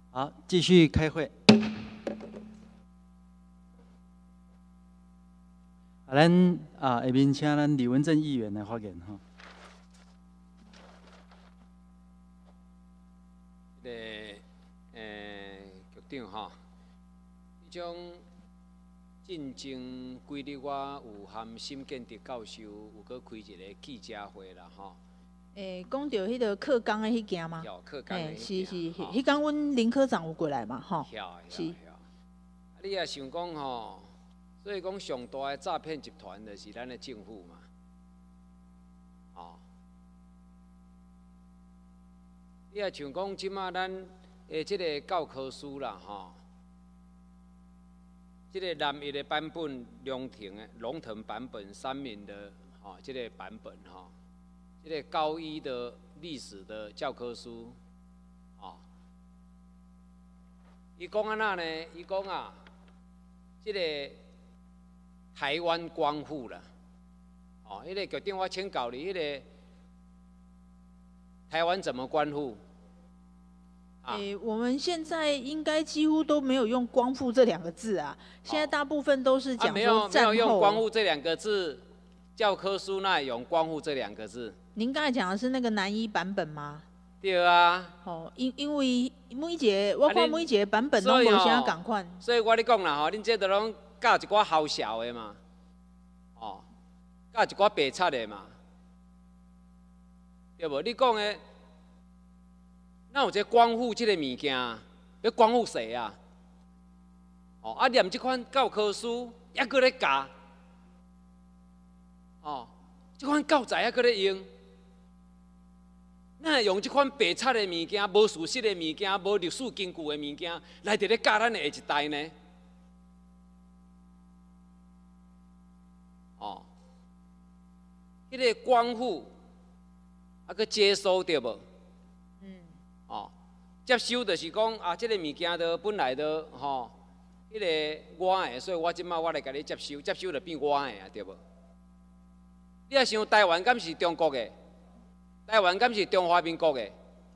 好，继续开会。啊，咱啊下面请咱李文正议员来发言哈。 这个诶局长哈，这种竞争规律，我有和沈建德教授有搁开一个记者会啦吼。 诶，讲到迄个课纲的迄件吗？ 有课纲的迄是是， 件。 迄工阮林科长有过来嘛？吼。 是。啊，你也想讲吼，所以讲上大的诈骗集团就是咱的政府嘛。哦。你也像讲即马咱诶即个教科书啦吼，即个南一的版本、龙腾的龙腾版本、三明的吼，即个版本吼。这个高一的历史的教科书，哦，伊讲安那呢？伊讲啊，这个台湾光复啦，哦，迄个局长我请教你，迄个台湾怎么光复？ 啊、诶，我们现在应该几乎都没有用“光复”这两个字啊，现在大部分都是讲说战后。 啊、没有没有用“光复”这两个字，教科书那用“光复”这两个字。 您刚才讲的是那个南一版本吗？ 对啊。 哦，因因为每一个我看每一个版本都无啥共款。 所以我咧讲啦吼，恁这都拢教一寡好笑的嘛，哦，教一寡白贼的嘛，对无？你讲的，哪有这光复这个物件？要光复谁啊？哦，啊念这款教科书，还搁咧教，哦，这款教材还搁咧用。咱用这款白贼的物件、无事实的物件、无历史根据的物件，来伫咧教咱的下一代呢？哦，迄、那个光复，啊，佮接收对无？嗯。哦，接收就是讲啊，这个物件都本来都吼，迄、那个我的，所以我即摆我来甲你接收，接收就变我的啊，对无？你也想台湾敢是中国的？台湾敢是中华民国的？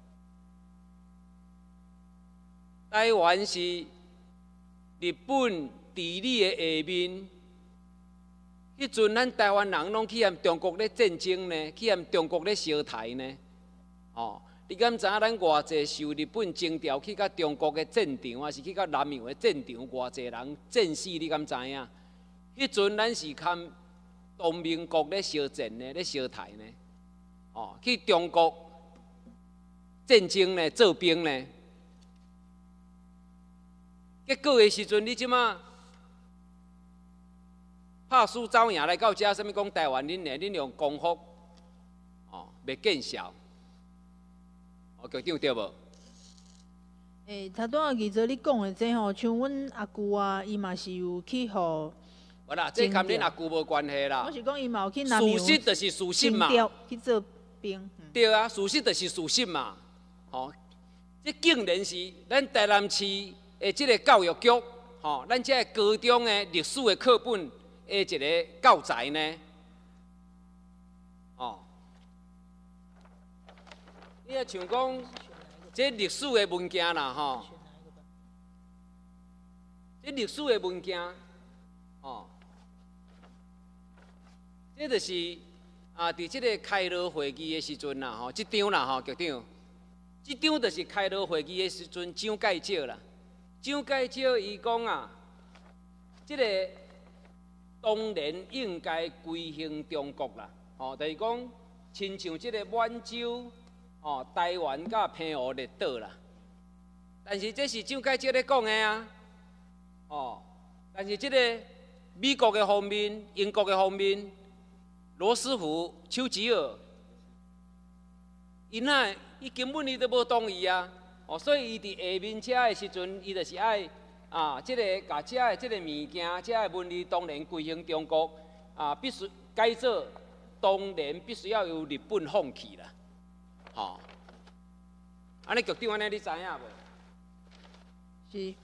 台湾是日本治理的下面。迄阵咱台湾人拢去和中国咧战争呢，去和中国咧烧台呢。哦，你敢知影咱偌济受日本征调去甲中国的战场，还是去甲南洋的战场，偌济人战死？你敢知影？迄阵咱是和东民国咧烧战呢，咧烧台呢。哦，去中国战争呢，做兵呢，结果的时阵，你即马拍输走赢来到遮，什物讲台湾恁呢？恁用功夫，哦，袂见效，哦，局长对无？ 诶、欸，头拄仔记者你讲的这吼，像阮阿舅啊，伊嘛是有去互。 无啦，这跟恁阿舅无关系啦。 我是讲伊嘛有去南洋。 事实就是事实嘛。 去做。嗯、 对啊，事实就是事实嘛。吼、哦，这竟然是咱台南市的这个教育局，吼、哦，咱这个高中的历史的课本的一个教材呢。哦，你也像讲这历史的文件啦，吼、哦，这历史的文件，哦，这就是。啊，伫即个开罗会议的时阵啦，吼，即张啦，吼，局长，即张就是开罗会议的时阵蒋介石啦。蒋介石伊讲啊，即、这个当然应该归兴中国啦，吼，就是讲，亲像即个满洲、吼台湾甲澎湖列岛啦。但是这是蒋介石咧讲的啊，哦，但是即个美国的方面、英国的方面。罗斯福、丘吉尔，因啊，伊根本伊都无同意啊，哦，所以伊伫下面遮的时阵，伊就是爱啊，即、这个甲遮的即个物件，遮的文字当然归兴中国啊，必须改做，当然必须要由日本放弃啦，吼、哦。安尼局长安尼你知影无？ 是。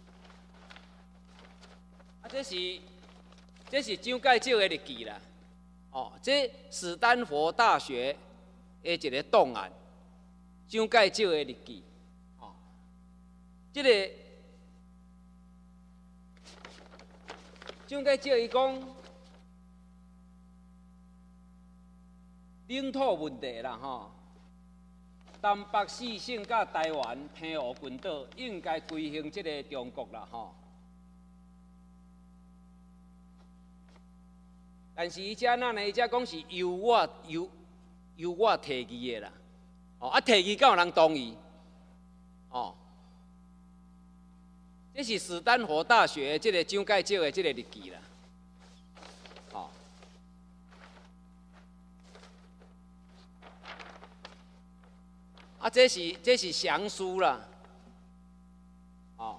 啊，这是这是蒋介石的日记啦。哦，这史丹佛大学的一个档案，蒋介石的日记。哦， 这个蒋介石伊讲领土问题啦，吼，东北四省甲台湾澎湖群岛应该归还这个中国啦，吼。但是伊遮哪呢？伊遮讲是由我由由我提议的啦，哦，啊提议敢有人同意？哦。这是史丹佛大学这个蒋介石的这个日记啦，哦，啊，这是这是详书啦，哦，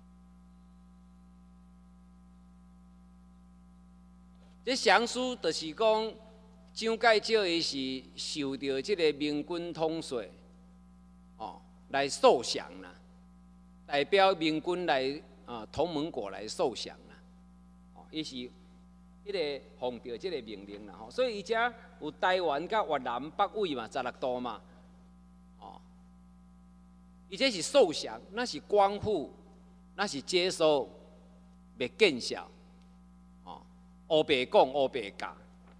这详书就是讲蒋介石伊是受到这个明军统帅，哦，来受降啦。代表明军来啊，同盟国来受降啦，哦，伊是迄个奉着即个命令啦，吼，所以伊遮有台湾甲越南北纬嘛，十六度嘛，哦，伊这是受降，那是光复，那是接收，袂见效，哦，乌白讲，乌白教。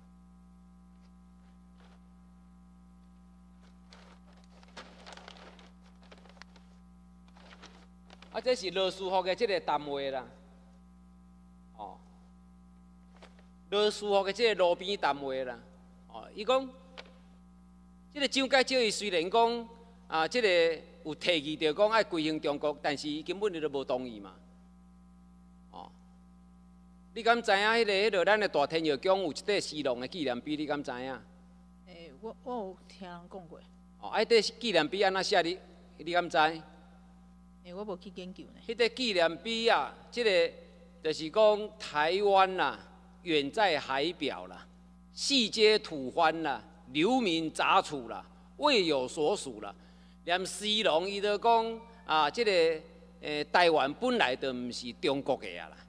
啊，这是罗斯福的这个谈话啦，哦，罗斯福的这个路边谈话啦，哦，伊讲，这个蒋介石伊虽然讲啊，这个有提议着讲爱归还中国，但是伊根本就无同意嘛，哦，你敢知影迄个迄个咱的大天药宫有一块西龙的纪念碑，你敢知影？ 诶，我我有听人讲过。 哦，啊，迄块纪念碑安怎写？你你敢知？ 诶，我无去研究呢。 迄个纪念碑啊，即、這个就是讲台湾啦、啊，远在海表啦，细皆土蕃啦，流民杂处啦，未有所属啦。连西龙伊都讲啊，即、這个诶、呃、台湾本来就毋是中国的啊啦。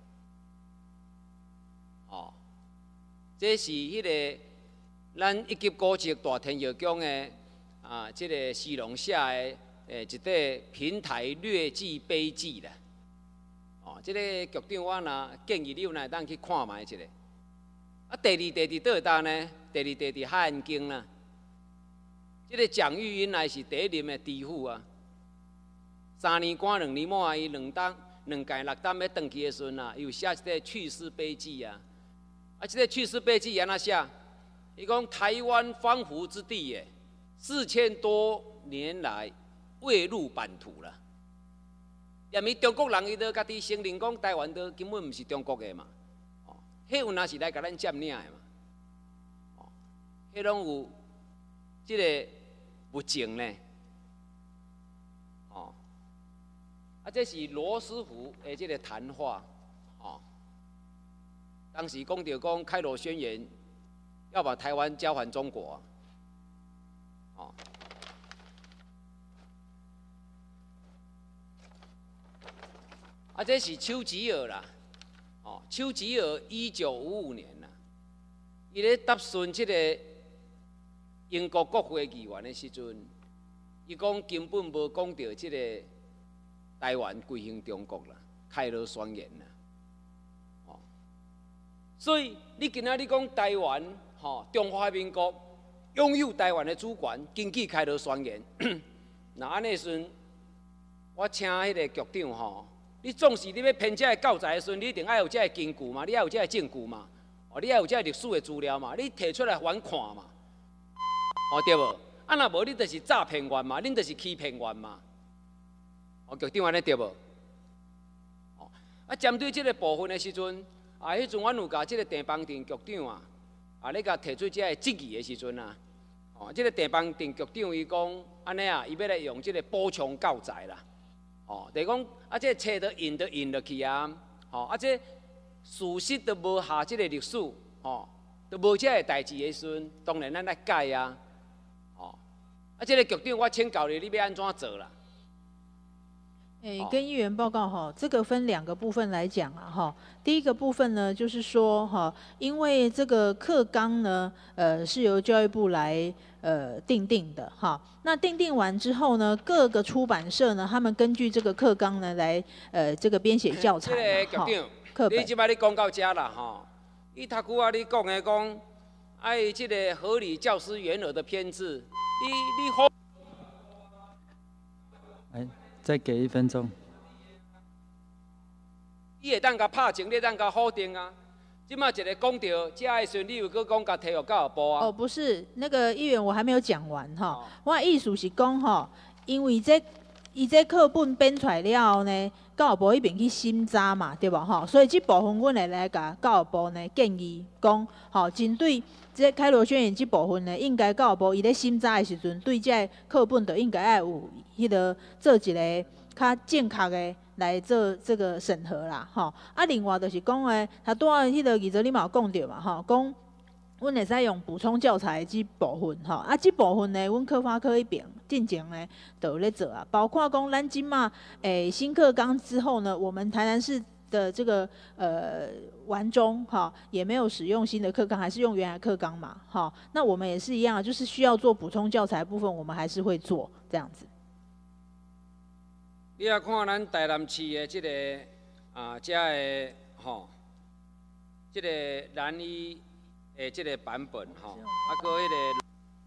哦，这是迄、那个咱一级古籍大天药宫的啊，即、這个西龙写的。诶，一块平台略记碑记啦，哦，即、这个局长我若建议你有来当去看卖一下。啊，第二地伫倒搭呢？第二地伫海岸经啦。即、这个蒋玉英乃是第一任的知府啊，三年关两年满，伊两当两届六当要登去的时阵啊，伊有写一个去世碑记啊。啊，即、这个去世碑记安怎写？伊讲台湾荒芜之地耶，四千多年来。未入版图啦，因为中国人伊都家己承认讲台湾都根本毋是中国的嘛，哦，迄有那是来甲咱占领的嘛，哦，迄拢有即个不正呢，哦，啊，这是罗斯福的即个谈话，哦，当时讲到讲开罗宣言要把台湾交还中国，哦。啊，这是丘吉尔啦，哦，丘吉尔一九五五年啦，伊咧答询这个英国国会议员的时阵，伊讲根本无讲到这个台湾归还中国啦，开罗宣言啦，哦，所以你今仔日讲台湾，吼、哦，中华民国拥有台湾的主权，根据开罗宣言，那安尼时阵，我请迄个局长吼。哦你总是你要编这个教材的时候，你一定要有这个根据嘛，你要有这个证据嘛，哦，你要有这个历史的资料嘛，你提出来还看嘛，哦对无？啊若无你就是诈骗案嘛，恁就是欺骗案嘛，哦局长安尼对无？哦，啊针对这个部分的时阵，啊迄阵阮有甲这个郑邦定局长啊，啊咧甲提出这个质疑的时阵啊，哦，这个郑邦定局长伊讲安尼啊，伊要来用这个补充教材啦。哦，就是讲啊，这册都印都印落去啊，哦，啊这事实都无下这个历史，哦，都无这个代志的时阵，当然咱来改啊，哦，啊这个局长我请教你，你要安怎做啦？ 诶、欸，跟议员报告哈，这个分两个部分来讲啊哈。第一个部分呢，就是说哈，因为这个课纲呢，呃，是由教育部来呃定定的哈。那定定完之后呢，各个出版社呢，他们根据这个课纲呢来呃这个编写教材嘛，哈。课本。 你即摆你讲到遮啦吼，伊头句啊，你讲的讲，爱这个合理教师员额的编制，你你好。 哎。再给一分钟。 你会当甲拍情，你会当甲否定啊？即马一个讲到这的时阵，你有搁讲甲提互教育部啊？ 哦，不是，那个议员我还没有讲完哈。哦、我的意思是讲吼，因为这伊这课本编出来了后呢，教育部迄边去审查嘛，对无吼？所以这部分阮会来甲教育部呢建议讲，吼，针对这开罗宣言这部分呢，应该教育部伊咧审查的时阵，对这课本就应该要有迄个做一个较正确的来做这个审核啦，吼。啊，另外就是讲诶，他拄仔迄个议则你嘛有讲到嘛，吼，讲阮会使用补充教材这部分，吼。啊，这部分呢，阮科发科迄边进前呢都有咧做啊，包括讲咱即马诶新课纲之后呢，我们台南市的这个呃完中哈，也没有使用新的课纲，还是用原来课纲嘛，哈。那我们也是一样，就是需要做补充教材部分，我们还是会做这样子。 你啊看咱台南市的这个啊，这个吼，这个南医的这个版本吼，啊，搁迄个。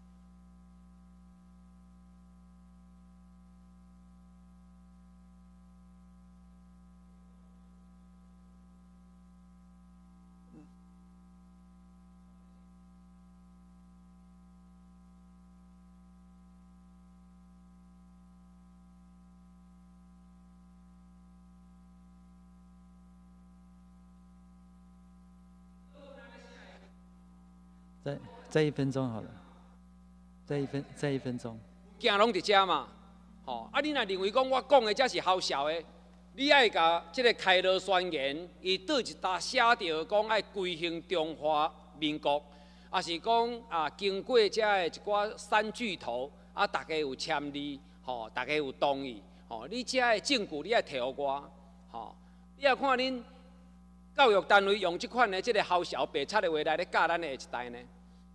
再再一分钟好了，再一分再一分钟。 行拢伫遮嘛，吼、哦！啊，你若认为讲我讲的才是好笑的，你爱甲即个开罗宣言，伊倒一搭写着讲爱归兴中华民国，啊是讲啊经过遮的一寡三巨头，啊大家有签字，吼、哦，大家有同意，吼、哦，你遮的证据你爱摕互我，吼、哦，你爱看恁教育单位用即款的即个好笑白贼的话来咧教咱的下一代呢？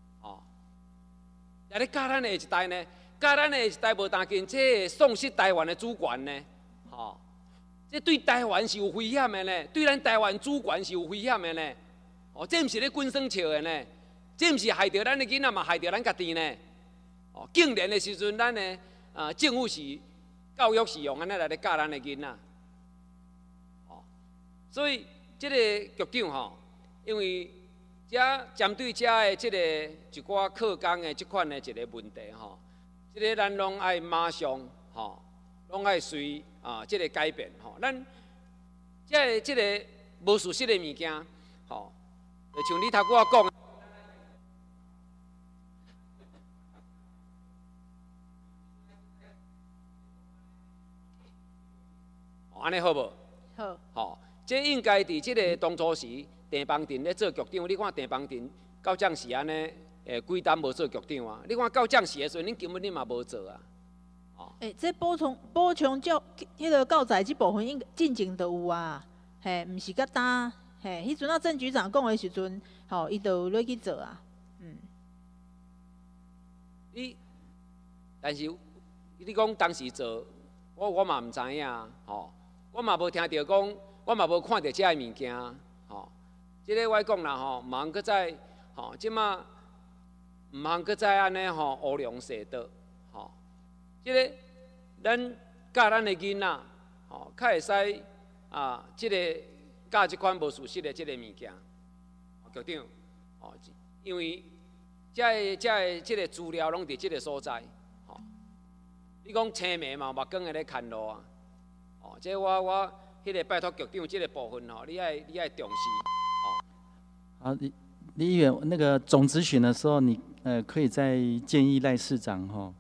来咧教咱的下一代呢，教咱的下一代无当紧，这丧失台湾的主权呢，吼、哦，这对台湾是有危险的呢，对咱台湾主权是有危险的呢，哦，这毋是咧滚耍笑的呢，这毋是害着咱的囡仔嘛，害着咱家己呢，哦，竟然的时阵，咱的啊政府是教育是用安尼来咧教咱的囡仔，哦，所以这个局长吼，因为。遮针对遮的即个一寡课纲的即款的一个问题吼，即个咱拢爱马上吼，拢爱随啊即个改变吼。咱遮个即个无事实的物件吼，就像你头拄仔讲，安尼好无？好。吼，这应该伫即个当初时。郑邦廷咧做局长，你看郑邦廷到将时安尼，诶，几担无做局长啊？你看到将时的时阵，恁根本你嘛无做啊！ 哦，诶、欸，这补充补充教迄个教材这部分应进前就有啊，嘿，毋是甲单，嘿，迄阵啊郑局长讲的时阵，吼、哦，伊就有咧去做啊，嗯。 你，但是你讲当时做，我我嘛毋知影，吼、哦，我嘛无听到讲，我嘛无看到遮个物件，吼、哦。即个我讲啦吼，毋通搁再吼，即马毋通搁再安尼吼乌龙蛇道吼。即个咱教咱的囡仔吼，较会使啊，即个教即款无事实的即个物件。局长吼，因为遮个遮个即个资料拢伫即个所在吼。你讲青梅嘛，目光会咧看路啊。哦，即我我迄个拜托局长即个部分吼，你爱你爱重视。 好，李李议员，那个总质询的时候，你呃可以再建议赖市长哈。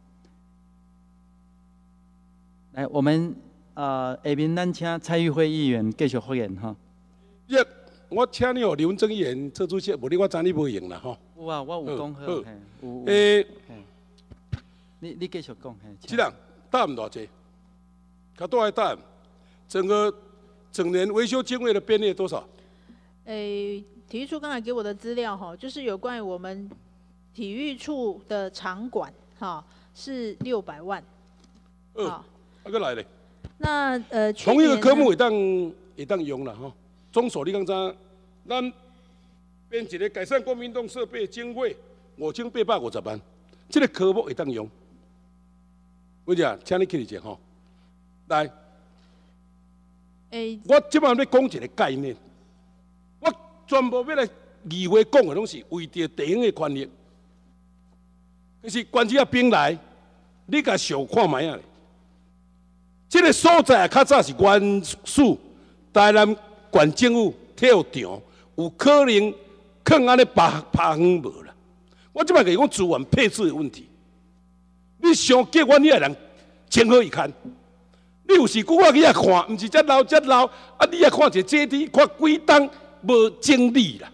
来，我们呃下面咱请蔡玉慧议员继续发言哈。 一，我请你哦，刘文正议员做主席，无你我知你无用啦吼。 有啊，我有讲好，有有。 诶， 你你继续讲，嘿。 这人答唔偌济，较多爱答案。 整个整年维修经费的编列多少？ 诶，体育处刚才给我的资料哈，就是有关于我们体育处的场馆哈，是六百万。 呃，啊个来咧。 那呃， 同一个科目会当会当用啦吼。总所你刚才，咱编一个改善公民运动设备经费五千八百五十万，这个科目会当用。我讲，请你起来者吼，来。 诶， 我即摆要讲一个概念，我全部要来议会讲的拢是为着地方的权益。可是关节兵来，你甲小看卖啊！这个所在较早是原属台南县政府体育场，有可能放安尼拍拍远无啦。我即摆甲伊讲资源配置的问题，你上结阮遐人情何以堪？你有时久我去遐看，毋是遮老遮老，啊！你遐看一个这地，看几档无精力啦。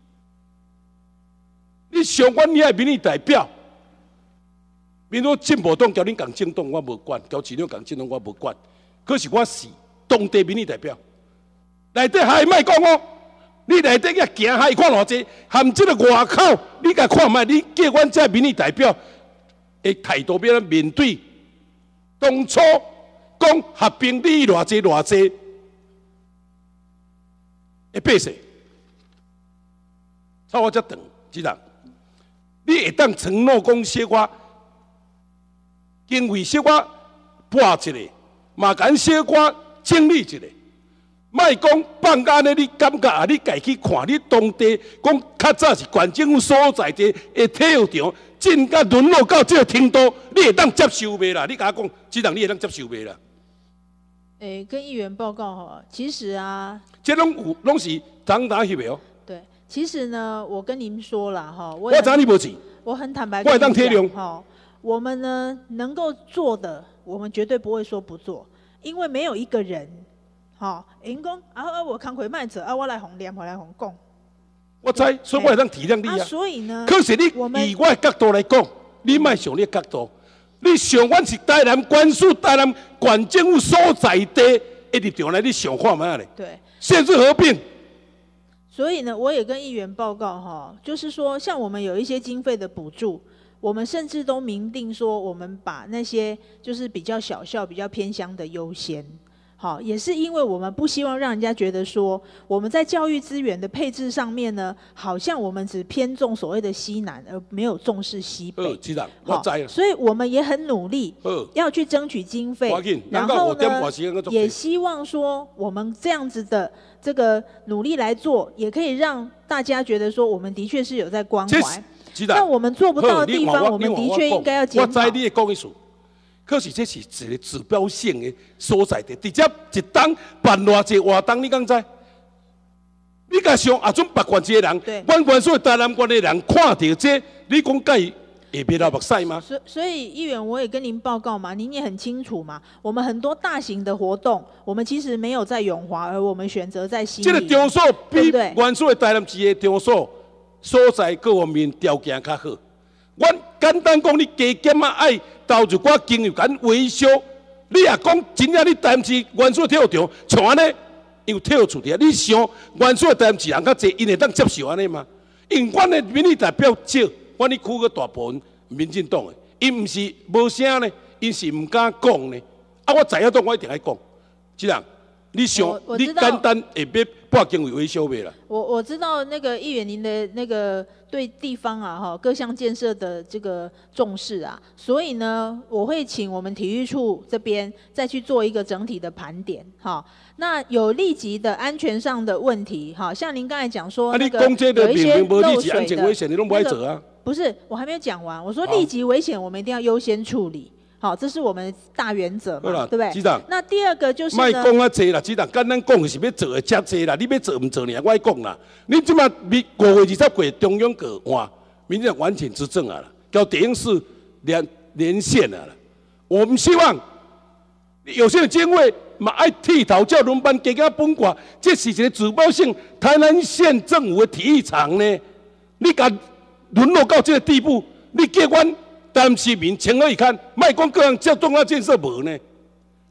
你上阮遐民意代表，民主进步党交恁共政党我无管，交市长共政党我无管。可是我是当地民意代表，内底还莫讲哦，你内底遐行还看偌济，含即个外口，你甲看卖，你叫阮遮民意代表的态度要面对当初。讲合并利益偌济偌济，会白死。操我遮长，知人，你会当承诺讲小可经费小可拨一个，嘛敢小可整理一个，莫讲放假呢？你感觉啊？你家去看，你当地讲较早是县政府所在地的体育场，真甲沦落到这个程度，你会当接受袂啦？你甲我讲，知人你会当接受袂啦？ 诶、欸，跟议员报告哈，其实啊， 这拢有拢是长打翕的哦。 对，其实呢，我跟您说了哈，我我知你无钱， 我很坦白我会当体谅哈。我们呢能够做的，我们绝对不会说不做，因为没有一个人，哈，因讲啊啊，我工课卖者啊，我来红念，我来红讲。 我知，所以我会当体谅你啊。 啊所以呢， 可是你以我的角度来讲，你莫想你的角度。你想，阮是台南县属台南县政府所在地一直场来，你想看嘛咧？ 对， 县市合并。 所以呢，我也跟议员报告哈，就是说，像我们有一些经费的补助，我们甚至都明定说，我们把那些就是比较小校、比较偏乡的优先。好，也是因为我们不希望让人家觉得说，我们在教育资源的配置上面呢，好像我们只偏重所谓的西南，而没有重视西北。 呃，知道，我知了。 所以我们也很努力，要去争取经费。然后呢，也希望说，我们这样子的这个努力来做，也可以让大家觉得说，我们的确是有在关怀。那我们做不到的地方，我们的确应该要检讨。 我知你的讲意思。可是这是一个指标性的所在地，直接一档办偌济活动，你敢知？你甲想啊，种别县市的人，阮原属台南县的人看到这，你讲该会别流目屎吗？ 所所以议员，我也跟您报告嘛，您也很清楚嘛。我们很多大型的活动，我们其实没有在永华，而我们选择在新。 这个场所比原属的台南市的场所所在各方面条件较好。阮简单讲，你加减啊爱投入寡经营间维修，你也讲真正你台南市原属体育场像安尼，有体育处伫啊，你想原属台南市人较济，因会当接受安尼吗？因阮的民意代表少，阮哩区个大部分民进党的，因毋是无声呢，因是毋敢讲呢。啊，我知影党我一定爱讲，这样你想你简单会要拨经费维修袂啦？ 我我知道那个议员您的那个对地方啊哈各项建设的这个重视啊，所以呢我会请我们体育处这边再去做一个整体的盘点哈。那有立即的安全上的问题哈，像您刚才讲说那个有一些漏水的，那个不是我还没有讲完，我说立即危险我们一定要优先处理。好，这是我们大原则嘛，对不对？那第二个就是呢， 莫讲啊济啦，局长，简单讲是要做的遮济啦，你要做唔做呢？我爱讲啦，你即马五月二十过中央个换，民进党完全执政啊啦，交地方市连连线啊啦。我们希望有些经费嘛爱剃头叫轮班加加本挂，这是一个指标性台南县政府的体育场呢。你甲沦落到这个地步，你叫阮台南市民情何以堪？莫讲各项交重要建设无呢？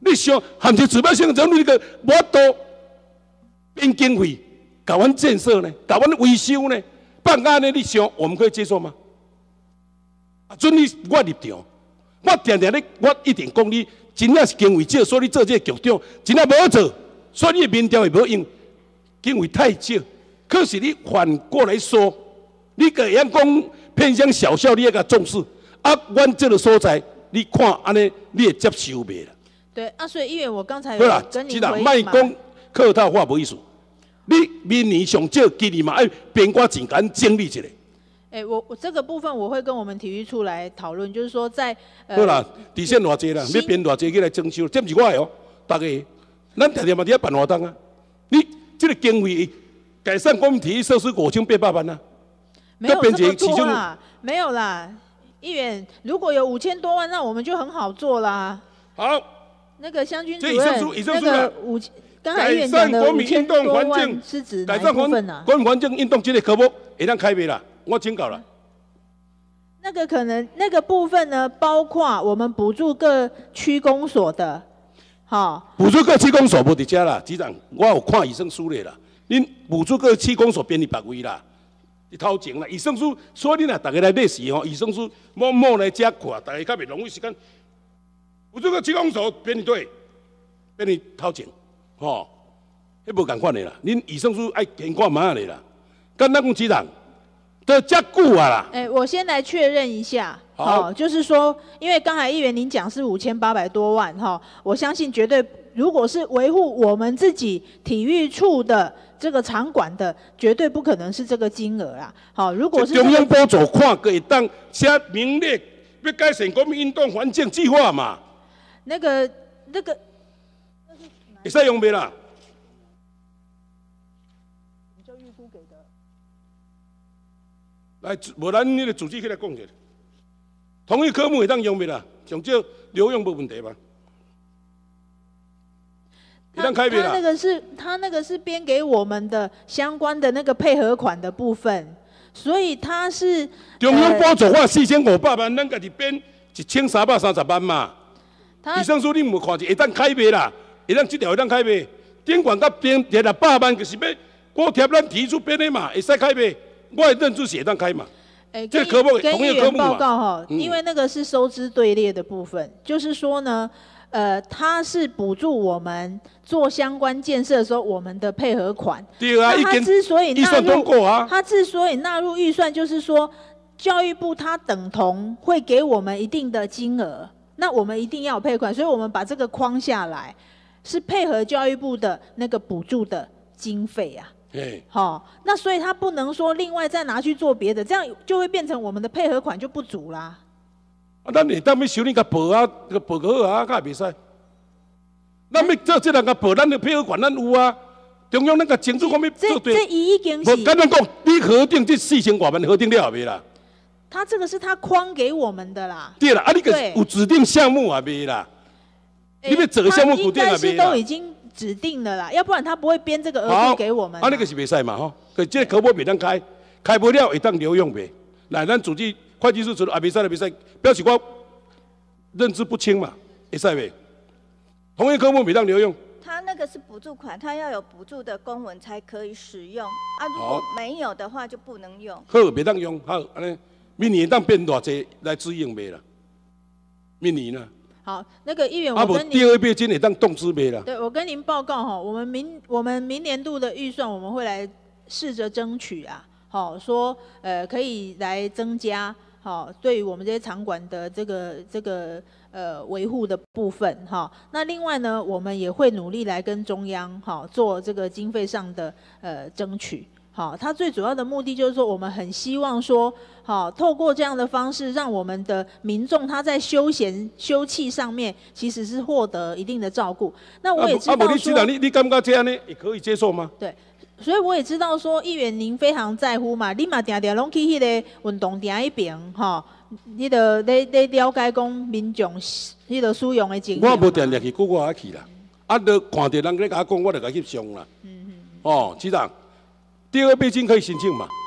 你想含着指标性人物，你个无多编经费，搞完建设呢，搞完维修呢，办案呢，你想我们可以接受吗？啊，准你我立场，我常常咧，我一定讲你真正是经费少，所以你做这个局长真正无好做，所以你的民调也无用，经费太少。可是你反过来说，你个样讲偏向小校，你也甲重视。啊，阮这个所在，你看安尼，你会接受袂啦？ 对啊，所以议员，我刚才有跟您回应嘛。 卖讲客套话无意思。你明年上少，今年嘛爱编寡钱，甲咱整理一下。 哎、欸，我我这个部分我会跟我们体育处来讨论，就是说在呃。 好啦，底线偌济啦，要编偌济去来征收，这不是我的哦，大家，咱常常嘛伫遐办活动啊。你这个经费改善公民体育设施五千八百万啊， 没有这么多啦，没有啦。议员，如果有五千多万，那我们就很好做啦。 好， 那个湘军主任，那个五，刚才议员讲的五千多万是指哪一部分啊？ 国民环境运动这个科目会当开卖啦，我请教了。 那个可能那个部分呢，包括我们补助各区公所的，好。 补助各区公所无伫遮啦，局长，我有看医生书咧啦，恁补助各区公所编伫别位啦。头前啦，医生书，所以你若大家来买时吼，医生书某某来遮看，大家较袂浪费时间。有这个区公所编伫对，编伫头前，吼，迄无共款的啦。恁医生书爱先看嘛咧啦，跟咱讲局长，都遮久啊啦。 哎、欸，我先来确认一下， 好， 哦、就是说，因为刚才议员您讲是五千八百多万哈，我相信绝对，如果是维护我们自己体育处的。这个场馆的绝对不可能是这个金额啦。好，如果是、這個、 中央补助看个会当写明列，要改善国民运动环境计划嘛。 那个那个， 会使用袂啦？ 你就预估给的。 来，无咱那个组织起来讲一下，同一科目会当用袂啦？上少留用无问题吧？ 他他那个是他那个是编给我们的相关的那个配合款的部分，所以他是中央补助我四千五百万，咱家己编一千三百三十万嘛。医生说你无看一下，会当开卖啦，会当这条会当开卖，顶管甲编一六百万，就是要我贴咱提出编的嘛，会使开卖，我的认知是会当开嘛。 哎， 这个科目同一个科目嘛。 报告哈，因为那个是收支队列的部分，就是说呢。呃，它是补助我们做相关建设的时候，我们的配合款。 对啊， 它之所以纳入， 啊、 它之所以纳入预算，就是说教育部它等同会给我们一定的金额，那我们一定要有配款，所以我们把这个框下来，是配合教育部的那个补助的经费啊。好、哦，那所以它不能说另外再拿去做别的，这样就会变成我们的配合款就不足啦。 啊，咱会当要收你甲报啊，个报个好啊，甲会袂使。咱要做这人甲报，咱的配合款咱有啊。中央咱甲政府方面做对。 这已经是。 无简单讲，你核定这四千多万核定了未啦？ 他这个是他框给我们的啦。 对啦，啊，你个有指定项目啊未啦？你要整个项目固定啊未啦？ 应该是都已经指定了啦，要不然他不会编这个额度给我们。 啊，那个是袂使嘛吼，可这个科目袂当开，开不了会当留用袂。来，咱主计。会计师处啊，袂使了，袂使，表示我认知不清嘛，会使袂？同一科目袂当留用。 他那个是补助款，他要有补助的公文才可以使用啊，如果没有的话就不能用。 好，袂当用，好，安尼，明年当变偌济来支用袂啦？明年呢？ 好，那个议员， 我跟您。啊，无第二笔金会当动资袂啦？ 对，我跟您报告哈，我们明我们明年度的预算我们会来试着争取啊。好，说呃可以来增加，好，对于我们这些场馆的这个这个呃维护的部分，哈。那另外呢，我们也会努力来跟中央哈做这个经费上的呃争取。好，它最主要的目的就是说，我们很希望说，好，透过这样的方式，让我们的民众他在休闲休憩上面其实是获得一定的照顾。那我也知道说， 啊，你知道你你感觉这样呢，也可以接受吗？ 对。所以我也知道说，议员您非常在乎嘛，你嘛定定拢去迄个运动场迄边，吼，迄个咧咧了解讲民众迄个使用的情形。 我无定定去，我我去啦，啊，就看到人咧甲我讲，我就甲翕相啦。嗯嗯。哦，局长，第二笔金可以申请嘛？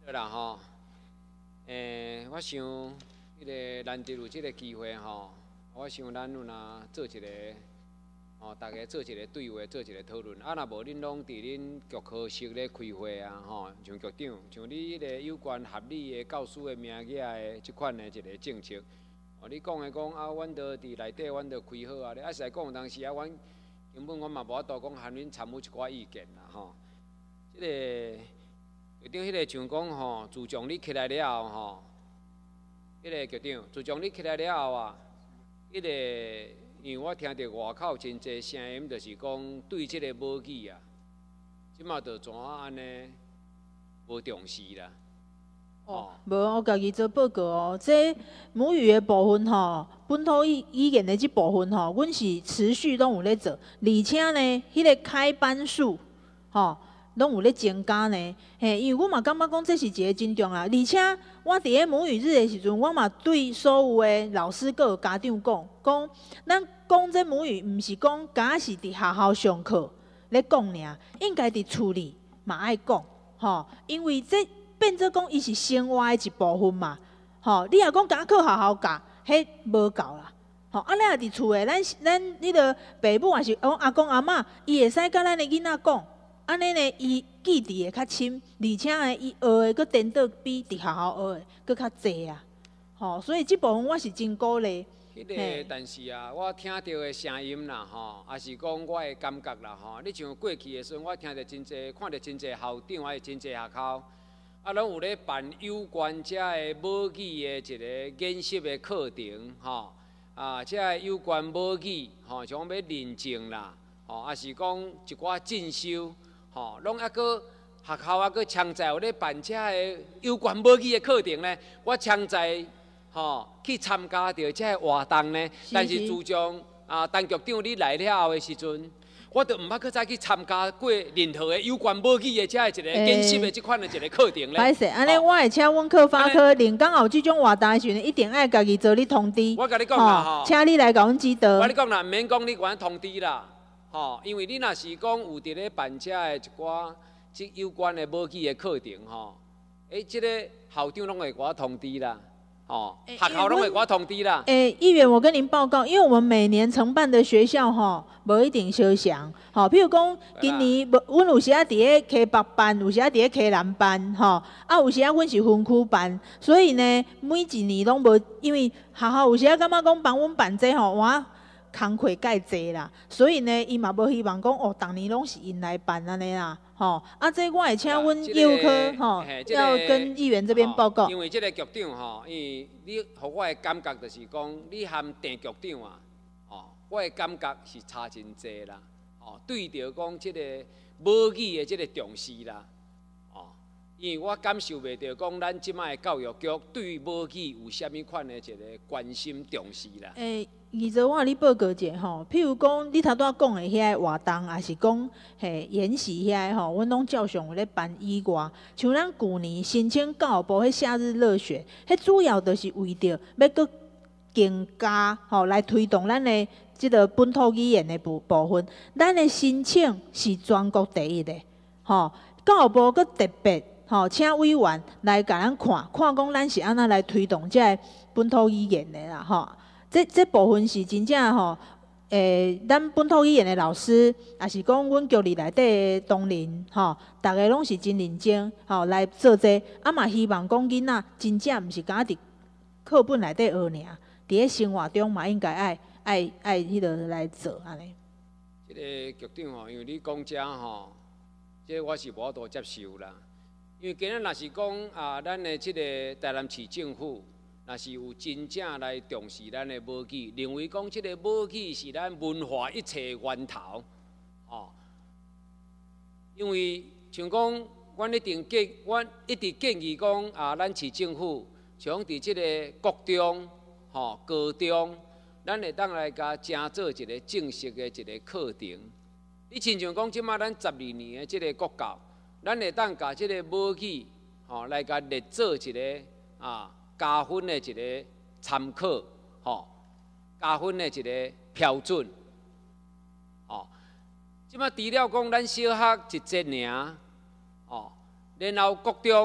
对啦吼，诶，我想迄个难得有即个机会吼，我想咱有若做一个。 哦，大家做一个对话，做一个讨论。啊，若无恁拢伫恁局科室咧开会啊，吼，像局长，像你迄个有关合理的教师的名额的即款的一个政策，哦，你讲的讲啊，阮都伫内底，阮都开好啊。你啊，实讲当时啊，阮根本阮嘛无法度讲含恁参与一寡意见啦，吼。即、這个局长，迄个像讲吼，自从你起来了后，吼，迄、那个局长，自从你起来了后啊，迄、那个。 因为我听到外口真侪声音，就是讲对即个母语啊，即马就怎啊安尼无重视啦。 哦，无我家己做报告哦，这母语的部分吼，本土语语言的即部分吼，阮是持续拢有咧做，而且呢，迄、那个开班数吼，拢有咧增加呢。嘿，因为我嘛感觉讲这是一个真重要，而且我伫咧母语日的时阵，我嘛对所有的老师佮家长讲，讲咱讲这母语，毋是讲假是伫学校上课咧讲尔，应该伫厝里嘛爱讲，吼，因为这变做讲伊是生活的一部分嘛，吼，你若讲假去学校教，迄无够啦。 吼，啊，你若伫厝诶，咱咱迄个爸母也是讲阿公阿嬷，伊会使甲咱的囡仔讲，安尼呢，伊记忆会较深，而且呢，伊学诶佫颠倒比伫学校学诶佫较济啊。吼，所以即部分我是真鼓励。 迄个，但是啊，我听到的声音啦，吼，也是讲我的感觉啦，吼。你像过去的时阵，我听着真济，看着真济校长，还是真济学校，啊，拢有咧办有关遮的母语的一个研习的课程，吼。 啊，即个有关母语，吼，像要认证啦，吼，也是讲一寡进修，吼，拢还阁学校还阁常在有咧办遮个有关母语的课程呢。我常在吼去参加着遮个活动呢，但是自从啊，陈局长你来了后的时阵，我就毋捌去再去参加过任何的有关母语的遮个一个研习的即款的一个课程咧。 歹势，安尼我会请阮科法科临港后即种活动的时阵，一定爱家己做你通知。 我甲你讲啦吼， 请你来甲阮指导。 我你讲啦，毋免讲你管通知啦，吼，因为你若是讲有伫咧办遮的一寡即有关的母语的课程吼，诶，即、這個校长拢会甲我通知啦。 哦，学校拢会给我通知啦。 诶，议员，我跟您报告，因为我们每年承办的学校吼，无一定相像。吼，譬如讲，今年阮有时啊伫咧溪北办，有时啊伫咧溪南办，吼，啊有时啊阮是分区办，所以呢，每一年拢无，因为学校有时啊感觉讲帮阮办这吼，我工课介济啦，所以呢，伊嘛无希望讲哦，逐年拢是因来办安尼啦。 吼，啊，这我会请阮业务科吼，要跟议员这边报告。 因为这个局长吼，因为你互我的感觉就是讲，你和郑局长啊，吼，我的感觉是差真济啦。吼，对着讲这个母语的这个重视啦，吼，因为我感受袂到讲咱即摆的教育局对母语有啥物款的一个关心重视啦。 诶。 二十我你报告者吼，譬如讲你头拄仔讲的遐个活动，也是讲嘿演习遐个吼，阮拢照常有咧办以外，像咱旧年申请教育部迄夏日热血，迄主要就是为着要搁增加吼来推动咱的即个本土语言的部部分。咱的申请是全国第一的，吼教育部搁特别吼请委员来甲咱看，看讲咱是安怎来推动即个本土语言的啦，吼。 这这部分是真正吼，诶，咱本土语言的老师，也是讲阮局里内底的同仁吼，大家拢是真认真吼来做这，啊嘛希望讲囡仔真正毋是敢伫课本内底学尔，伫咧生活中嘛应该爱爱爱迄个来做安尼。 这个局长吼，因为你讲遮吼，这我是无法度接受啦，因为今日若是讲啊，咱的这个台南市政府。 若是有真正来重视咱的母语，认为讲即个母语是咱文化一切源头，哦。因为像讲，阮一定建，阮一直建议讲啊，咱市政府像伫即个国中、吼、哦、高中，咱会当来甲正做一个正式的一个课程。你亲像讲，即马咱十二年的即个国教，咱会当甲即个母语，吼、哦、来甲列做一个啊。 加分的一个参考，吼，加分的一个标准，吼。即摆除了讲咱小学一节尔，吼，然后国中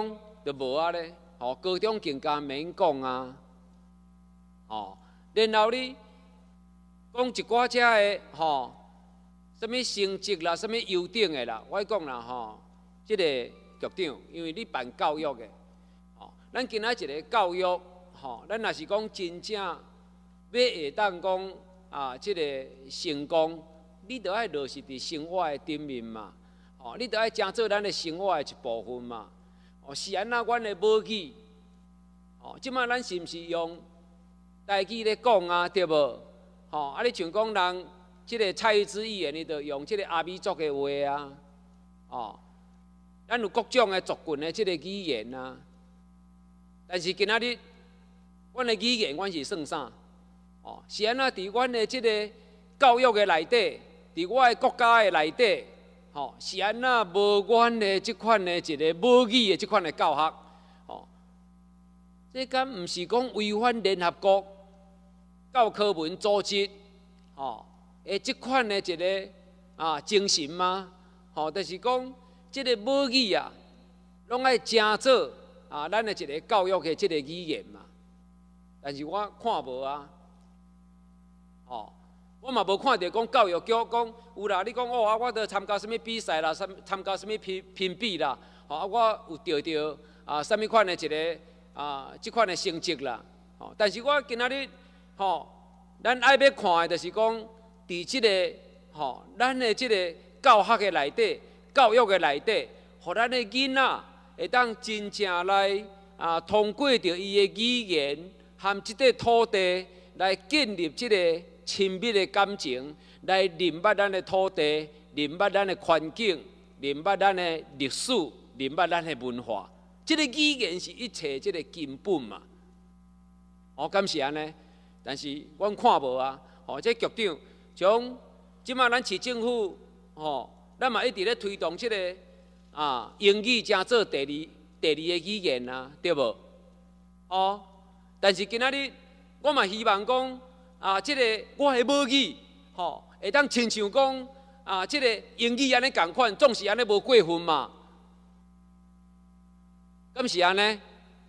就无啊咧，吼，高中更加免讲啊，吼，然后你讲一寡遮的吼，什么成绩啦，什么优等的啦，我讲啦吼，即、这个局长，因为你办教育的，吼，咱今仔一个教育，吼，咱若是讲真正要会当讲啊，即、这个成功，你着爱落实伫生活的顶面嘛，吼，你着爱诚做咱的生活的一部分嘛。哦，是安那？阮的母语，哦，即摆咱是毋是用台语咧讲啊？对无？吼，啊，你像讲人即个蔡之语言，你着用即个阿美族的话啊，哦，咱有各种的族群的即个语言啊。但是今仔日，阮的语言，阮是算啥？哦，是安那？伫阮的即个教育的内底，伫我的国家的内底。吼、哦，是安那无阮的即款的一个母语的即款的教学，吼、哦，这敢毋是讲违反联合国教科文组织，吼、哦，的即款的一个啊精神吗？吼、哦，就是讲即个母语啊，拢爱正做啊，咱的一个教育的即个语言嘛。但是我看无啊，吼、哦。我嘛无看到讲教育局讲有啦，你讲哦啊，我得参加什么比赛啦，参参加什么评评比啦，吼啊，我有得到啊什么款的一个啊即款的成绩啦，吼。但是我今仔日吼，咱爱要看的就是讲，伫即个吼，咱的即个教学的内底，教育的内底，互咱的囡仔会当真正来啊，通过着伊的语言和即块土地来建立即个。亲密的感情，来认捌咱的土地，认捌咱的环境，认捌咱的历史，认捌咱的文化。这个语言是一切这个根本嘛。哦，敢是安尼？但是阮看无啊。哦，这局长从即马咱市政府，哦，咱嘛一直咧推动这个啊英语正做第二第二个语言啊，对无？哦，但是今仔日我嘛希望讲。啊，即、这个我的母语，吼、哦，会当亲像讲啊，即、这个英语安尼共款，总是安尼无过分嘛？敢是安尼？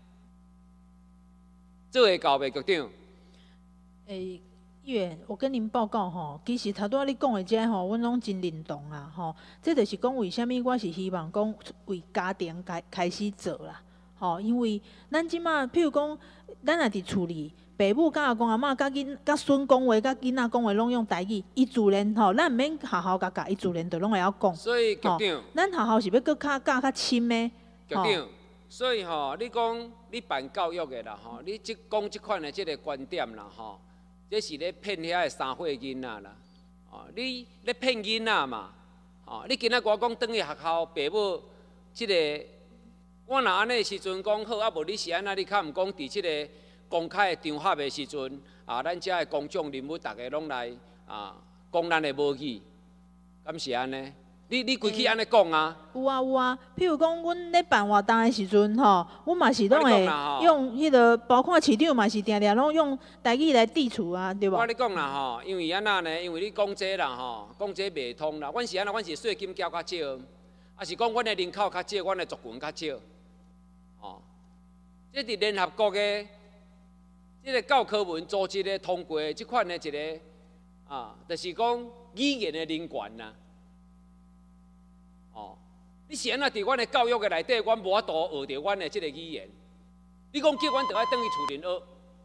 做会到袂，局长？ 诶、议员，我跟您报告吼，其实头拄仔你讲的这吼，阮拢真认同啦，吼，这就是讲为虾米我是希望讲为家庭开开始做啦，吼，因为咱即马，譬如讲，咱也伫厝里。爸母、甲阿公阿嬷、甲囡、甲孙讲话、甲囡仔讲话，拢用台语，伊自然吼，咱毋免好好教教，伊自然就拢会晓讲。 所以局长， 咱好好是要搁较教较深的。 局长，所以吼，你讲你办教育的啦，吼，你即讲即款的即个观点啦，吼，这是咧骗遐个三岁囡仔啦，哦，你咧骗囡仔嘛，哦，你今仔我讲转去学校，爸母即个，我若安尼时阵讲好，啊无你是安那，你较毋讲伫即个。公开的场合的时阵，啊，咱遮的公众人物，大家拢来啊，讲咱的母语，敢是安尼？你你规去安尼讲啊？ 有啊有啊，譬如讲，阮咧办活动的时阵吼，阮嘛是拢会用迄个，包括市长嘛是定定拢用台语来致辞啊，对无？ 我咧讲啦吼，因为安那呢，因为你讲这啦吼，讲这袂通啦。阮是安那，阮是税金交较少，啊是讲阮的人口较少，阮的族群较少，哦，这伫联合国的。这个教科文组织咧通过即款的一个啊，就是讲语言的人权呐。哦，你是安那伫阮的教育的内底，阮无法度学着阮的即个语言。你讲叫阮倒爱等于厝人学。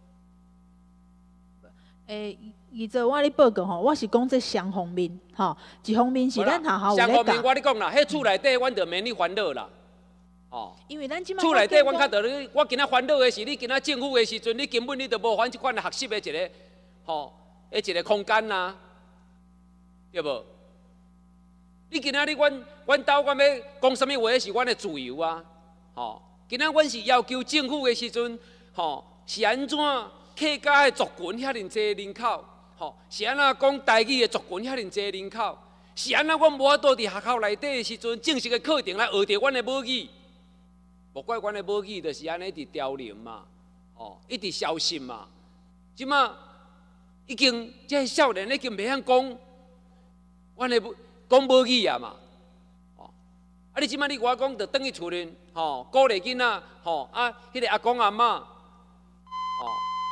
诶，依照我咧报告吼，我是讲这双方面吼，一方面是咱学校有咧教。 双方面我咧讲啦，迄厝内底阮着免你烦恼啦。哦， 因为咱即摆厝内底，阮较着你，我今仔烦恼的是你今仔政府的时阵，你根本你就无反即款的学习的一个，吼，的一个空间呐，对无？你今仔日阮阮兜阮要讲什么话是阮的自由啊，吼。今仔阮是要求政府的时阵，吼，是安怎客家的族群遐尼济人口，吼，是安怎讲台语的族群遐尼济人口，是安怎阮无法度伫学校内底的时阵正式的课程来学着阮的母语。无怪阮的母语就是安尼一直凋零嘛，哦，一直消失嘛。即马已经这少年已经袂晓讲，阮的讲母语啊嘛，哦， 啊，你即摆你我讲，着转去厝里，吼，鼓励囡仔，吼，啊，迄个阿公阿嬷，吼。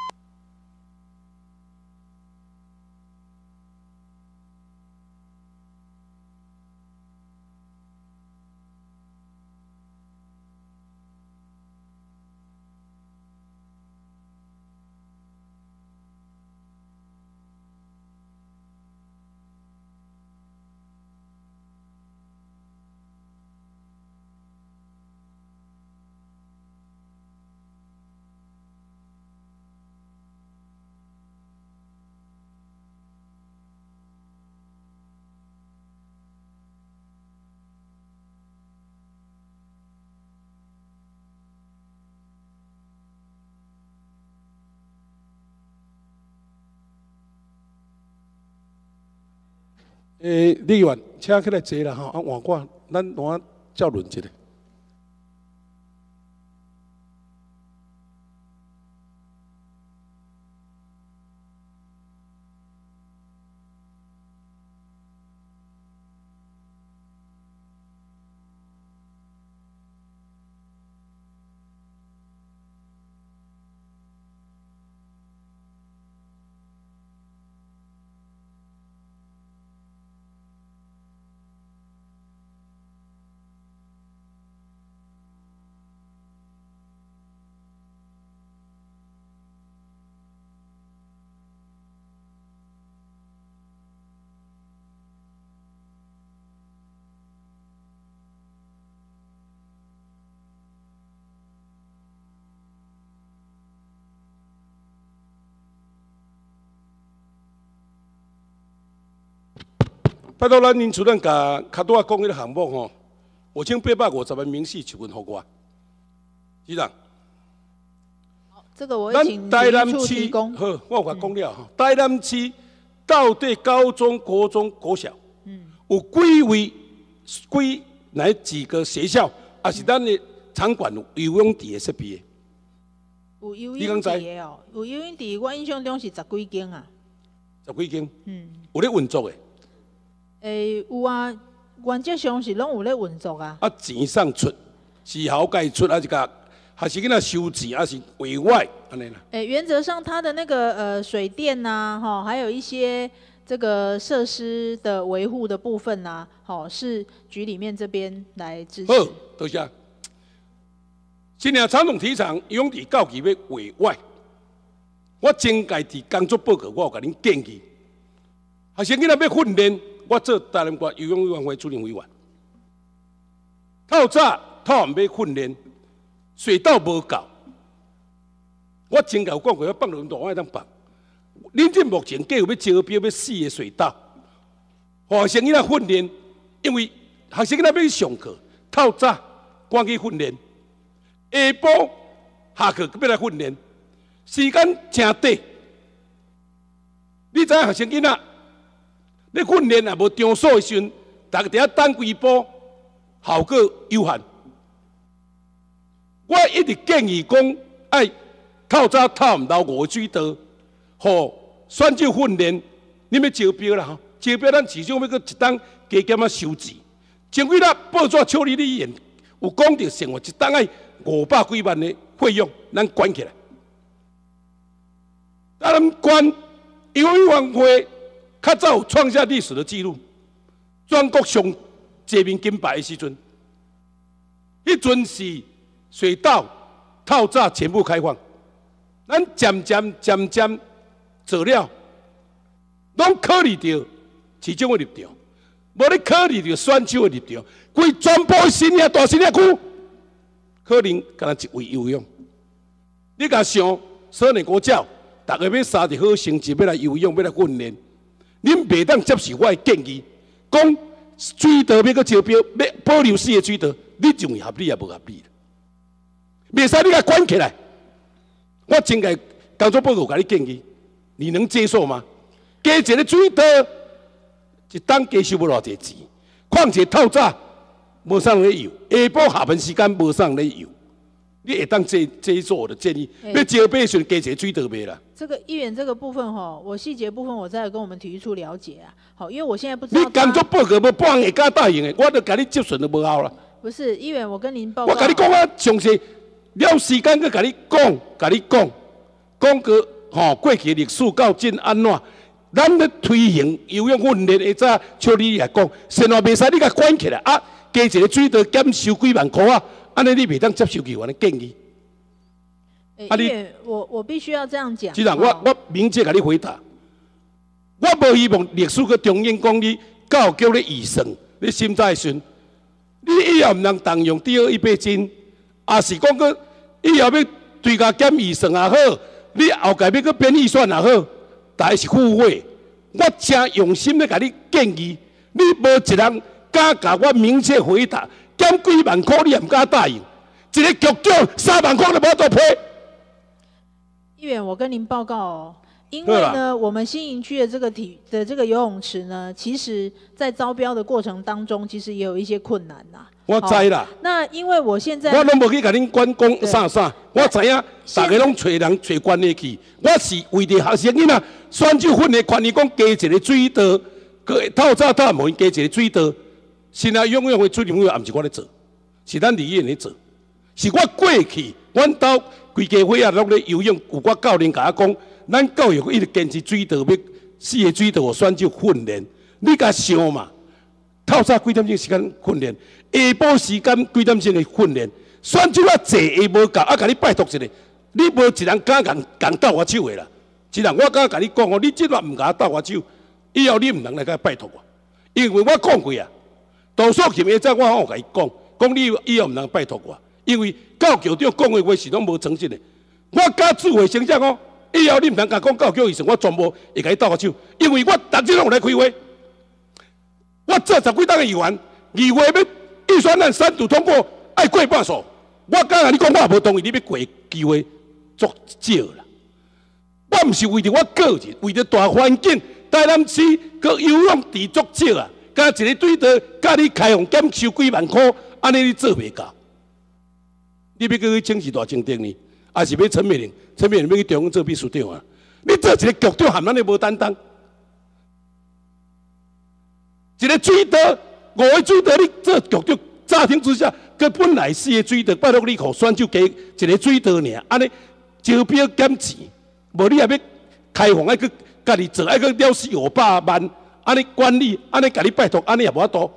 诶，李议员，请起来坐啦吼，啊，换我，咱换照论一下。拜托咱林主任甲较多讲迄个项目吼，五千八百五十万明细一份互我，局长。 这个我咱请台南局处提区供。 好，我有甲讲了吼，台南区到底高中、国中、国小， 嗯， 有几位、几哪几个学校，也是咱的场馆有游泳池的设备的？ 有游泳池的哦，有游泳池，我印象中是十几间啊。 十几间， 嗯， 有咧运作的。 诶、有啊，原则上是拢有咧运作啊。 啊，钱送出，是校该出，还是甲还是囡仔收钱，还是委外安尼啦？ 诶、原则上它的那个呃水电呐、哈，还有一些这个设施的维护的部分呐、好、是局里面这边来支持。 好，多谢。今年传统体育场游泳池到期要委外，我前届伫工作报告，我有甲恁建议，学生囡仔要训练。我做台南县游泳委员会主任委员，透早透暗要训练，水道无够。我前头讲过，要放轮动，我爱当放。恁这目前计划要招标要四个水道，学生囡仔训练，因为学生囡仔要去上课，透早赶去训练，下晡下课要来训练，时间真短。你知影学生囡仔？你训练也无场所的时阵，大家伫遐等几步，效果有限。我一直建议讲，爱透早透暗留五个水道，互选手训练。你要招标啦吼，招标咱市场要搁一档加减啊收钱。前几日报纸处理理员有讲到，生活一档爱五百几万的费用，咱管起来。咱管游泳委员会。较早有创下历史的记录，全国上济面金牌的时阵，迄阵是水道透早全部开放，咱渐渐渐渐做了，拢考虑到市场的立场，无咧考虑到选手的立场，规全部新野大新野区，可能敢若一位游泳，你甲想，少年国教，逐个要三日好成绩，要来游泳，要来训练。恁袂当接受我的建议，讲水道要搁招标，要保留四个水道，你认为合理也无合理？袂使你甲关起来。我前个工作报告甲你建议，你能接受吗？加一个水道，一档加收无偌济钱，况且透早无啥人咧游，下晡下班时间无啥人咧游。你会当接接受我的建议，要招标时加一个水道卖啦。 这个议员这个部分哈，我细节部分我再跟我们体育处了解啊。好，因为我现在不知道。 你工作报告要半下加答应的，我都甲你接顺都无效啦。 不是，议员，我跟您报告。 我跟你讲啊，详细了时间，佮跟你讲，跟你讲，讲个吼过去历史到今安怎？咱咧推行游泳训练的早，像你来讲，生活袂使你甲关起来啊，加一个水道减收几万块啊，安尼你袂当接受议员的建议。 啊你，我我必须要这样讲。 局长，我我明确甲你回答，我无希望历史个中央讲你教育咧预算，你心在顺，你以后毋通动用第二一百金，也是讲个以后要追加减预算也好，你后届要个编预算也好。但是付费，我真用心咧，甲你建议，你无一人敢甲我明确回答，减几万块你也唔敢答应，一个局长三万块都无得赔。 议员，我跟您报告哦，因为呢，我们新营区的这个体的这个游泳池呢，其实在招标的过程当中，其实也有一些困难呐。 我知啦。 那因为我现在我拢无去甲恁管讲啥啥，我知影大家拢找人找关系去，我是为着学生囡仔选手训练权利，讲加一个水道，个透早透晚加一个水道，现在永远的水利务也毋是我咧做，是咱李院咧做，是我过去，阮兜规家伙仔拢咧游泳，有我教练甲我讲，咱教育一直坚持水道，要四个水道互选手训练，你甲想嘛？透早几点钟时间训练，下晡时间几点钟的训练，选手啊坐也无够，啊，甲你拜托一个，你无一人敢共共斗我手的啦。一人我敢甲你讲哦，你即晚毋甲我斗我手，以后你毋能来甲拜托我，因为我讲过啊，杜素琴下早我好甲伊讲，讲你以后毋能拜托我，因为教局长讲的话是拢无诚信的。我甲智慧先生哦，以后你毋能甲讲教局意思，我全部会甲你斗我手，因为我逐日拢有来开会。我做十几档的议员，议会要预算案三读通过，爱过半数。我敢甲你讲，我也无同意你要过机会足少啦。我毋是为着我个人，为着大环境，台南市个游泳池足少啊，加一个对道，甲你开放减收几万块，安尼你做袂到。你要去请示大清定呢，还是要陈美玲？陈美玲要去中央做秘书长啊？你做一个局长，含咱你无担当。一个水道，五个水道，你做局长，乍听之下，佮本来四个水道，拜托你互选手加一个水道尔，安尼招标减钱，无你也要开放，爱去家己做，爱去了四五百万，安尼管理，安尼甲你拜托，安尼也无法度。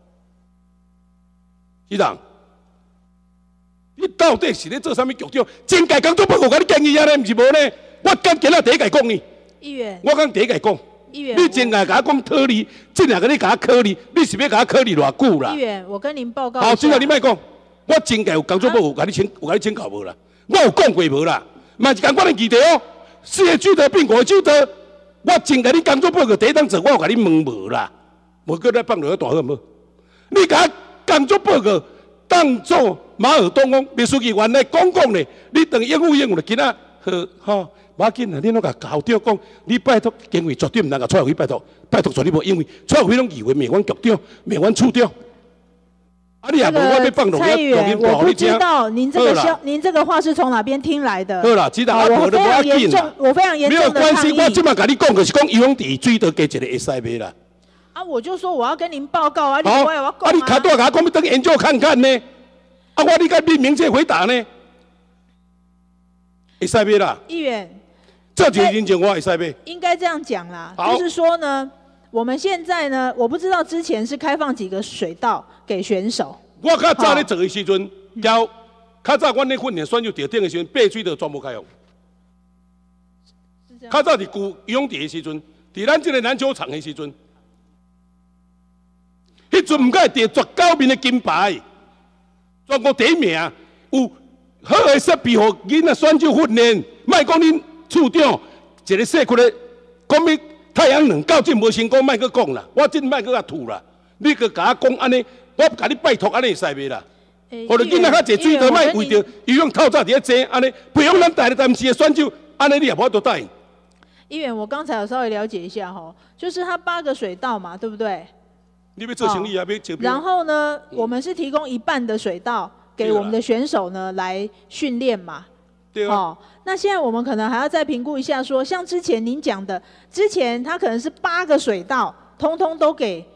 局长，你到底是咧做啥物局长？政界工作报告甲你建议啊咧，毋是无呢？我敢今仔第一甲讲呢。 议员。 我敢第一甲讲。 议员， 你真爱甲我讲考虑，真爱甲你甲我考虑，你是要甲我考虑偌久啦？ 议员，我跟您报告。 好，真爱你莫讲，我真个有工作报告，甲你请，有甲你请教无啦？我有讲过无啦？嘛是共款的议题哦。四个水道变五个水道，我真甲你工作报告第一档做，我有甲你问无啦？无搁来放落去大好无？你甲我工作报告当做马尔东讲秘书记员来讲讲咧，你等应付应付就今仔好吼。无要紧啊！你拢甲校长讲，你拜托经费绝对毋能甲蔡慧拜托，拜托绝对无，因为蔡慧拢以为免阮局长、免阮处长。啊，你也无我要放落去，录音我不知道您这个消，您这个话是从哪边听来的？ 好啦，知道啊， 我非常严重，我非常严重的没有关系，我即马甲你讲就是讲游泳池水道加一个会使买啦。 啊，我就说我要跟您报告啊，你好， 我要讲啊，你卡多甲我讲要等研究看看呢？啊，我你该明明确回答呢？会使买啦。 议员。 这就是人情话会使买。 应该这样讲啦，就是说呢，我们现在呢，我不知道之前是开放几个水道给选手。 我较早咧做的时阵，交较早阮咧训练选手钓顶的时阵，八水道全部开放。较早伫旧游泳池的时阵，伫咱这个篮球场的时阵，迄阵毋该得十九面的金牌，全国第一名，有好的设备互囡仔选手训练，莫讲恁。处长一个社区的讲要太阳能到这无成功，莫去讲啦，我真莫去甲吐啦。你去甲我讲安尼，我甲你拜托安尼会使袂啦？互着囡仔较济水道，莫为着游泳透早伫咧坐安尼，培养咱台的台市的选手，安尼你也无法度答应。 议员，我刚才有稍微了解一下吼，就是它八个水道嘛，对不对？ 你要做生意啊，要招标。 然后呢，我们是提供一半的水道给我们的选手呢来训练嘛。 对啊。 哦，那现在我们可能还要再评估一下说，像之前您讲的，之前它可能是八个水道，通通都给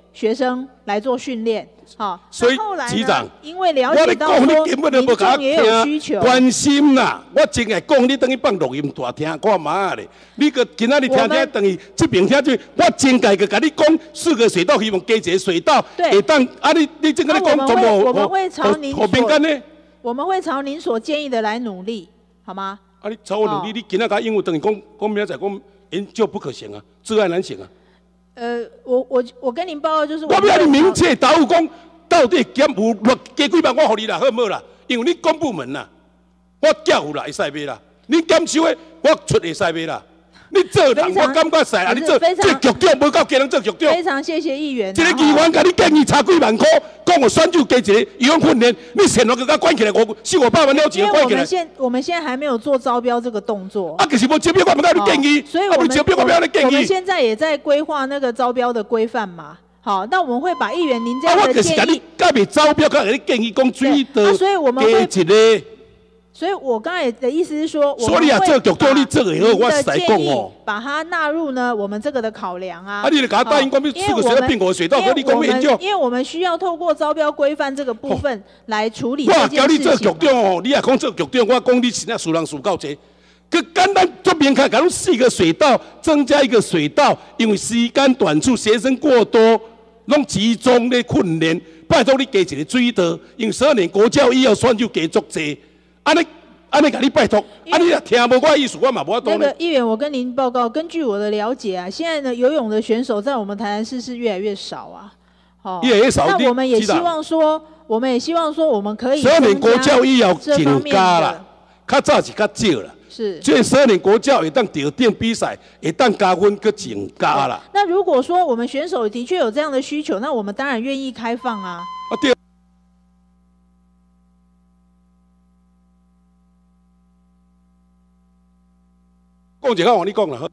学生来做训练。好， 所以后来局长， 因为了解到说民众也有需求， 关心啦。我真爱讲，你等于放录音大听看嘛咧。你个今仔日听听，等于这边听这，我真该个甲你讲四个水道，希望加一个水道，会当啊你你这个你讲怎么？ 我们会朝您所呢？ 我们会朝您所建议的来努力，好吗？ 啊，你朝我努力，你今仔甲英文等于讲讲明仔讲研究不可行啊，自然难行啊。 呃，我我我跟您报告就是， 我要你明确答复讲，到底减有偌加几万，我互你啦，好唔好啦？因为你公部门啦，我叫有啦，会使买啦。你减收的，我出会使买啦。你做人，我感觉使啊！你做这局长无够，叫人做局长。 非常谢谢议员。 一个议员甲你建议差几万块，讲我选举加一个游泳训练，你现在给他关起来，我四五百万了钱关起来。 因为我们现我们现在还没有做招标这个动作。 啊，可是无招标，我唔甲你建议。 所以我们我们现在也在规划那个招标的规范嘛。好，那我们会把议员您这样的建议。 啊，我就是甲你甲未招标，甲你建议讲水的所以我们会加一个。 所以我刚才的意思是说，我们会把您的建议把它纳入呢我们这个的考量啊。 啊，你就给他答应，讲要四个水道变五个水道，跟你讲研究。 因为我们需要透过招标规范这个部分来处理这件事情。 我叫你做局长哦，你也讲做局长，我讲你现在数人数够多。佮简单做明开，假如四个水道增加一个水道，因为时间短促，学生过多，拢集中咧训练。拜托你加一个水道，因为十二年国教以后选就加足济。安尼安尼，甲你拜托，安尼也听无我意思，我嘛无法度。 那个议员，我跟您报告，根据我的了解啊，现在呢游泳的选手在我们台南市是越来越少啊。 哦，越来越少。 那我们也希望说，我们也希望说，我们可以十二年国教以后增加啦，较早是较少啦。 是。 所以十二年国教会当调定比赛，会当加分，佮增加啦。 那如果说我们选手的确有这样的需求，那我们当然愿意开放啊。 啊对。讲一个，我你讲啦。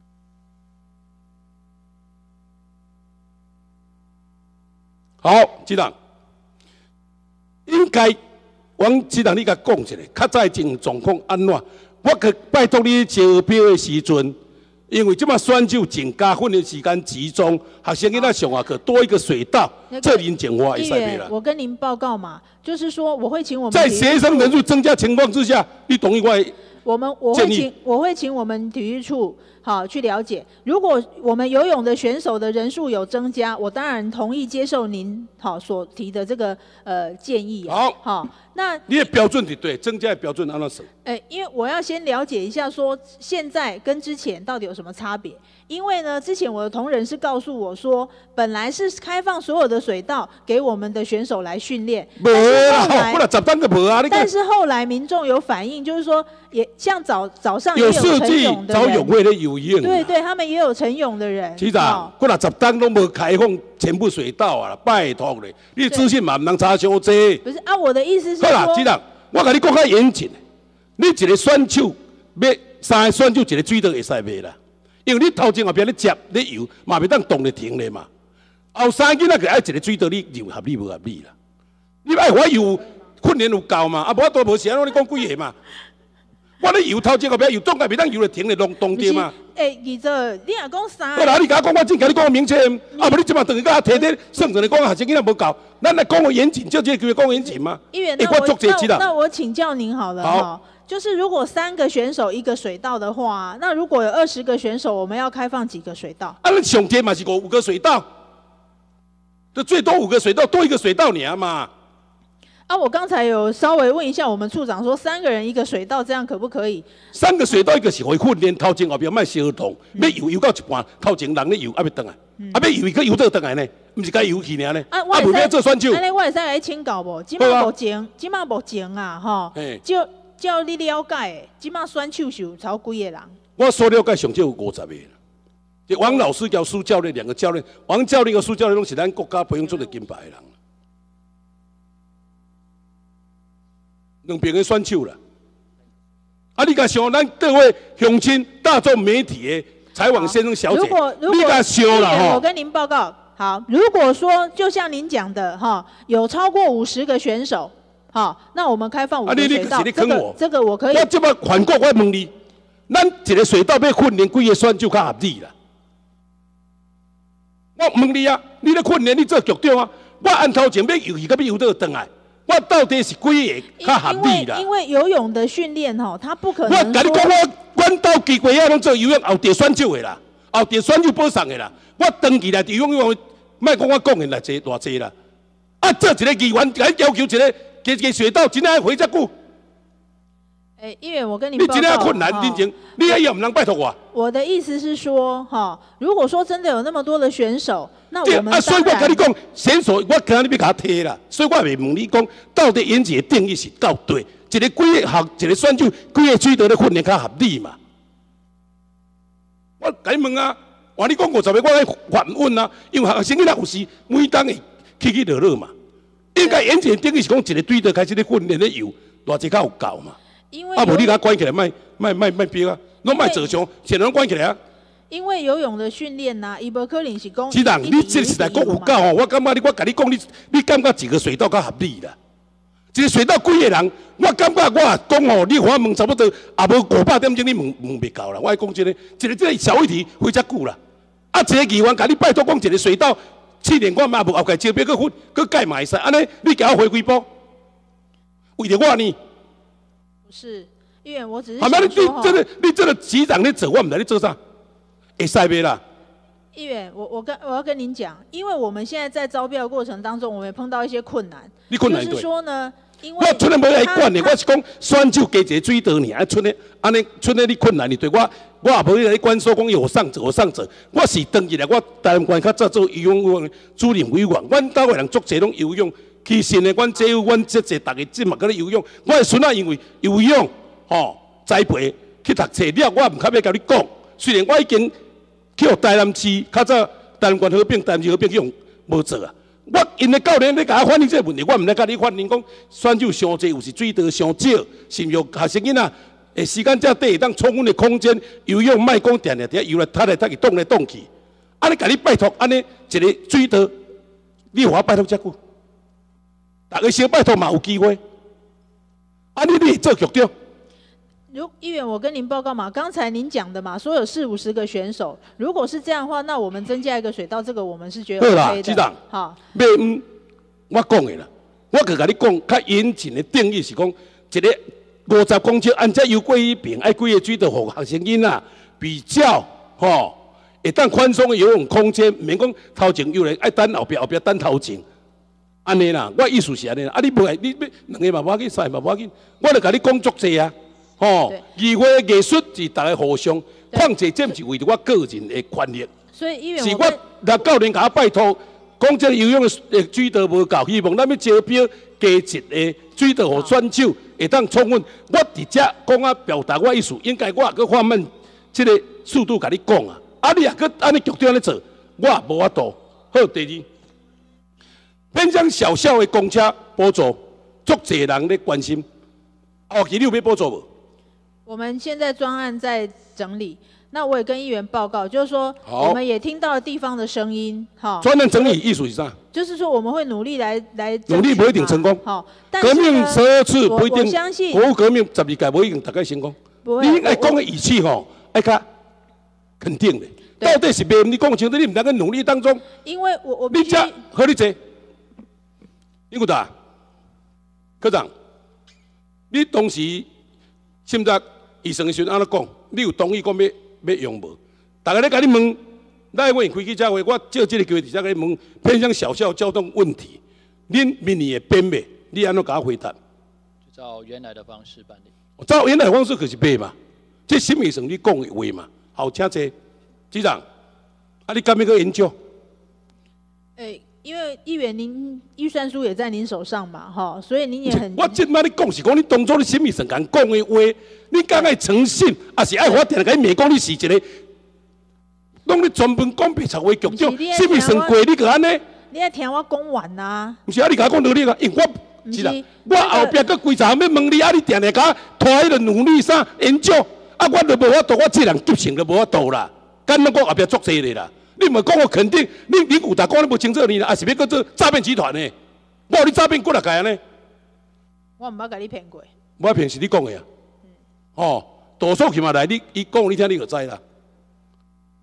好，局长，应该王局长你甲讲一下，较早前状况安怎？我可拜托你招标的时阵，因为即马选手增加训练时间集中，学生囡仔上下课多一个水道，这人情话会使袂啦。 我跟您报告嘛，就是说我会请我们在学生人数增加情况之下，你同意我？ 我们我会请我会请我们体育处好去了解，如果我们游泳的选手的人数有增加，我当然同意接受您好所提的这个呃建议、啊。 好， 好，那你的标准对对，增加的标准按照什么？ 呃，因为我要先了解一下，说现在跟之前到底有什么差别？因为呢，之前我的同仁是告诉我说，本来是开放所有的水道给我们的选手来训练， 但是后来，不然十单个无啊！ 但是后来民众有反映，就是说，也像早早上也有有晨泳的人， 早泳会的游泳， 对对，他们也有晨泳的人。 局长，不然十单都无开放全部水道啊！拜托咧，你资讯嘛唔能查伤济。 不是啊，我的意思是说， 好啦，局长，我甲你讲较严谨，你一个选手要三个选手一个水道会使卖啦。因为你头前后边咧接咧游，嘛袂当动咧停咧嘛。后三囡仔个爱一个水道，你游合理无合理啦？你爱我游训练有够嘛？啊，无我都无时间，我你讲几个嘛？我咧游头前后边游，总该袂当游咧停咧动动着嘛？ 诶，记者，你若讲三个？我哪你甲我讲，我真甲你讲明确。啊，无你即马等于甲摕咧算算咧讲，学生囡仔无够，咱来讲个严谨，就这个叫讲严谨嘛？ 议员，那我那那我请教您好了哈。就是如果三个选手一个水道的话，那如果有二十个选手，我们要开放几个水道？ 啊，那上天嘛是五五个水道，就最多五个水道，多一个水道尔嘛。 啊，我刚才有稍微问一下我们处长，说三个人一个水道，这样可不可以？ 三个水道一个是会训练，头前后边卖相同，要游游到一半，头前人咧游，啊要转来，啊要游伊个游倒转来呢，毋是该游去尔呢？啊， 我唔要做选手。 安尼我会使来请教无？即马目前，即马目前啊，吼，就。照你了解，即马选手是有超几个人？ 我所了解上少有五十个。就王老师教苏教练两个教练，王教练和苏教练拢是咱国家培养出的金牌的人，两边的选手啦。啊，你甲想咱各位乡亲、大众媒体的采访先生小姐， 如果如果你甲想啦吼， 我跟您报告，好，如果说就像您讲的哈，有超过五十个选手。好，那我们开放五个水道，这个这个我可以。 我这么反过我问你，咱一个水道要训练几个选手较合理啦？ 我问你啊，你咧训练，你做局长啊？我按头前要游戏，到要游倒转来，我到底是几个较合理啦？ 因为游泳的训练吼，他不可能。 我甲你讲，我阮兜基规啊，拢做游泳后地选手的啦，后地选手保送的啦。我长期来游泳泳，莫讲我讲的来济偌济啦。啊，做一个议员，甲要求一个加加水道，真爱回遮久。 哎，议员，我跟你你真报告正困难，真情，你也唔能拜托我。 我的意思是说，哈，如果说真的有那么多的选手，那我们啊，所以我跟你讲，选手我今日要甲他踢啦，所以我袂问你讲，到底演技的定义是到对，一个几个学，一个选手，几个水道的训练较合理嘛？我甲你问啊，话你讲五十个，我来反问啊，因为学生囡仔有时每当会起起落落嘛，应该演技的定义是讲一个水道开始咧训练咧游，偌济较有够嘛？啊，无你甲关起来，卖卖卖卖标啊，拢卖坐上，全拢关起来啊。 因为游泳的训练呐，伊无可能是讲。 市长，你这是来讲有够哦！我感觉你，我甲你讲，你你感觉几个水道较合理啦？一个水道几个人，我感觉我讲哦，你我问差不多也无五百点钟，你问问袂够啦。我爱讲真个，一个这个小议题非遮久啦。啊，一个议员甲你拜托讲一个水道七年我嘛无后盖招标去分去盖嘛会使，安尼你叫我回几步？为着我呢？ 不是，议员，我只是好嘛，你想说你这个你这个局长你做，我唔知你做啥，会使袂啦？ 议员，我我跟我要跟您讲，因为我们现在在招标的过程当中，我们也碰到一些困难。 你困难就是说呢，因为我村里无来管的，我是讲选手加一个水道尔，啊村里安尼村里你困难，你对我我也无来管说讲有上者有上者，我是登起来，我台湾县较早做游泳员主任委员，阮兜的人足侪拢游泳。其实呢，阮这阮这这大家即嘛搁咧游泳，我的孙仔因为游泳吼栽培去读册了，我唔较要甲你讲。虽然我已经去互台南市较早台南县合并、台南市合并去用无做啊，我因的教练咧甲我反映这个问题，我唔来甲你反映讲选手伤济，有时水道伤少，是毋是学生囡仔诶时间较短，当充分的空间游泳，莫讲定定定游来踢来踢去，动来动去。安尼甲你拜托，安尼一个水道，你互我拜托遮久。大家小拜托嘛有机会，安尼你做局长。 如议员，我跟您报告嘛，刚才您讲的嘛，说有四五十个选手，如果是这样的话，那我们增加一个水道，这个我们是觉得 OK 的。 好啦，局长， 好， 要唔我讲的啦，我去甲你讲，较严谨的定义是讲，一个五十公尺，按照游过一边，爱几个水道互学生囡仔比较吼，会当宽松的游泳空间，唔免讲头前游来爱等后壁，后壁等头前。安尼啦，我意思是安尼啦，啊你无爱，你要两个嘛无要紧，三个嘛无要紧，我就甲你讲足济啊，吼，艺术的艺术是大家互相，况且这毋是为着我个人的权利， 所以议员， 是我若教练甲我拜托，讲这个游泳的水道无够，希望咱要招标加一个水道互选手会当充分，我直接讲啊表达我意思，应该我也搁放慢这个速度甲你讲啊，啊你也搁安尼局长咧做，我也无法度。好，第二。变成小小的公车补助，足侪人咧关心。后期你有要补助无？ 我们现在专案在整理，那我也跟议员报告，就是说我们也听到了地方的声音，哈。 专案整理意思是啥？ 就是说我们会努力来来。 努力不一定成功。 好， 革命十二次不一定。 我相信。 国务革命十二届不一定大概成功。 不会。 你爱讲的语气吼，爱较肯定的。到底是袂？你讲清楚，你唔在个努力当中。 因为我我你这合你这。你有答，科长，你当时现在医生的时阵安怎讲？你有同意讲要要用无？大家咧甲你问，咱我开记者会，我借这个机会直接甲你问，偏向小小交通问题，恁明年会变袂？你安怎甲我回答？ 就照原来的方式办理。 照原来的方式可是变嘛？这新医生你讲的话嘛？好，请坐，局长，啊，你敢要去研究？ 诶。因为议员您预算书也在您手上嘛，哈，所以您也很。 我即摆你讲是讲你当初你什么神讲讲的话，你敢爱诚信，还是爱我定来甲你讲你是一个，拢你专门讲白话话局长，什么神过你个安尼？ 你爱听我讲完呐？ 不是啊，你甲我讲努力啊，因为我是啦，我后壁搁规场要问你啊，你定定甲拖迄个努力啥研究，啊，我都无法度，我这人急性都无法度啦，敢那讲后壁作济咧啦。你唔讲我肯定，你你有大讲你无清楚你啦，还是要搁做诈骗集团呢？我你诈骗几落届呢？ 我唔捌甲你骗过。 我骗是你讲的啊。哦，多数起码来，你伊讲你听你就知啦。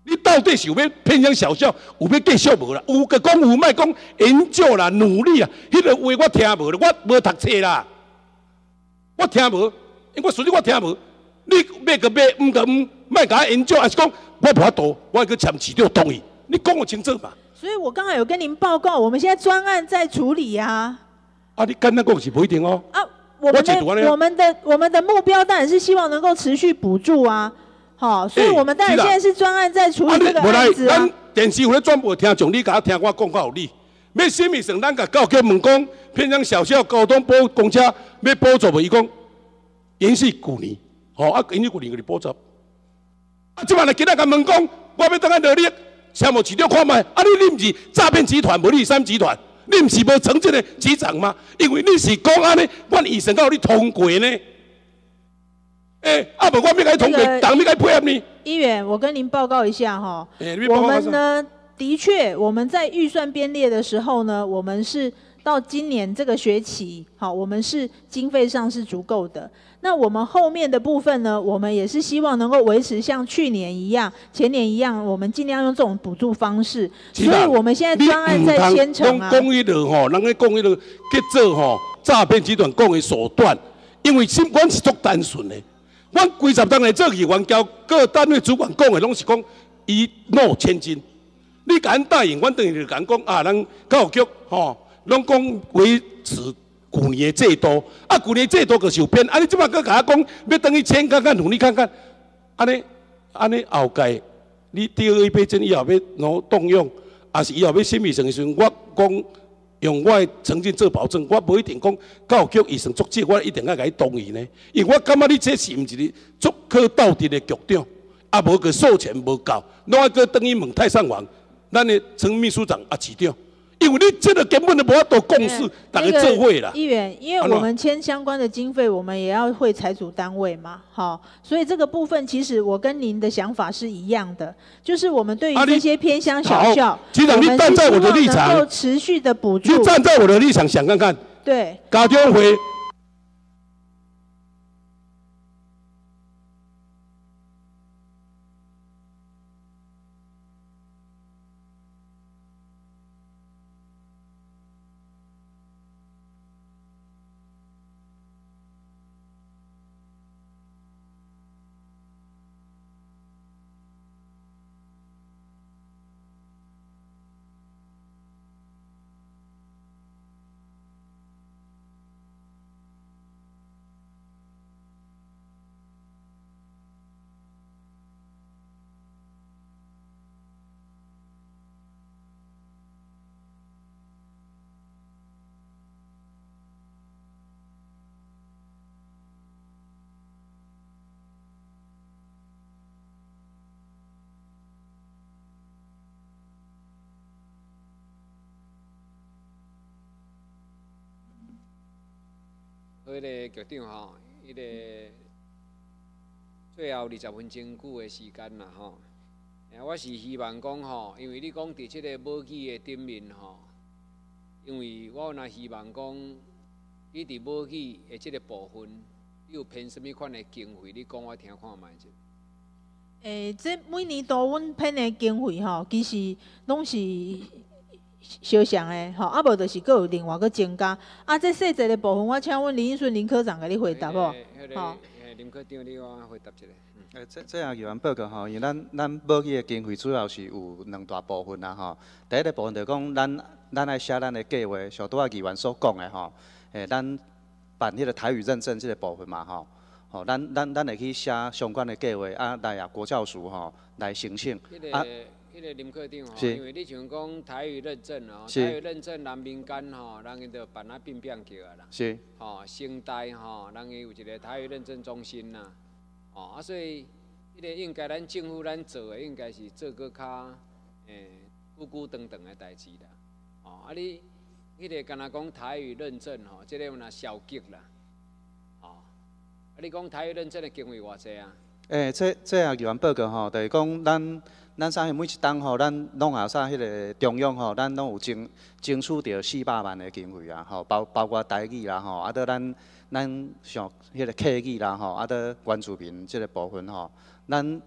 你到底是有要偏乡小校，有要继续无啦？有个讲有，莫讲研究啦、努力啊，迄个话我听无啦，我无读册啦，我听无，因为我属于我听无。你买个买，唔个唔，莫甲我研究，还是讲我无法度，我要去签市长同意，你讲我清楚嘛？ 所以我刚才有跟您报告，我们现在专案在处理啊。 啊，你简单讲是不一定哦。 啊，我们的我们的我们的目标当然是希望能够持续补助啊。好，所以我们当然现在是专案在处理这个案子啊。 咱电视有咧转播听众，你甲我听我讲较有理。要什么时咱甲教育局问讲，偏向小小交通补公车要补助无？伊讲延续去年，吼啊延续去年个补助。啊，即摆来今仔甲问讲，我要等下努力，参谋市长看卖。啊，你你毋是诈骗集团，无你是啥集团？你毋是无曾经的局长吗？因为你是讲安尼，阮医生甲你通过呢。哎，啊不，我没该通过，党没该配合你。 议员，我跟您报告一下哈，我们呢，的确我们在预算编列的时候呢，我们是到今年这个学期，好，我们是经费上是足够的。那我们后面的部分呢，我们也是希望能够维持像去年一样、前年一样，我们尽量用这种补助方式。所以我们现在专案在牵成啊。 讲迄个吼，人咧讲迄个叫做吼诈骗集团讲的手段，因为心管是足单纯的。阮几十当来做议员，交各单位主管讲的拢是讲一诺千金。你甲阮答应，阮等于就甲讲啊，咱教育局吼，拢讲维持去年的制度，啊，去年制度就受骗，啊，你即摆搁甲我讲要等于签看看，努力看看，安尼安尼后届你第二批证以后要攞动用，还是以后要审议成的时阵，我讲。用我的曾经做保证，我不一定讲教育局医生作证，我一定要甲你同意呢。因为我感觉你这是毋是你足可到底的局长，啊无个授权无够，拢要搁等于问太上皇，咱的陈秘书长啊市长，因为你这个根本就无法度共识，大家做伙啦。 议员，因为我们签相关的经费，我们也要会财主单位嘛，好，所以这个部分其实我跟您的想法是一样的，就是我们对于这些偏乡小校， 局长，你站在我的立场， 能够持续的补助。 你站在我的立场想看看， 对， 家长会。 迄个局长吼，迄个最后二十分钟久的时间啦吼。我是希望讲吼，因为你讲伫即个母语的顶面吼，因为我若希望讲，你伫母语的即个部分，你有偏什么款的经费？你讲我听看卖者。 诶、欸，这每年度阮偏的经费吼，其实拢是相像的吼，啊无就是佫有另外佫增加。啊，这细节的部分，我请阮林英顺林科长甲你回答无？ 吼，林科长，你我回答一下。 诶，这这样议员报告吼，因为咱咱母语的经费主要是有两大部分啦吼。第一个部分就讲咱咱爱写咱的计划，像拄仔议员所讲的吼，诶，咱办迄个台语认证这个部分嘛吼，吼，咱咱咱会去写相关的计划，啊来啊国教署吼来申请。 啊，迄个林科长吼，因为你像讲台语认证哦，台语认证咱民间吼，人伊就办啊变变叫啊啦。 是。 吼，新台吼，人伊有一个台语认证中心呐。哦，啊，所以迄个应该咱政府咱做的，应该是做个较诶久久长长的代志啦。哦，啊你迄个敢若讲台语认证吼，即、這個若小吉啦。哦，啊你讲台语认证的经费偌济啊？ 诶、欸，这这也议员报告吼，就是讲咱咱啥每一档吼，咱拢也啥迄个中央吼，咱拢有争争取到四百万的经费啊，吼，包包括台语啦吼，啊，到咱。咱像迄个客语啦吼，啊，到原住民即个部分吼，咱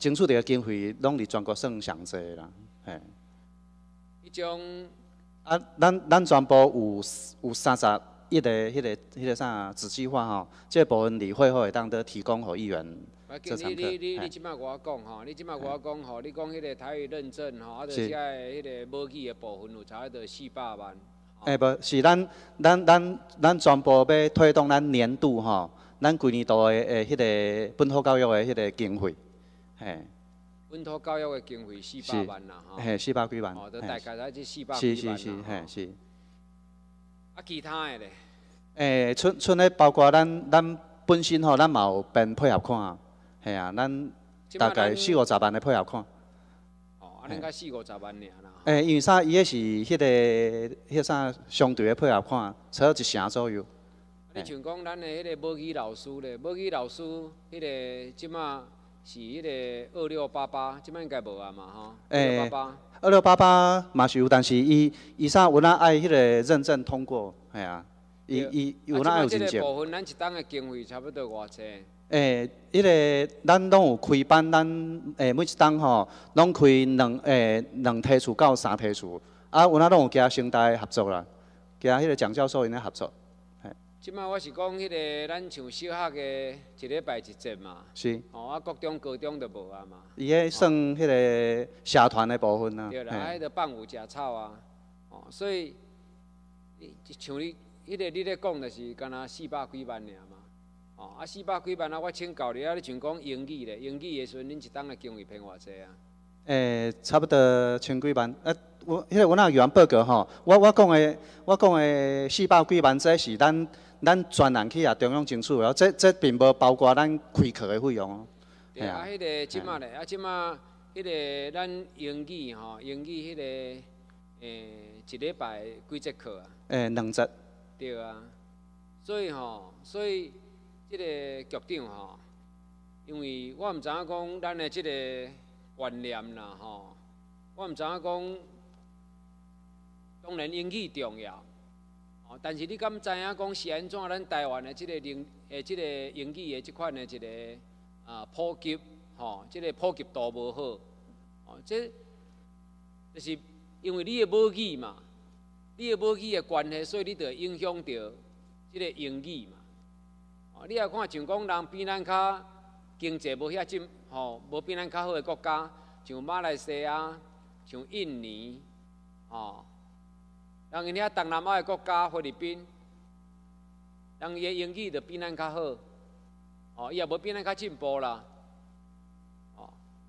争取到的经费，拢伫全国算上济啦，嘿。 迄种啊，咱咱全部有有三十一个迄、那个迄、那个啥子计划吼，这个部分理会后会当得提供给议员做参考。 你你你即摆我讲吼，你即摆我讲吼，你讲迄个台语认证吼，啊，就是迄个母语的部分有差不多四百万。 诶，无是咱咱咱咱全部要推动咱年度吼，咱规年度的诶迄个本土教育的迄个经费，嘿。 本土教育的经费四百万啦，吼。 嘿，四百几万。 哦，都大概在这四百几万啦。 是是是，嘿是。 啊，其他的咧？ 诶，剩剩咧包括咱咱本身吼，咱嘛有编配合款，嘿啊，咱大概四五十万的配合款。 哦，啊，恁才四五十万尔啦。 诶，因为啥？伊迄是迄个迄啥相对的配合款，差不多一成左右。 你像讲咱的迄个母语老师咧，母语老师迄个即马是迄个二六八八，即马应该无啊嘛吼。二六八八。 二六八八嘛是有，但是伊伊啥有哪爱迄个认证通过，系啊，伊伊有哪有认证。 啊，即个部分咱一档的经费差不多偌济？ 诶，迄个咱拢有开班，咱诶每一档吼，拢开两诶两梯次到三梯次，啊有哪拢有加生态合作啦，加迄个蒋教授因咧合作。 即摆我是讲迄个咱像小学的一礼拜一节嘛。 是。 哦，啊，国中、高中就无啊嘛。 伊迄算迄个社团的部分啊。 对啦，啊，迄个放有食草啊，哦，所以，像你迄个你咧讲就是敢若四百几万尔嘛。哦，啊，四百几万啊，我请教你啊，你像讲英语咧，英语的时阵，恁一档的经费偏偌济啊？ 诶，差不多千几万。啊，我迄个我那有人报告吼，我我讲的我讲的四百几万，这是咱咱专人去啊中央争取的，这这并无包括咱开课的费用哦。 对啊，迄个即马咧，啊即马迄个咱英语吼，英语迄个诶一礼拜几节课啊？ 诶，两节。 对啊，所以吼，所以即个局长吼，因为我毋知影讲咱的即个观念啦吼，我毋知影讲，当然英语重要，哦，但是你敢知影讲是安怎咱台湾的即个英诶即个英语的即款的一个啊普及吼，即个普及度无好，哦，这就是因为你的母语嘛，你的母语的关系，所以你就会影响到即个英语嘛。哦，你也看像讲人比咱较经济无遐进，吼，无比咱较好的国家，像马来西亚、像印尼，哦，人因遐东南亚的国家，菲律宾，人伊的英语就比咱较好，哦，伊也无比咱较进步啦，哦，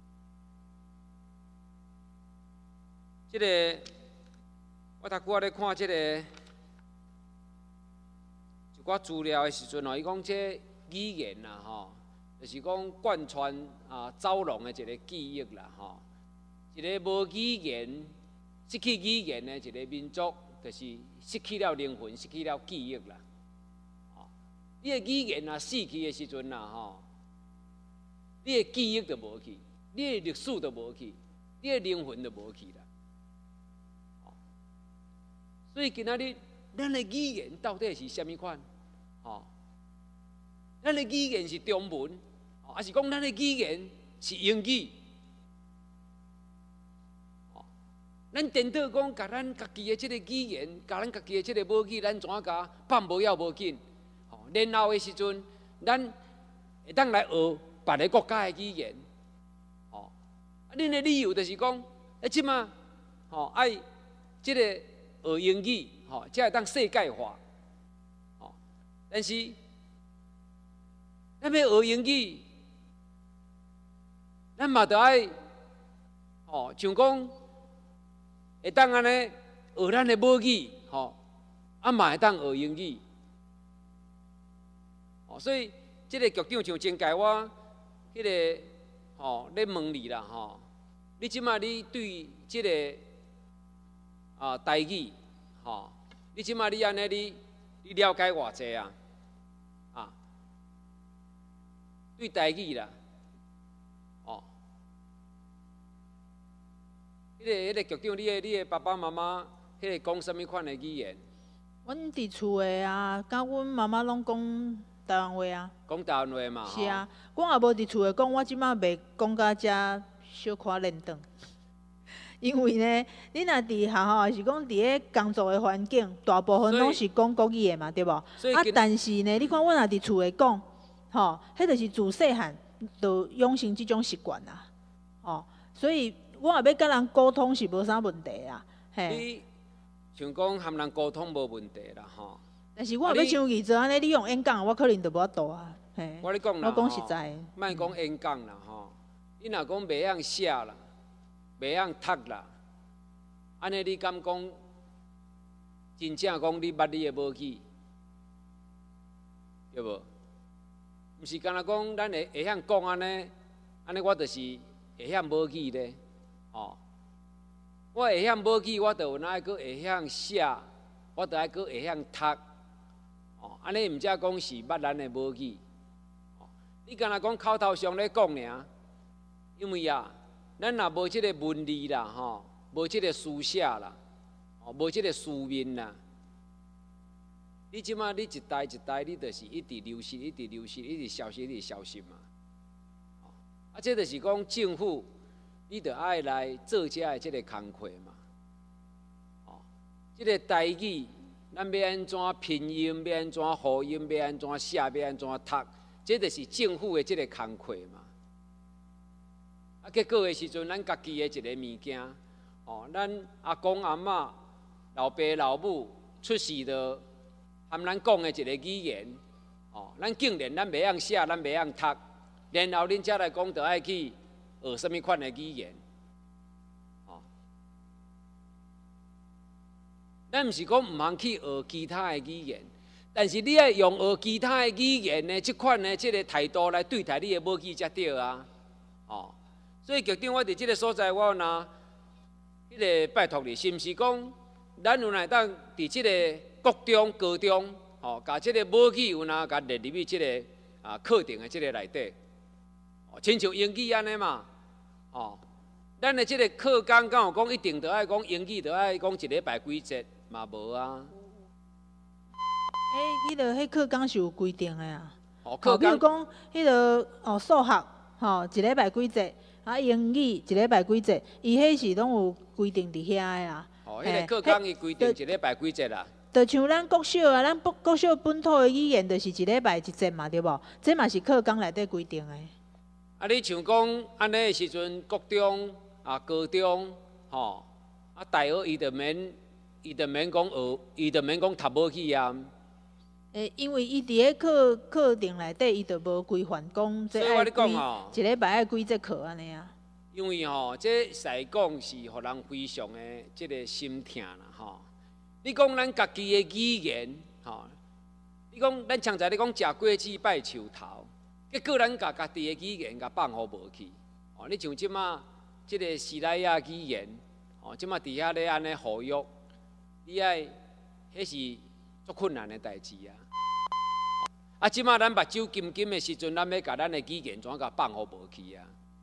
即个我头拄仔咧看即个。我资料的时阵哦，伊讲这语言啦吼，就是讲贯穿啊走廊的一个记忆啦吼。一个无语言、失去语言的一个民族，就是失去了灵魂、失去了记忆啦。哦，你的语言啊死去的时阵啦吼，你的记忆就无去，你的历史就无去，你的灵魂就无去啦。哦，所以今仔日咱的语言到底是啥物款？哦，咱的语言是中文，哦，还是讲咱的语言是英语？哦，咱颠倒讲，甲咱家己的这个语言，甲咱家己的这个母语，咱怎甲放无要无紧？哦，然后的时阵，咱会当来学别个国家的语言。哦，啊，恁的理由就是讲，啊，即马，哦，爱这个学英语，哦，才会当世界化。但是，咱要学英语，咱嘛得爱，哦，像讲会当安尼学咱的母语，吼，啊嘛会当学英语，哦，所以这个局长像真解我，迄个，吼，咧问你啦，吼，你即马你对这个啊台语，吼，你即马你安尼你你了解偌济啊？啊，对台语啦，哦，迄、那个、迄、那个局长，你的、你的爸爸妈妈，迄个讲什么款的语言？ 阮伫厝诶啊，甲阮妈妈拢讲台湾话啊。 讲台湾话嘛。 是啊，我也无伫厝诶讲，我即摆袂讲到遮小可练长。因为呢，你若伫学校，还是讲伫咧工作诶环境，大部分拢是讲国语诶嘛，对无？啊，但是呢，你看我若伫厝诶讲，吼，迄就是自细汉就养成即种习惯啦，哦，所以我若要甲人沟通是无啥问题啊，嘿。 像讲和人沟通无问题啦，吼。 但是我若要像义泽安尼，你用演讲，我可能就无法度啊，嘿。 我咧讲啦， 我讲实在， 莫讲演讲啦，吼。你若讲袂晓写啦。袂晓读啦，安尼你敢讲真正讲你捌你的母语，对无？毋是干那讲咱会会晓讲安尼，安尼我就是会晓母语咧，哦。我会晓母语，我就有哪个会晓写，我就爱个会晓读，哦。安尼毋则讲是捌咱的母语，哦。你干那讲口头上咧讲尔，因为啊。咱若无即个文字啦，吼，无即个书写啦，哦，无即个书面啦，你即马你一代一代，你就是一直流失，一直流失，一直消失，一直消失嘛。啊，这就是讲政府，你着爱来做遮的即个工课嘛。哦，即个台语，咱要安怎拼音，要安怎发音，要安怎写，要安怎读，这就是政府的即个工课嘛。啊，结果的时阵，咱家己的一个物件，哦，咱阿公阿嬷、老爸老母出世的，含咱讲的一个语言，哦，咱竟然咱袂晓写，咱袂晓读，然后恁才来讲，着爱去学什么款的语言，哦，咱毋是讲毋通去学其他的语言，但是你爱用学其他的语言呢，即款的即个态度来对待你的母语才对啊，哦。所以局长，我伫即个所在，我拿迄个拜托你，是毋是讲咱有哪当伫即个国中、高中，吼，甲即个母语有哪甲列入去即个啊课程的即个内底，哦，亲像英语安尼嘛，哦，咱的即个课纲敢有讲一定着爱讲英语，着爱讲一礼拜几节嘛无啊？ 诶，迄个迄课纲是有规定的啊。 哦，课纲。 比如讲，迄个哦数学，吼一礼拜几节。啊，英语一礼拜几节？伊迄是拢有规定伫遐的啦。 哦，迄个课纲伊规定一礼拜几节啦？ 就像咱国小啊，咱国小本土的语言就是一礼拜一节嘛，对无？这嘛是课纲内底规定的。 啊，你像讲安尼的时阵，国中啊、高中，吼，啊，大学伊就免，伊就免讲学，伊就免讲读母语啊。 诶，因为伊伫咧课课程内底，伊就无规范讲这爱几一礼拜爱几节课安尼啊。 因为吼，这实讲是互人非常的即个心疼啦，吼。你讲咱家己的语言，吼，你讲咱常在你讲食果子拜树头，结果咱甲家己的语言甲放互无去。哦，你像即马即个西莱亚语言，哦，即马伫遐咧安尼呼吁，你爱，迄是足困难的代志啊。啊！即马咱目睭金金的时阵，咱要甲咱的语言怎甲放互无去啊？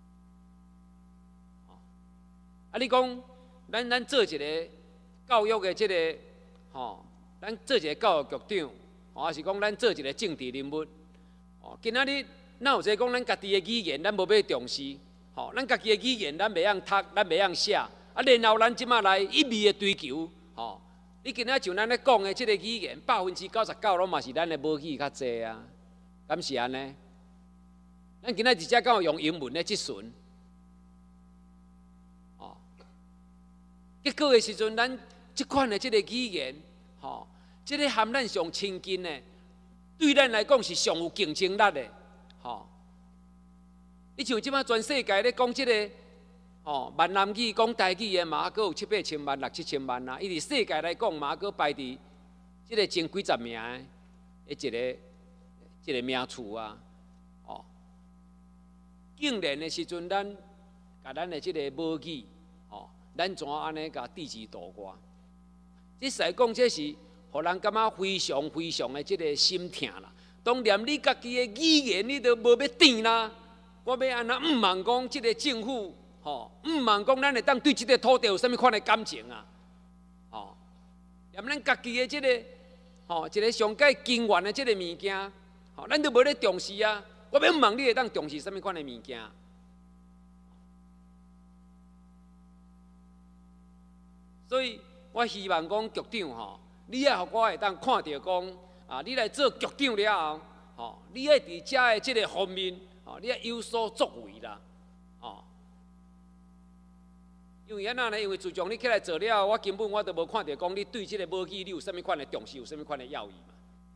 啊！你讲，咱咱做一个教育的即、这个，吼，咱做一个教育局长，或是讲咱做一个政治人物，哦，今仔日哪有在讲咱家己的语言，咱无要重视，吼，咱家己的语言咱袂晓读，咱袂晓写，啊，然后咱即马来一味的追求，吼。你今仔像咱咧讲的即个语言，百分之九十九拢嘛是咱的母语较济啊，敢是安尼？咱今仔直接敢有用英文咧即顺，哦，结果的时阵，咱即款的即个语言，吼、哦，即、这个含咱上亲近的，对咱来讲是上有竞争力的，吼、哦。你像即摆全世界咧讲即个。哦，闽南语讲台语的嘛，阁有七八千万、六七千万啊！伊伫世界来讲嘛，阁排伫即个前几十名的一个一个名次啊！哦，竟然的时阵，咱甲咱的即个母语，哦，咱怎安尼甲置之度外？即实讲，这是互人感觉非常非常的即个心疼啦。当连你家己的语言，你都无要甜啦，我要安那毋茫讲即个政府。吼，毋茫讲，咱会当对即个土地有啥物款的感情啊？吼，连咱家己的即个，吼，一个上界根源的即个物件， 吼，咱都无咧重视啊。我要问你会当重视什么款的物件？所以我希望讲局长吼，你也互我会当看到讲啊，你来做局长了后，吼，你爱伫遮的即个方面，吼，你要有所作为啦，吼。因为安那呢？因为自从你起来做了，我根本我都无看到讲你对即个武器你有啥物款的重视，有啥物款的要义嘛。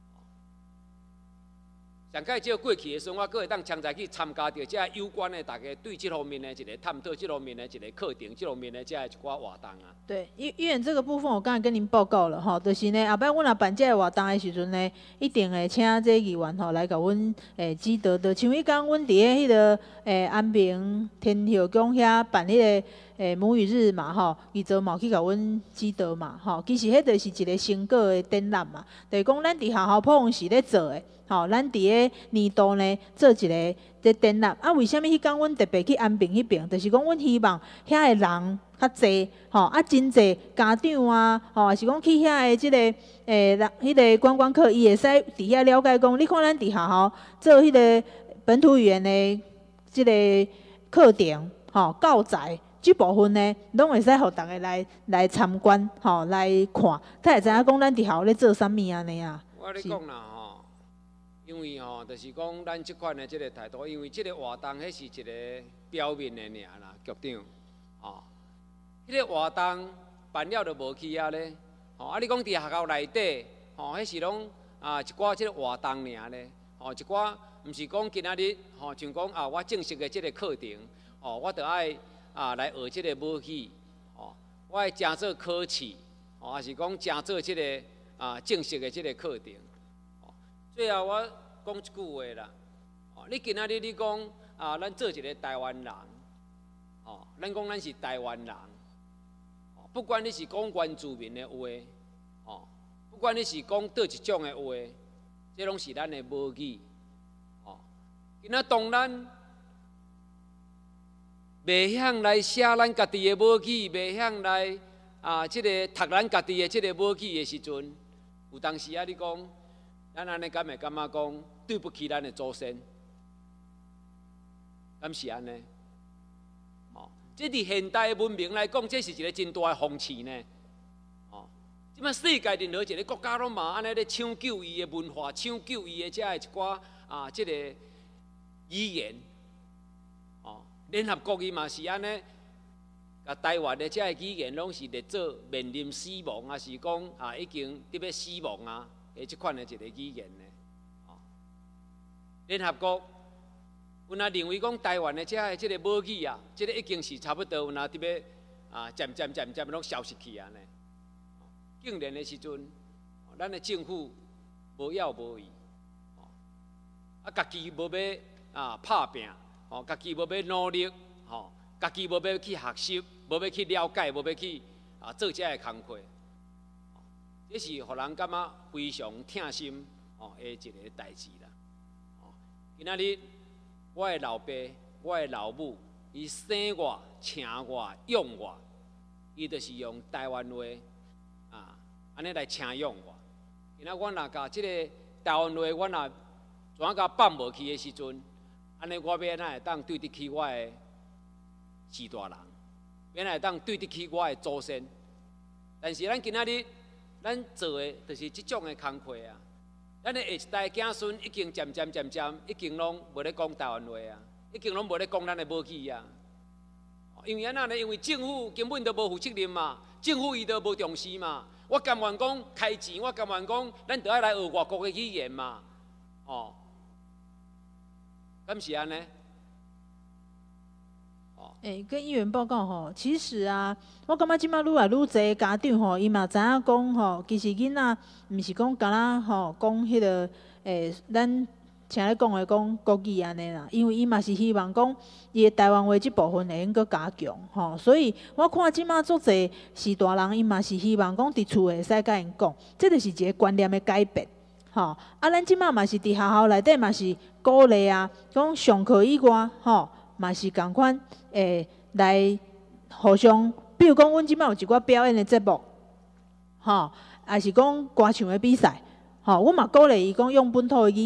上届即个过去的时候，我阁会当常在去参加着遮有关的大家对这方面的一个探讨，这方面的一个课程，这方面的遮一寡活动啊。 对，医医院这个部分，我刚才跟您报告了哈，就是呢，后摆阮若办这个活动的时阵呢，一定会请这议员吼来甲阮诶指导，就像伊讲，阮伫咧迄个诶安平天后宫遐办迄个诶母语日嘛吼，伊做嘛去甲阮指导嘛吼，其实迄就是一个成果的展览嘛，就是讲咱伫学校普通是咧做的。吼，咱伫个年度呢做一个这展览，啊，为虾米迄天阮特别去安平迄边？就是讲，阮希望遐个人较济，吼，啊，真济家长啊，吼，也是讲去遐个即个诶，人迄个观光客，伊会使伫遐了解讲，你看咱伫学校做迄个本土语言的即个课程，吼，教材即部分呢，拢会使互逐个来来参观，吼，来看，才会知影讲咱伫学校咧做啥物安尼啊。 我咧讲啦。因为吼，就是讲咱即款的即个态度，因为即个活动迄是一个表面的尔啦，局长，哦，迄、那个活动办了就无去啊咧，吼，啊你讲伫学校内底，吼，迄是拢啊一寡即个活动尔咧，吼，一寡毋是讲今仔日，吼，像讲啊我正式的即个课程，吼，我着爱啊来学即个武器，吼，我爱正做考试，吼，还是讲正做即个啊正式的即个课程。最后我讲一句话啦，哦，你今仔日你讲啊，咱做一个台湾人，哦，咱讲咱是台湾人，哦，不管你是讲原住民的话，哦，不管你是讲倒一种的话，这拢是咱的母语，哦，今仔当咱袂晓来写咱家己的母语，袂晓来啊，即、这个读咱家己的即个母语的时阵，有当时啊，你讲。咱安尼敢会感觉讲对不起咱的祖先，敢是安尼？哦，这伫现代文明来讲，这是一个真大的风气呢。哦，即摆世界任何一个国家拢嘛安尼咧抢救伊的文化，抢救伊的遮的一寡啊，即、这个语言。哦，联合国伊嘛是安尼，甲台湾的遮的语言拢是列做面临死亡，啊是讲啊已经伫要死亡啊。诶，即款的一个语言呢，哦，联合国有若认为讲台湾的遮的即个母语啊，即、这个已经是差不多有若伫要啊渐渐渐渐拢消失去啊呢。竟然的时阵，咱的政府无要无义，哦，啊家己无要啊拍拼，哦，家己无要努力，吼，家己无要去学习，无要去了解，无要去啊做遮的工课。这是互人感觉非常痛心哦的一个代志啦。哦，今仔日我的老爸、我的老母，伊生我、请我、养我，伊就是用台湾话啊，安尼来请养我。今仔我若甲即个台湾话，我若怎甲放无去的时阵，安尼我要安怎会当对得起我的士大人，要安怎会当对得起我的祖先？但是咱今仔日。咱做的就是即种的工课啊，咱的下一代子孙已经渐渐渐渐，已经拢无咧讲台湾话啊，已经拢无咧讲咱的母语啊。因为安那呢？因为政府根本都无负责任嘛，政府伊都无重视嘛。我甘愿讲开钱，我甘愿讲咱都爱来学外国的语言嘛，哦，敢是安尼？ 诶、欸，跟议员报告吼，其实啊，我感觉即摆愈来愈侪家长吼，伊嘛知影讲吼，其实囡仔毋是讲干那吼讲迄个诶，咱像咧讲的讲国语安尼啦，因为伊嘛是希望讲伊的台湾话即部分会用搁加强吼，所以我看即摆足侪是大人，伊嘛是希望讲伫厝会使甲因讲，这就是一个观念的改变。吼，啊，咱即摆嘛是伫学校内底嘛是鼓励啊，讲上课以外吼。嘛是共款，诶，来互相，比如讲，阮即摆有一寡表演的节目，吼，也是讲歌唱的比赛，吼，阮嘛鼓励伊讲用本土的语言，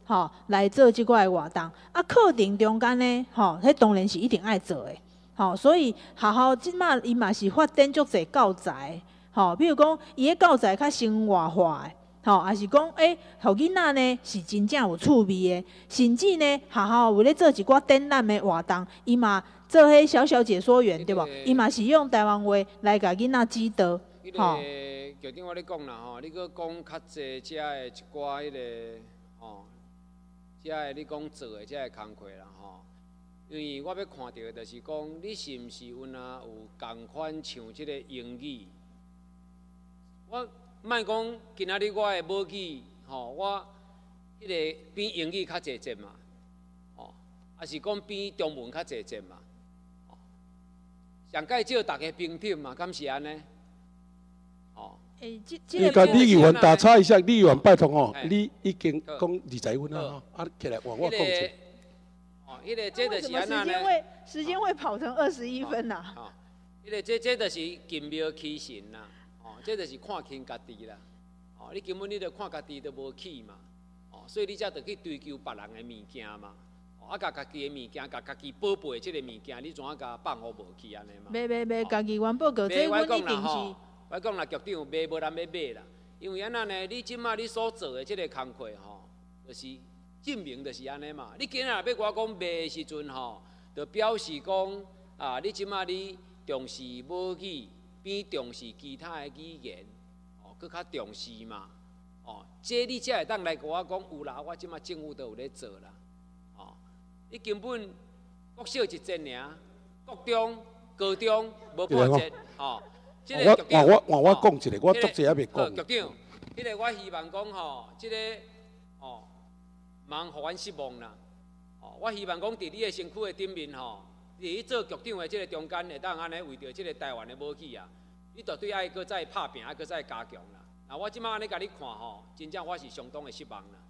吼、来做即块活动。啊，课程中间呢，吼、迄当然是一定爱做的。吼、所以学校即马伊嘛是发展足侪教材，吼、比如讲伊个教材较生活化的。吼，也是讲，诶，互囡仔呢是真正有趣味的，甚至呢学校为咧做一寡展览的活动，伊嘛做迄小小解说员，对无？伊嘛是用台湾话来甲囡仔指导。 吼，局长我咧讲啦吼，你搁讲较济遮的一寡迄个吼，遮的你讲做的遮的工课啦吼，因为我要看到的就是讲，你是毋是有若有共款像即个英语，我。莫讲今仔日我的母语，吼，我迄个比英语较侪节嘛，吼，还是讲比中文较侪节嘛，吼，上介少大家平等嘛，敢是安尼？吼。 诶，这你甲李议员打岔一下，李议员拜托吼，你已经讲二十分啦吼，啊，起来换我讲者。 哦，迄个这就是安那呢？时间会时间会跑成二十一分呐。 哦，迄个这这就是金庙起神啦。哦，这就是看轻家己啦。哦，你根本你著看家己都无起嘛。哦，所以你才得去追求别人的物件嘛。哦，啊，甲家己的物件，甲家己宝贝即个物件，你怎啊甲放互无去安尼嘛？ 袂袂袂，家己元宝个，这阮一定是。 我讲啦，局长卖无人要买啦，因为安那呢，你即马你所做的即个工课吼，就是证明就是安尼嘛。你今日要我讲卖的时阵吼，就表示讲啊，你即马你重视母语。比重视其他的语言，哦，搁较重视嘛，哦，这你才会当来甲我讲有啦，我即马政府都有咧做啦，哦，你根本国小一节尔，国中、高中无破节，哦，即个局长， 我我我我讲一个，我足济还袂讲。 局长，迄个我希望讲吼，即个哦，茫互阮失望啦，哦，我希望讲伫你的身躯的顶面吼。伫去做局长的即个中间，会当安尼为着即个台湾的母语啊，你绝对爱搁再拍拼，爱搁再加强啦。那我即摆安尼甲你看吼，真正我是相当的失望啦。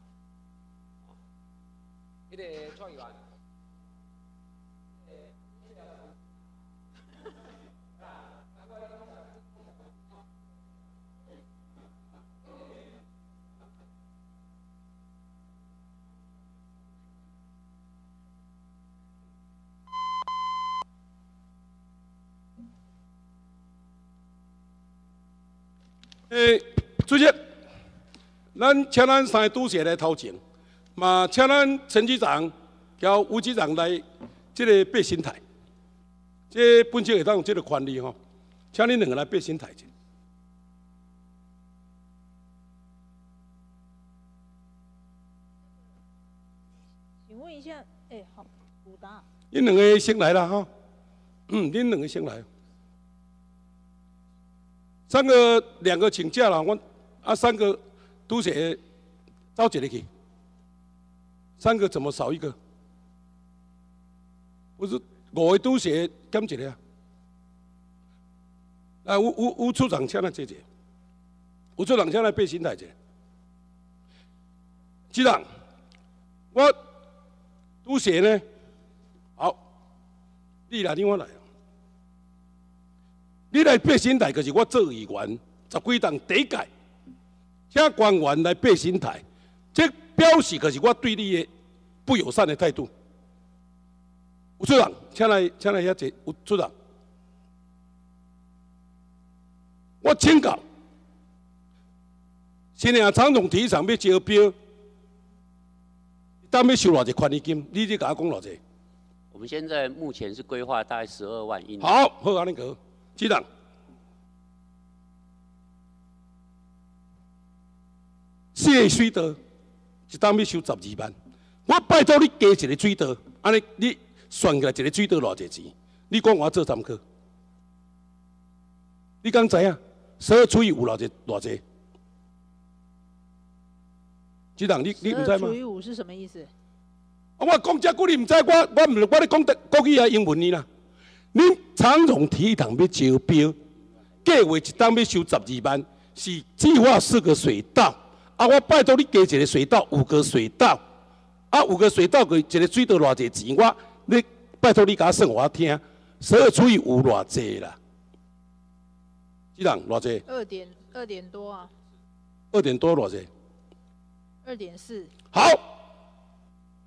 迄、那个蔡议员。 诶，主席，咱请咱三个督学来头前，嘛请咱陈局长、交吴局长来这个背心台。这本席会当有这个权利吼，请恁两个来背心台者。 请问一下，哎、欸，好，武达。 恁两个先来啦哈，嗯，恁两个先来。三个两个请假了，我啊三个督学招一个去，三个怎么少一个？不是五个督学减一个啊？来，吴吴吴处长请来坐者，吴处长请来背心台者。局长，我督学呢？好，你来，你我来。你来背心台，就是我做议员十几档第一届，请官员来背心台，这表示就是我对你的不友善的态度。吴处长，请来，请来遐坐。吴处长，我请教，新营长荣体育场要招标，当要收偌济权利金？你你甲我讲偌济？ 我们现在目前是规划大概十二万一年。 好，好，安尼个。局长，四个水道一当要收十二万，我拜托你加一个水道，安尼你算起来一个水道偌济钱？你讲我做参考，你敢知影？十二除以五偌济偌济？局长，你你唔知吗？ 除以五是什么意思？ 我讲这句你唔知，我我唔我咧讲国语啊英文呢啦。恁长荣体育场要招标，计划一档要收十二万，是计划四个水道。啊，我拜托你加一个水道，五个水道。啊，五个水道个一个水道偌济钱？我你拜托你甲我算我听，十二除以五偌济啦？几人偌济？ 二点二点多啊。 二点多偌济？ 二点四。 好，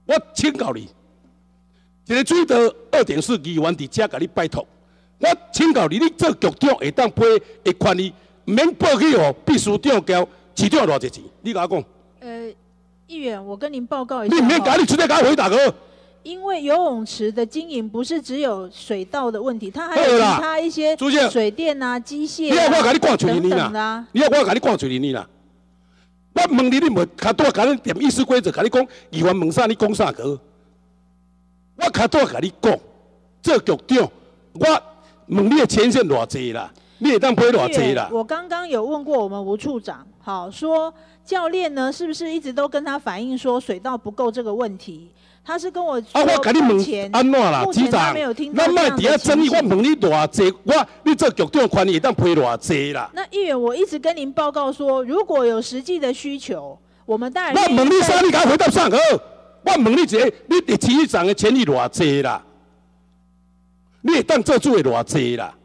我请教你，一个水道二点四议员伫遮甲你拜托，我请教你，你做局长会当批会权利，唔免报去哦，秘书长交市长偌济钱，你甲我讲。 呃，议员，我跟您报告一下。 你唔免甲你直接甲我回答个。 因为游泳池的经营不是只有水道的问题，它还有其他一些水电啊、机械啊等等的啊。 你要我甲你灌水你啦？我问你，你无卡多甲你点议事规则，甲你讲议员问啥，你讲啥个？我卡多甲你讲，做局长，我问你的前线偌济啦，你会当批偌济啦？ 我刚刚有问过我们吴处长，好说教练呢，是不是一直都跟他反映说水道不够这个问题？他是跟我说， 啊，我甲你问安怎啦，局长？咱卖伫遐争议，我问你偌济，我你做局长权利当批偌济啦？ 那议员，我一直跟您报告说，如果有实际的需求，我们当然。 我问你啥？你甲我回答啥个？我问你一个，你伫体育场的权利偌济啦？你会当做主的偌济啦？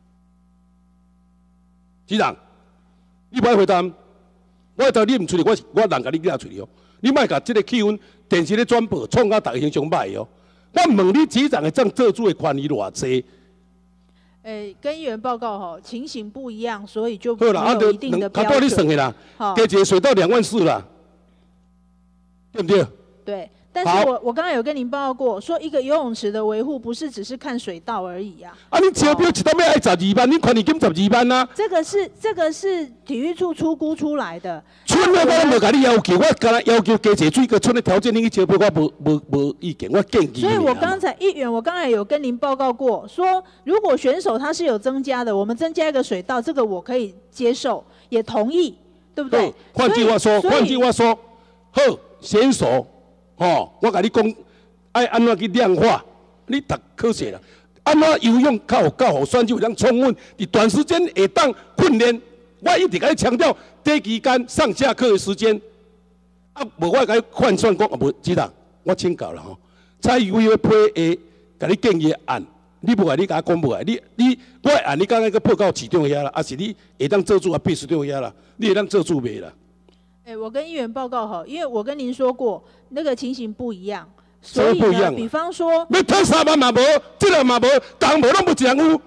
局长，你不爱回答，我到你唔出嚟，我我人甲你压出嚟哦。你莫甲即个气氛。电视咧转播，创啊，大家形象歹哦。我问你，局长的这样做主的权利偌济？ 诶，跟议员报告吼，情形不一样，所以就没有一定的标准。 好啦，啊，你算的啦，加一个水到两万四啦，对不对？ 对。但是我我刚才有跟您报告过，说一个游泳池的维护不是只是看水道而已啊。 啊，你招标一到尾爱十二万，你权利金十二万啊？ 这个是这个是体育处出估出来的。 村的我无甲你要求，我敢若要求加一水个村的条件，你去招标我无无无意见，我建议。 所以我刚才议员，我刚才有跟您报告过，说如果选手他是有增加的，我们增加一个水道，这个我可以接受，也同意，对不对？ 换句话说，换句话说，好选手。哦，我甲你讲，爱安怎去量化？你读科学啦，安怎游泳较有较好，选手能充分，伫短时间会当训练。我一直甲你强调，短期间上下课的时间，啊，无我甲你换算讲，啊，无局长，我请教了吼，蔡委员批的，甲你建议案，你无爱你甲我讲无爱，你你我的案你刚刚个报告市长遐啦，啊是你会当做主啊秘书长遐啦，你会当做主袂啦？ 哎、欸，我跟议员报告好，因为我跟您说过，那个情形不一样，所以呢，比方说， 你退三万嘛无，这个嘛无，人无拢不一样有。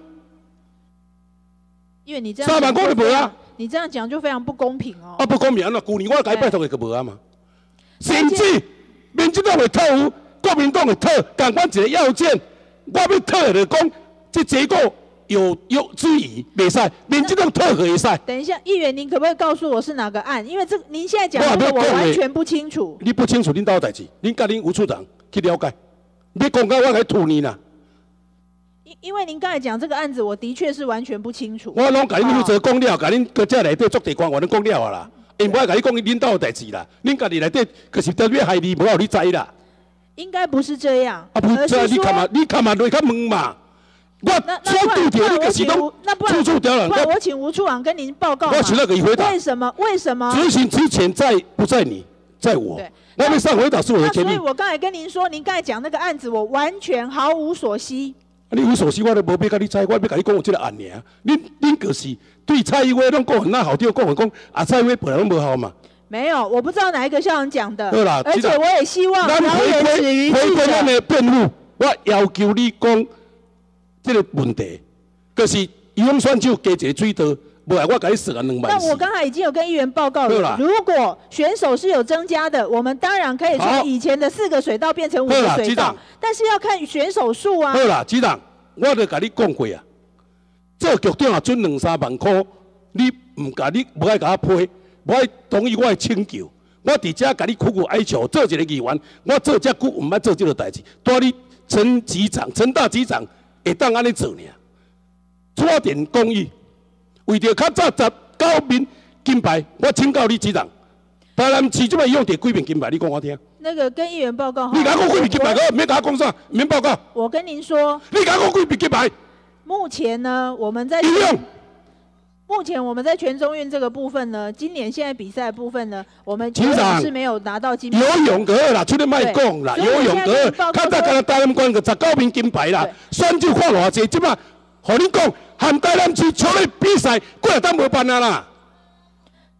因为你这样三万公里无啊， 你这样讲就非常不公平哦。 啊，不公平啊！去年我该拜托的个无啊嘛，甚至民进党会退有，国民党会退，共阮一个要件，我要退就讲，这结果。有有质疑，袂使，民进党退可会使。 等一下，议员，您可不可以告诉我是哪个案？因为这您现在讲这个我完全不清楚。 你不清楚，恁兜代志，恁甲恁吴处长去了解。你讲到我来吐你啦。 因因为您刚才讲这个案子，我的确是完全不清楚。 我拢甲恁负责讲了，甲恁国家内底各地官员拢讲了啊啦。因我甲你讲恁兜代志啦，恁家己内底可是特别害你，无互你知啦。 应该不是这样。 啊，不是这样，你看嘛，你看嘛，落去问嘛。我那处条那个是都处处刁难。 不然我请吴处长跟您报告。 我请那个回答。 为什么？为什么？ 执行之前在不在你，在我。 对。 我没上回答是我的权利。 所以我刚才跟您说，您刚才讲那个案子，我完全毫无所悉。 你无所悉，我都无必甲你猜，我要甲你讲有这个案尔。恁恁就是对蔡英文拢讲很那好，对讲很讲啊，蔡英文本来拢无好嘛。 没有，我不知道哪一个校长讲的。 对啦。 而且我也希望咱谣言止于智者。 回归咱的辩护，我要求你讲这个问题。就是游泳选手加一个水道，无来我甲你算啊两万四。 但我刚才已经有跟议员报告了，如果选手是有增加的，我们当然可以从以前的四个水道变成五个水道，但是要看选手数啊。 好啦，局长，我就甲你讲过啊，做局长啊，准两三万块，你唔甲你无爱甲我批，无爱同意我的请求，我伫遮甲你苦苦哀求，做一个议员，我做遮久唔捌做这个代志，带你陈局长、陈大局长会当安尼做尔。抓点公益，为着较早十九面金牌，我请教你局长，台南市即摆用第几面金牌？你讲我听。 那个跟议员报告。 你甲我讲几面金牌？我免甲我讲啥，免报告。 我跟您说。 你甲我讲几面金牌？ 目前呢，我们在。目前我们在全中运这个部分呢，今年现在比赛的部分呢，我们局长是没有拿到金牌。 游泳个好啦，出来卖讲啦，游泳个好，较早敢台南县个十九面金牌啦，选手看偌济，即摆。互你讲，含台南市球类比赛，过来当无办啊啦。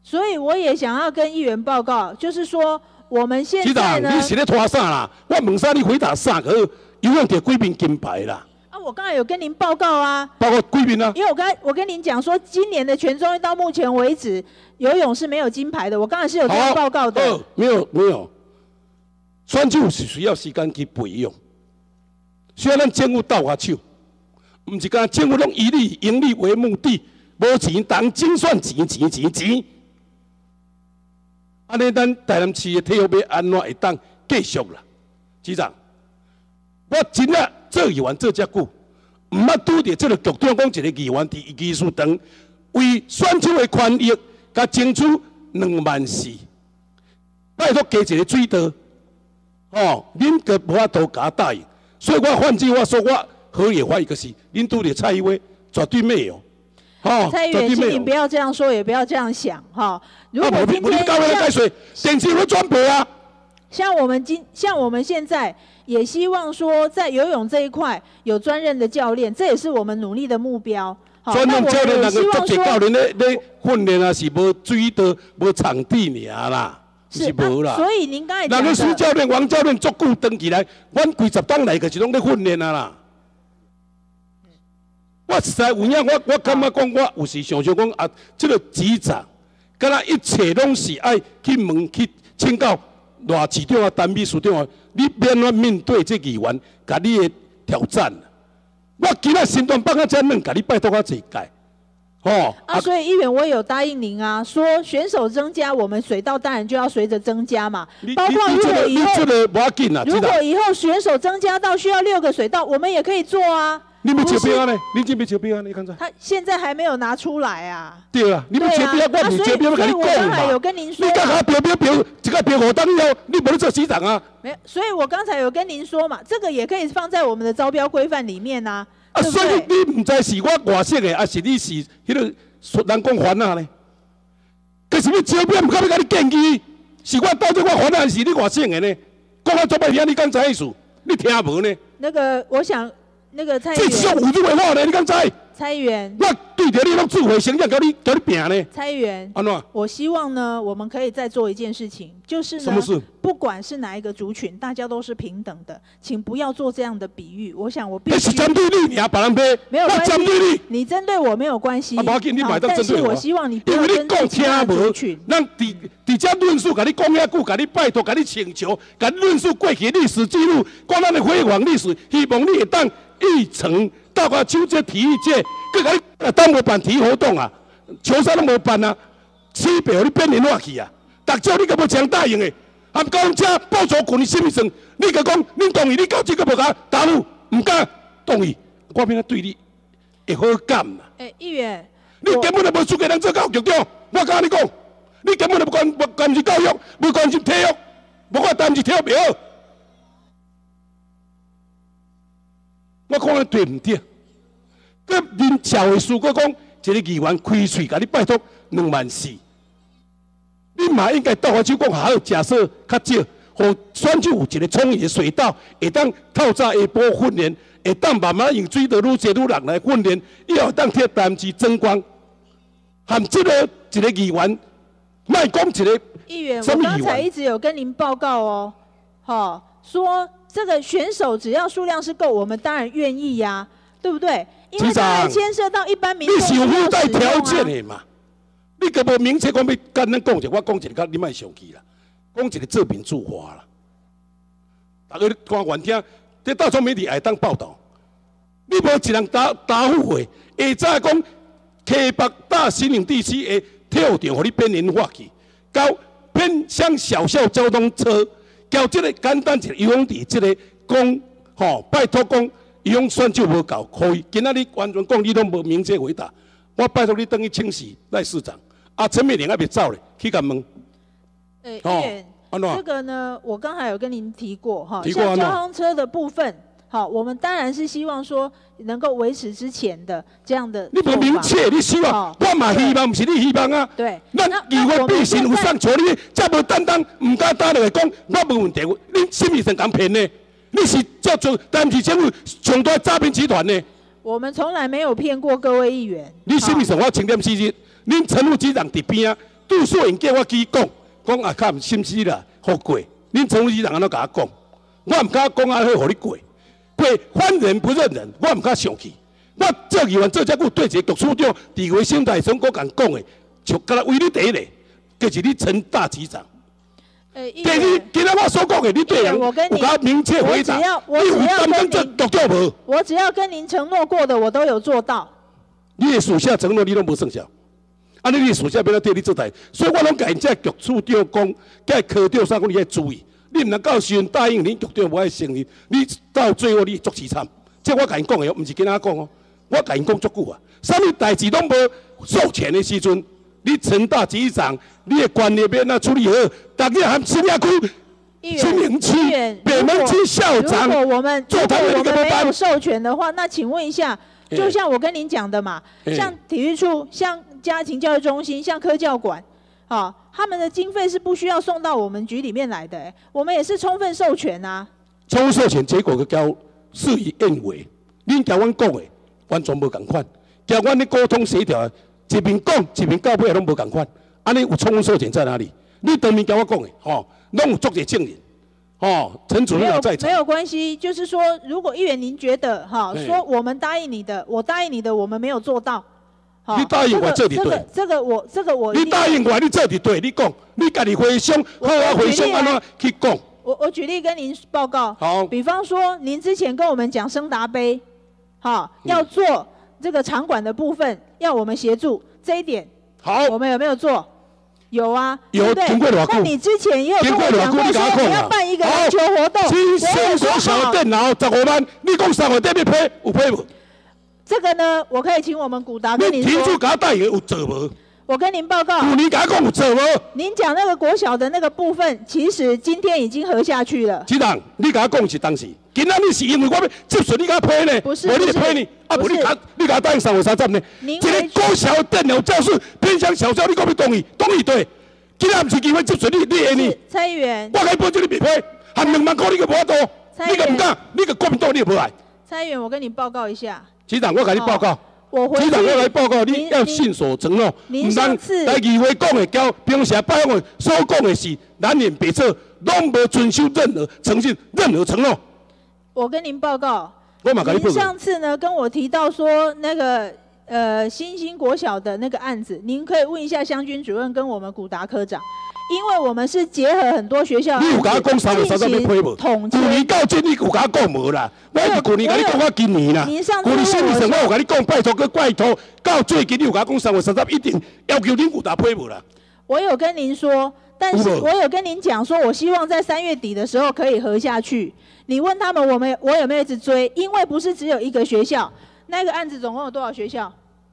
所以我也想要跟议员报告，就是说我们现在呢， 局长，你是咧拖啥啦？我问啥你回答啥？可游泳得几面金牌啦？ 啊，我刚才有跟您报告啊， 包括几面啊？ 因为我刚才我跟您讲说，今年的全中运到目前为止，游泳是没有金牌的。我刚才是有这样报告的。 哦，没有没有，选手是需要时间去培养，需要咱政府斗下手，唔是讲政府拢以利盈利为目的，无钱当精算钱钱钱钱。安尼，咱台南市的体育要安怎会当继续啦？局长，我真啊做议员做遮久，毋捌拄着这个局长讲一个议员伫技术堂为选手的权益，甲争取两万四，拜托加一个水道，哦，恁个无法度甲我答应，所以我换句话说，我何也怀疑个是，恁拄着蔡英文绝对没有。哦， 蔡议员，请你不要这样说，也不要这样想哈。如果今天电视会转播啊， 像我们今像我们现在也希望说，在游泳这一块有专任的教练，这也是我们努力的目标。 专任教练那个足球教练咧咧训练啊，是无水道、无场地尔啦，是无啦。 所以您刚才讲的， 那个苏教练、王教练足久登起来，阮几十档来个是拢咧训练啊啦。我实在有影，我我感觉讲，我有时想想讲啊，这个局长，敢若一切拢是爱去问去请教赖市长啊、陈秘书长啊，你免怎面对这议员，甲你的挑战。我今仔身段放啊遮软，甲你拜托啊一届，哦。 啊，所以议员我也有答应您啊，说选手增加，我们水道当然就要随着增加嘛。包括如果以后，如果以后选手增加到需要六个水道，我们也可以做啊。 你没招标啊呢？你这没招标啊？你刚才他现在还没有拿出来啊。 对啊，你没招标，我没招标，我跟你讲嘛。 所以我刚才有跟您说， 你刚才标标标，这个标五档以后，你不能做市长啊。 没有，所以我刚才有跟您说嘛，这个也可以放在我们的招标规范里面啊。 啊，所以你唔知是我外省的，还是你是迄个人讲烦恼呢？可是你招标唔敢要甲你建议，是我到底我烦恼，还是你外省的呢？讲啊，做半天你敢知意思？你听无呢？ 那个，我想。那个蔡议员， 这种有这个话呢？你敢知？ 蔡议员， 我对着你拢智慧形象，叫你叫你拼呢。 蔡议员， 安怎？ 我希望呢，我们可以再做一件事情，就是呢， 什么事？ 不管是哪一个族群，大家都是平等的，请不要做这样的比喻。我想我必须。 是针对你，你啊，别人别。 没有关系。 针对你， 你针对我没有关系。 啊，无要紧，你买当针对我。 但是我希望你不要针对其他族群。 咱伫伫遮论述，甲你讲遐久，甲你拜托，甲你请求，甲你论述过去历史记录，讲咱的辉煌历史，希望你会当一层。到个秋节体育节，佮甲你当无办体育活动啊，球赛拢无办啊，起票你变年化去啊，逐招你佮无强答应的，啊，讲遮补助群你什么算？你佮讲恁同意，你到这个无甲答复，唔敢同意，我变啊对你会好感啦。 诶、欸，议员， 你根本就无资格当做教育局长，我甲你讲，你根本就无关无关心教育，无关心体育，无我担是体育袂好。我讲的对唔对？佮恁社会事搁讲，一个议员开喙，甲你拜托两万四，你嘛应该倒下手讲好，假设较少，互选手有一个充裕的水道，会当透早下晡训练，会当慢慢用水道愈侪愈人来训练，以后当替台市争光。含这个一个议员，莫讲一个议员，我刚才一直有跟您报告哦，好说。这个选手只要数量是够，我们当然愿意呀、啊，对不对？因为它牵涉到一般民众你是有附带条件的嘛？你个无明确讲要跟咱讲一个，我讲一个，你莫生气啦。讲一个做民主化啦。大家看原听，这大众媒体爱当报道，你无一人答答复的，下早讲溪北大新营地区的体育场，互你变年化去，到偏向小校交通车。交这个简单一个游泳池，这个讲吼，拜托讲游泳选手无够，可以。今仔日完全讲你拢无明确回答，我拜托你等去请示赖市长。啊，陈美玲还没走咧，去甲问。 诶、欸，议员，这个呢，我刚才有跟您提过哈，像交通车的部分，好，我们当然是希望说能够维持之前的这样的。 你不明确，你希望，我嘛希望，不是你希望啊。 对。 咱议员必须有上求你，才无单单唔敢打落来讲，我无问题。你心里上敢骗呢？你是叫做台北市政府上大诈骗集团呢？ 我们从来没有骗过各位议员。 你心里上我请点细节，恁陈副局长伫边啊， 杜素颖叫我去讲，讲啊，看心思啦，好过。恁陈副市长安怎甲我讲？我唔敢讲啊，去互你过。过翻人不认人，我唔敢上去。我做议员做遮久，对一个局处长，伫卫生台上我敢讲的，就敢若为你第一个，就是你陈大局长。 呃， 第二，今仔我所讲的，你对人有甲明确回答。 我只要，我只要跟您， 独掉无？ 我只要跟您承诺过的，我都有做到。 你的属下承诺你拢无生效，安尼你的属下要来替你做代，所以我拢甲因遮局处长讲，甲科长啥讲你要注意，你毋能到时阵答应恁局长无爱承认，你到最后你作凄惨。这我甲因讲的哦，毋是今仔讲哦，我甲因讲足久啊，啥物代志拢无授权的时阵，你陈大局长，你的权力要哪处理好，逐日含新亚区、新营区、北门区校长， 如果我们做他们如果我们没有班授权的话，那请问一下。就像我跟您讲的嘛，像体育处、像家庭教育中心、像科教馆，啊，他们的经费是不需要送到我们局里面来的、欸，我们也是充分授权啊。 充分授权结果个交事与愿违，恁交阮讲的完全无共款，交阮咧沟通协调，一边讲一边到尾拢无共款，安尼有充分授权在哪里？你当面交我讲的，吼，拢有足侪证人。哦，陈主任要在场， 没有关系。就是说，如果议员您觉得哈，说我们答应你的，我答应你的，我们没有做到， 你答应我做的对。 这个这个我这个我。 你答应我，你做的对，你讲，你家己回乡，好啊，回乡安怎去讲？ 我我举例跟您报告。 好。 比方说，您之前跟我们讲升达杯，好，要做这个场馆的部分，要我们协助这一点。 好。 我们有没有做？有啊， 有经过多久？ 那你之前也有跟我讲过说你要办一个篮球活动， 新生所小电脑十五万，你讲三万电要批，有批无？ 这个呢，我可以请我们古达跟您说。 你提出给他代言有做无？ 我跟您报告。 有你给他讲有做无？ 您讲那个国小的那个部分，其实今天已经核下去了。 局长，你给他讲是当时，今仔日是因为我要接受你给他批呢， 不是， 我你批呢，啊不你给他你给他答应三万三十呢？这个国小电脑教室偏向小教，你讲要同意，同意对。今仔不是机会接受你，你会呢？ 蔡议员， 我该保证你别批，含两万块你个无法度，你个唔敢，你个国民党你也无来。 蔡议员，我跟你报告一下。 局长，我给你报告。 我回去。 局长，我来报告，你要信守承诺，唔通来议会讲的，交平时拜访的所讲的是南辕北辙，拢无遵守任何诚信、任何承诺。 我跟您报告。 我嘛跟你报告。 您上次呢跟我提到说那个。呃，新兴国小的那个案子，您可以问一下湘军主任跟我们古达科长，因为我们是结合很多学校你有甲我讲三月三十要批无？ 统计。 去年到今你有甲我讲无啦？我是去年甲你讲，我今年啦。 您上次去年新年时我有甲你讲，拜托个拜托，到最近你有甲我讲三月三十一定要求恁古达批无啦？ 我有跟您说，但是我有跟您讲说，我希望在三月底的时候可以核下去。你问他们我们我有没有一直追？因为不是只有一个学校，那个案子总共有多少学校？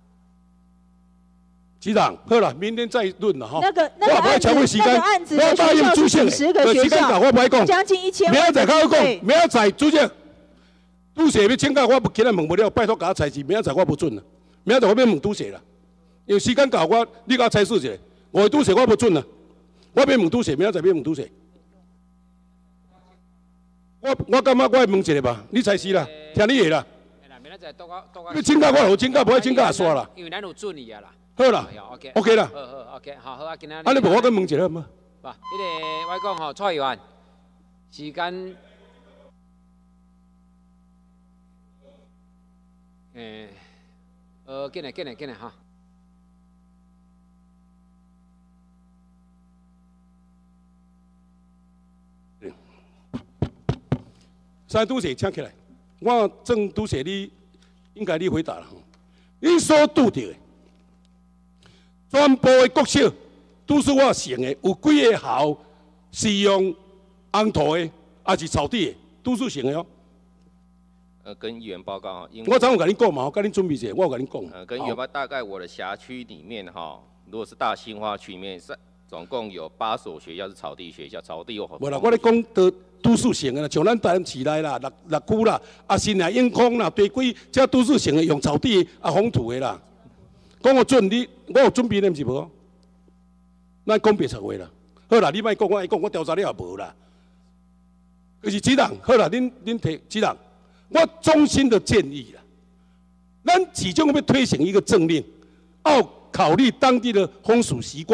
局长，好了，明天再论了哈。 那个那个案子，那个案子的学校是几十个学校，将近一千万的经费。 明仔载主席，拄势要请假，我今日问不了，拜托甲我裁示，明仔载我不准啦。明仔载我要问拄势啦，因为时间到我，你甲我裁示一下，我拄势我不准啦，我要问拄势，明仔载要问拄势。我我感觉我问一下吧，你裁示啦，听你的啦。你请假我有请假，无爱请假煞啦。 因为咱有准伊啊啦。 好啦 ，OK 啦。 好好 OK， 好好啊，今仔日。 啊，你无我跟问一下好吗？ 吧，迄个我讲吼，蔡议员，时间，诶，呃，进来进来进来哈。 三拄势请起来，我正拄势你应该你回答了吼，你所拄着的。全部的国小都是我成的，有几个校是用红土的，还是草地的，都是成的哦。 呃，跟议员报告哈， 我昨有跟你讲嘛，我跟你准备一下，我有跟你讲。 呃，跟议员报大概我的辖区里面哈，如果是大兴化区里面，是总共有八所学校是草地学校，草地有好。 无啦，我咧讲都都市型的啦，像咱台南市内啦、六六区啦、啊新啊永康啦、地几这都市型的用草地的啊红土的啦。讲我准你，我有准备呢，毋是无？咱讲别错话啦。好啦，你莫讲，我爱讲，我调查你也无啦。就是局长，好啦，恁恁提局长，我衷心的建议啦，咱始终要推行一个政令，要考虑当地的风俗习惯，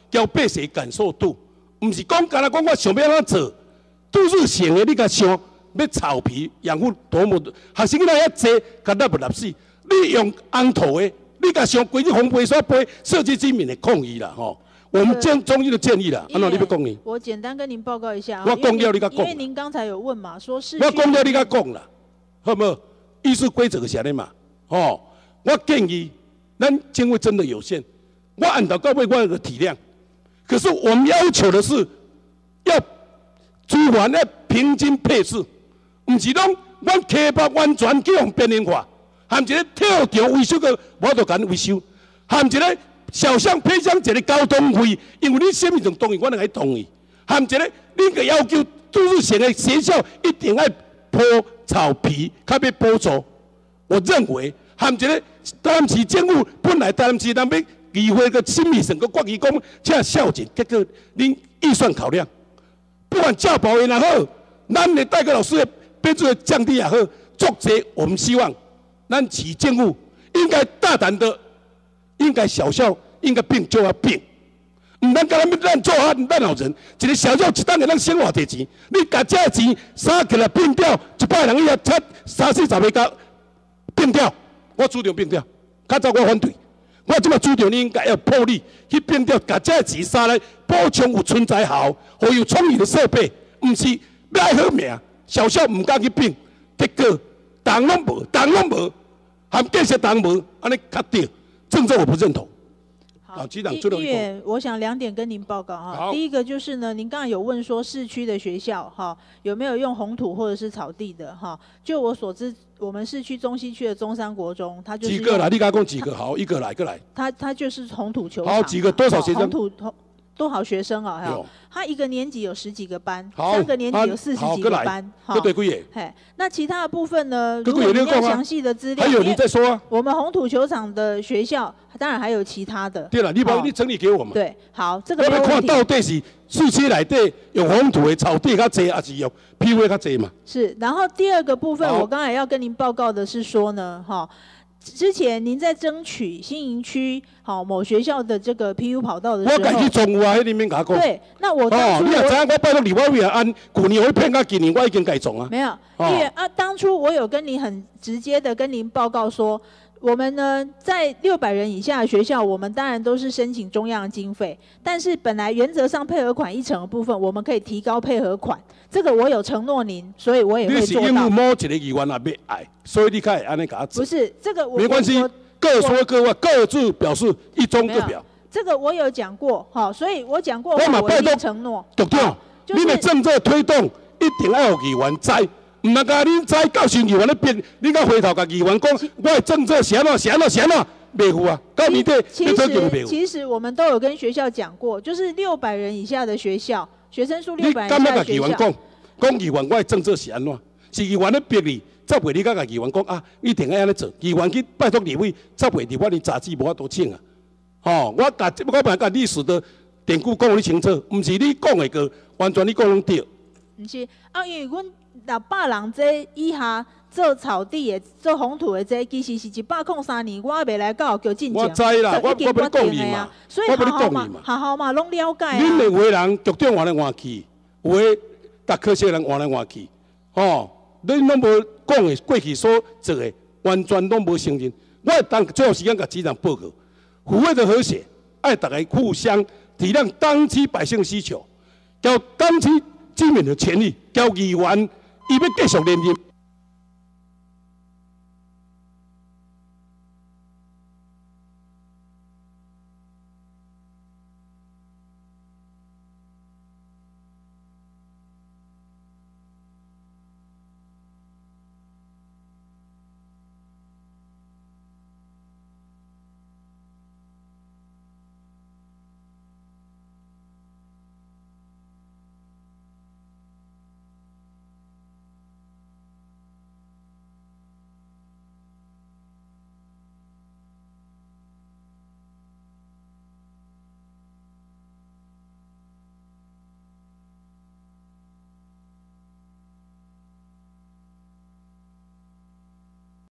交百姓感受度，唔是讲干那讲我想要安怎做，都是想的你甲想要草皮养护多么的，学生仔遐济，甲咱不立死。你用红土的，你甲想规日红背所背设计居民的抗议啦吼。我们建中医的建议啦，安怎你要讲呢？ 我简单跟您报告一下， 我讲了你甲讲， 因为您刚才有问嘛，说是我讲了你甲讲啦，好不好？议事规则是安尼嘛，吼，我建议咱经费真的有限，我按照到尾我有个体谅，可是我们要求的是要资源要平均配置，唔是讲阮溪北完全去用边缘化，含一个跳场维修个我都敢维修，含一个。小项配上一个交通费，因为你什么种同意，我能来同意。含一个，你个要求都市型的学校一定要铺草皮，较要补助。我认为含一个台南市政府本来台南市咱要议会个审议审个决议讲，请孝敬，结果恁预算考量，不管教保员也好，咱的代课老师的编制降低也好，作者我们希望咱市政府应该大胆的。应该小校应该并就要并，唔通甲咱咱做下咱老人，一个小校一单个咱生活摕钱，你甲这钱三起来并掉，一百人以下七三四十个甲并掉，我主张并掉，较早我反对，我即马主张你应该要破例去并掉，甲这钱三来补充有存在好，或有充裕的设备，唔是要爱好命，小校唔敢去并，结果人拢无，人拢无，含建设人无，安尼较对。政策我不认同。 好，局长最后一个，我想两点跟您报告哈。第一个就是呢，您刚才有问说市区的学校哈有没有用红土或者是草地的哈？就我所知，我们市区中西区的中山国中，它就是几个来，你刚讲几个？好，一个来，一个来。 它它就是红土球场。 好，几个多少学生？ 红土红多少学生啊？哈，他一个年级有十几个班，三个年级有四十几个班， 好，对几个？ 嘿，那其他的部分呢？如果你要详细的资料， 还有你再说啊。 我们红土球场的学校，当然还有其他的。 对了，你把你整理给我们。 对，好，这个我们看到底是市区内底用红土的草地较济，还是用 P V 较济嘛？ 是，然后第二个部分，我刚才要跟您报告的是说呢，哈。之前您在争取新营区好某学校的这个 P U 跑道的时候， 我家去中啊，迄里面甲讲。 对，那我当初哦，你也知影，我拜托立法委员按去年我骗到今年，我已经改种啊。 没有，因为啊，当初我有跟您很直接的跟您报告说，我们呢在六百人以下的学校，我们当然都是申请中央经费，但是本来原则上配合款一成的部分，我们可以提高配合款，这个我有承诺您，所以我也会做到。 你是因为某一个议员也要爱，所以你才会安尼甲我做。 不是这个我没关系，各说各话，各自表示一中各表。 这个我有讲过，好，所以我讲过话，我一定承诺。 局长，你的政策推动一定要有议员知。唔能甲恁知教训议员咧变，你甲回头甲议员讲，我的政策是安怎是安怎是安怎，袂赴啊！到年底其实其实我们都有跟学校讲过，就是六百人以下的学校，学生数六百人以下的学校。你敢要甲议员讲，讲议员我的政策是安怎？是议员咧逼你，才袂你甲甲议员讲啊，一定要安尼做。议员去拜托立委，才袂伫我哋杂志无法度请啊！吼，我甲我本来甲历史的典故讲得清楚，毋是你讲的个完全你讲拢对。 毋是啊，因为阮。六百人这以下做草地的、做红土的这，其实是一百零三年，我还未来到叫进我知啦，我我要讲你嘛， 所以好好嘛，好好嘛，拢了解啊。 恁的有的人局长换来换去，有的甲科学人换来换去，吼，恁拢无讲的过去所做的，完全拢无承认。我会当最后时间甲局长报告，府会的和谐，爱大家互相体谅当区百姓需求，交当区居民的权利，交议员。伊要继续连任，